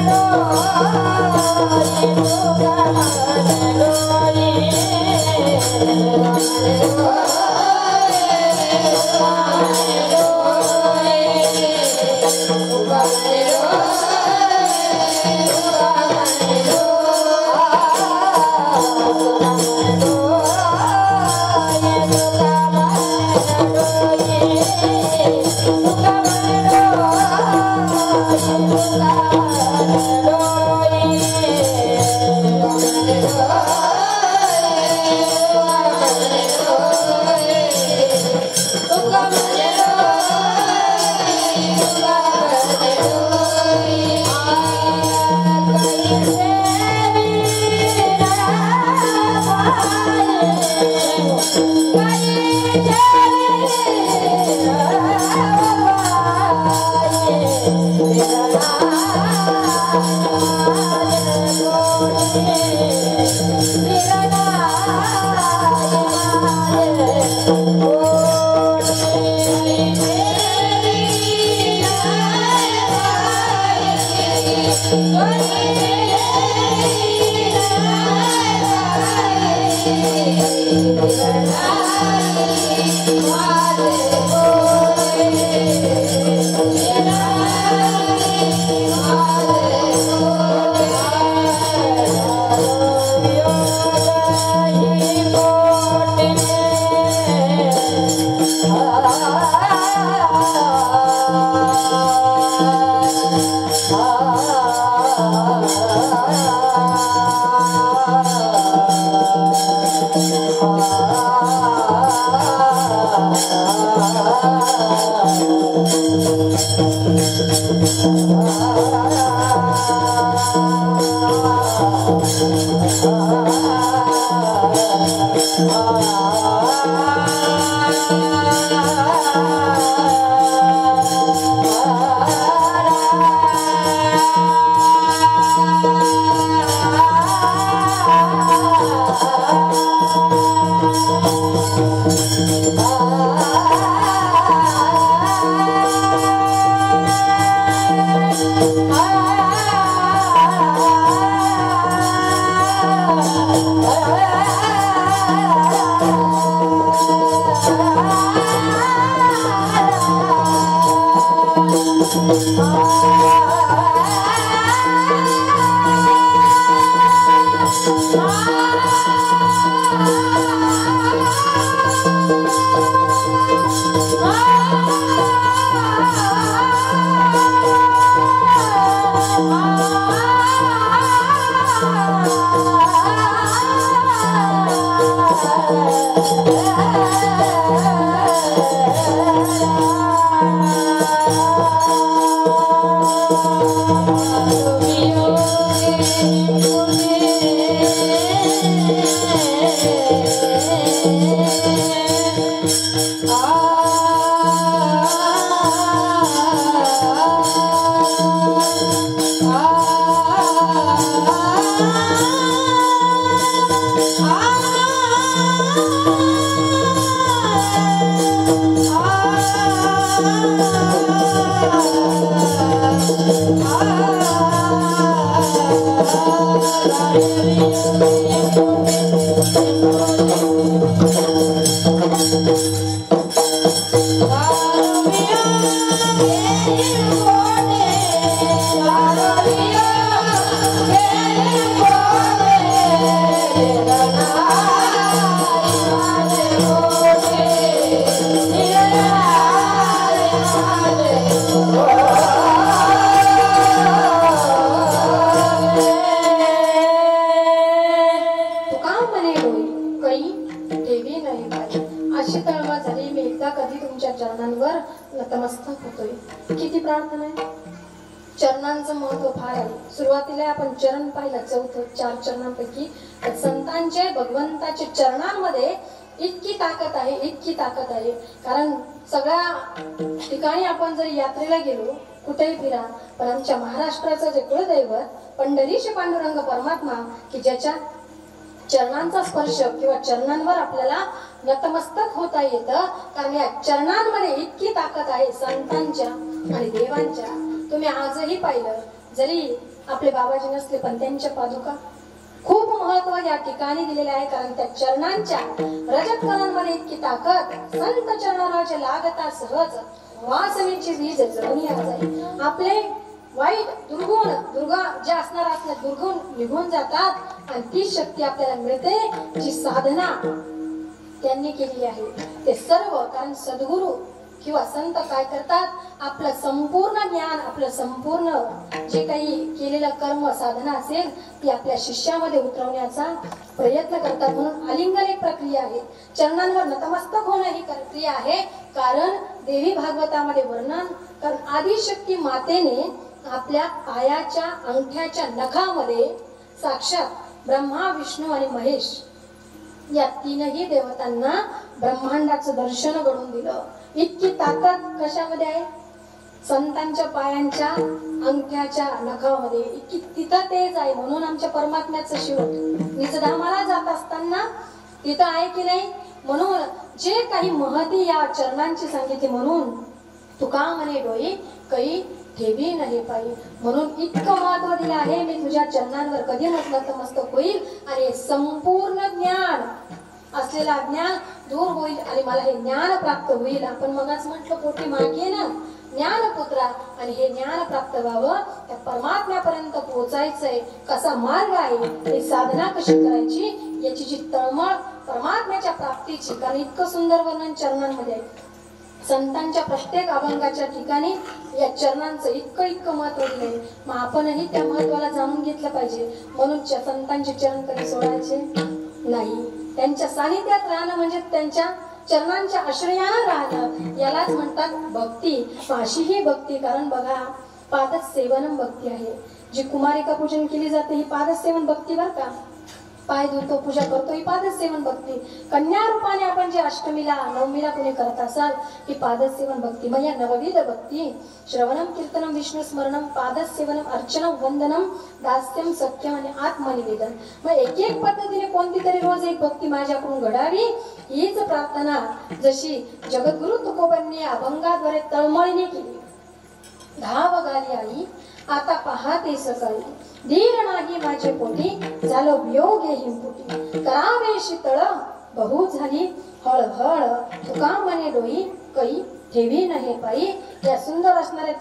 डोई, तुका मने डोई, Oh काही देवी नाही पाहिजे. अशी तळमळ झाली, मी एकदा कधी तुमच्या चरणांवर नतमस्तक होतोय. किती प्रार्थना आहे. चरणांचं महत्व फार आहे. सुरुवातीला आपण चरण पाहिलं, चौथं 4 चरणांपैकी संतांचे भगवंताच्या चरणांमध्ये इतकी ताकद आहे, इतकी ताकद आहे. कारण सगळ्या ठिकाणी आपण जर यात्रेला गेलो, कुठेही फिरा, पण आमच्या महाराष्ट्राचं जे कुलदैवत पंढरीश पांडुरंग परमात्मा, की ज्याच्या चरणांचा स्पर्श किंवा चरणांवर आपल्याला नतमस्तक होता येतं, कारण या चरणांमध्ये इतकी ताकद आहे संतांच्या आणि देवांच्या. तुम्ही आजही पाहिलं, जरी आपले बाबाजी नसले पण त्यांच्या पादुका खूप महत्व या ठिकाणी दिलेले आहे. कारण त्या चरणांच्या रजत कणांमध्ये इतकी ताकद, संत चरणाचे लागता सहज वासनेची वीज जळून जाईल. आपले वाईट दुर्गुण जे असल्या दुर्गुण निघून जातात आणि ती शक्ती आपल्याला मिळते जी साधना त्यांनी केली आहे. ते सर्व कारण सद्गुरु किंवा संत काय करतात, आपलं संपूर्ण ज्ञान, आपलं संपूर्ण जे काही केलेलं कर्म साधना असेल ती आपल्या शिष्यामध्ये उतरवण्याचा प्रयत्न करतात. म्हणून आलिंगन एक प्रक्रिया आहे, चरणांवर नतमस्तक होणं ही प्रक्रिया आहे. कारण देवी भागवतामध्ये वर्णन, कारण आदिशक्ती मातेने आपल्या पायाच्या अंगठ्याच्या नखामध्ये साक्षात ब्रह्मा, विष्णू आणि महेश या तीनही देवतांना ब्रह्मांडाचं दर्शन घडवून दिलं. इतकी ताकद कशामध्ये आहे, संतांच्या पायांच्या अंगठ्याच्या नखामध्ये इतकी तिथं तेज आहे. म्हणून आमच्या परमात्म्याचं शिवट निजधामाला जात असताना तिथं आहे की नाही. म्हणून जे काही महती या चरणांची सांगितली, म्हणून तुका म्हणे डोई काही ठेवी नाही पाहिजे. म्हणून इतकं महत्व दिलं आहे. मी तुझ्या चरणांवर कधी नतमस्तक होईल आणि संपूर्ण ज्ञान असलेला ज्ञान दूर होईल आणि मला हे ज्ञान प्राप्त होईल. आपण मगच म्हटलं पोटी मागे ना ज्ञानपुत्रा, आणि हे ज्ञान प्राप्त व्हावं, त्या परमात्म्यापर्यंत पोहोचायचंय. कसा मार्ग आहे, हे साधना कशी करायची, याची जी तळमळ परमात्म्याच्या प्राप्तीची, कारण इतकं सुंदर वर्णन चरणांमध्ये आहे. संतांच्या प्रत्येक अभंगाच्या ठिकाणी या चरणांचं इतकं महत्व दिलंय. मग आपणही त्या महत्वाला जाणून घेतलं पाहिजे. म्हणून संतांचे चरण कधी सोडायचे नाही. त्यांच्या सानिध्यात राहणं म्हणजे त्यांच्या चरणांच्या आश्रयानं राहणं, यालाच म्हणतात भक्ती. अशी ही भक्ती, कारण बघा पादच सेवनम भक्ती आहे. जी कुमारिका पूजन केली जाते ही पादच सेवन भक्ती बर का. पाय धुतो, पूजा करतो, ही पादच सेवन भक्ती. कन्या रूपाने आपण जे अष्टमीला नवमीला कुणी करत असाल ही पादच सेवन भक्ती. मग या नवविध भक्ती श्रवणम कीर्तनम विष्णू स्मरणम पादच सेवनम अर्चनम वंदनम दास्यम सख्यम आणि आत्मनिवेदन. मग एक पद्धतीने कोणती तरी रोज एक भक्ती माझ्याकडून घडावी, हीच प्रार्थना जशी जगद्गुरु तुकोबांनी अभंगाद्वारे तळमळीने केली. धाव घाली आई आता पहाते सकाळी, धीर नाही माझे पोटी झालो वियोग हिंपुटी, करावेशी तळ बहु झाली हळहळ, तुका म्हणे डोई काही ठेवी नाही पायी. या सुंदर असणाऱ्या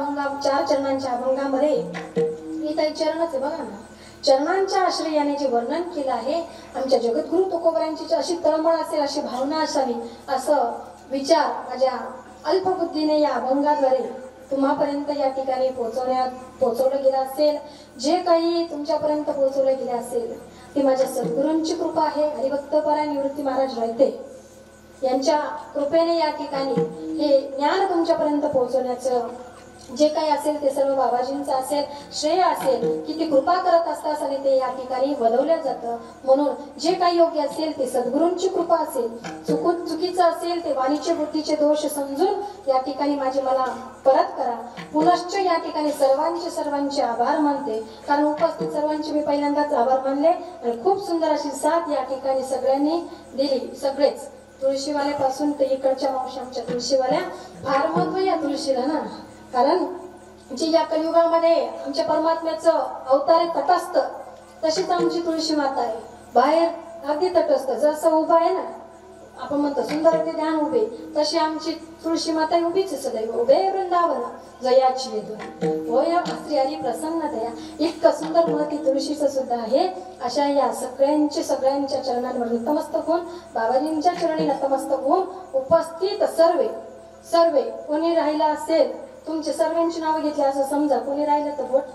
4 चरणांच्या अभंगामध्ये ही काही चरणच आहे बघा ना. चरणांच्या आश्रयाने जे वर्णन केलं आहे, आमच्या जगद्गुरु तुकोबांची अशी तळमळ असेल, अशी भावना असावी, असं विचार माझ्या अल्पबुद्धीने या अभंगाद्वारे तुम्हापर्यंत या ठिकाणी पोहोचवलं गेलं असेल. जे काही तुमच्यापर्यंत पोहोचवलं गेलं असेल ती माझ्या सद्गुरूंची कृपा आहे. हरिभक्तपरायण निवृत्ती महाराज रायते यांच्या कृपेने या ठिकाणी हे ज्ञान तुमच्यापर्यंत पोहोचवण्याचं जे काही असेल ते सर्व बाबाजींचं असेल, श्रेय असेल की ती कृपा करत असतात आणि ते या ठिकाणी वलवलं जातं. म्हणून जे काही योग्य असेल ते सद्गुरूंची कृपा असेल, चुकीचं असेल ते वाणीचे बुद्धीचे दोष समजून या ठिकाणी मला परत करा. पुनश्च या ठिकाणी सर्वांचे आभार मानते, कारण उपस्थित सर्वांचे मी पहिल्यांदाच आभार मानले आणि खूप सुंदर अशी साथ या ठिकाणी सगळ्यांनी दिली. सगळेच तुळशीवाल्यापासून ते इकडच्या मावशांच्या तुळशीवाल्या, फार महत्व या तुळशीला ना. कारण जी या कलियुगामध्ये आमच्या परमात्म्याचं अवतार आहे तटस्थ, तशीच आमची तुळशी माता आहे. बाहेर अगदी तटस्थ, जसं उभा आहे ना आपण म्हणतो सुंदर ते ध्यान उभे, तशी आमची तुळशी माता उभीच आहे सदैव. उभे वृंदावन जयाची वेदून होय श्री हरी प्रसन्नतया. इतकं सुंदर महती तुळशीचं सुद्धा आहे. अशा या सगळ्यांच्या चरणांवर नतमस्तक होऊन, बाबाजींच्या चरणी नतमस्तक होऊन उपस्थित सर्वे कोणी राहिला असेल, तुमचे सर्वांची नावं घेतली असं समजा, कोणी राहिलं तर बोट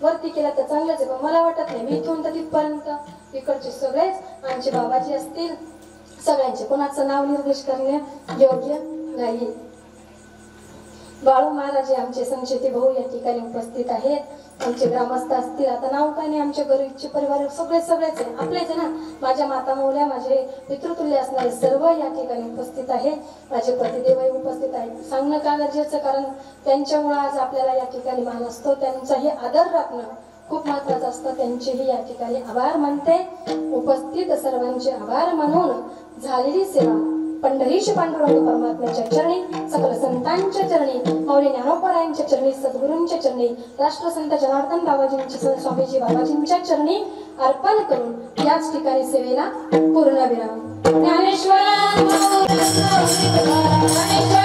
वरती केला तर चांगलंच आहे, पण मला वाटत नाही. मी इथून तर तिथपर्यंत इकडचे सगळेच आमचे बाबाजी असतील सगळ्यांचे कोणाचं नाव निर्देश करणे योग्य नाही. बाळू महाराज हे आमचे संशेती भाऊ या ठिकाणी उपस्थित आहेत. आमचे ग्रामस्थ असतील, आता नाव काय नाही, आमच्या घरीचे परिवार सगळेच आहे, आपलेच आहे ना. माझ्या माता मौल्या, माझे पितृतुल्य असणारे सर्व या ठिकाणी उपस्थित आहे. माझे पतिदेवही उपस्थित आहेत. सांगणं का गरजेचं, कारण त्यांच्यामुळे आज आपल्याला या ठिकाणी मान असतो. त्यांचाही आदर राखणं खूप महत्वाचं असतं. त्यांचेही या ठिकाणी आभार मानते. उपस्थित सर्वांचे आभार मानून झालेली सेवा पंढरीश पांडुरंग परमात्म्याच्या चरणी, सकल संतांच्या चरणी, माऊली ज्ञानोबरायांच्या चरणी, सद्गुरूंच्या चरणी, राष्ट्रसंत जनार्दन बाबाजींच्या स्वामीजी बाबाजींच्या चरणी अर्पण करून याच ठिकाणी सेवेला पूर्णविराम. ज्ञानेश्वर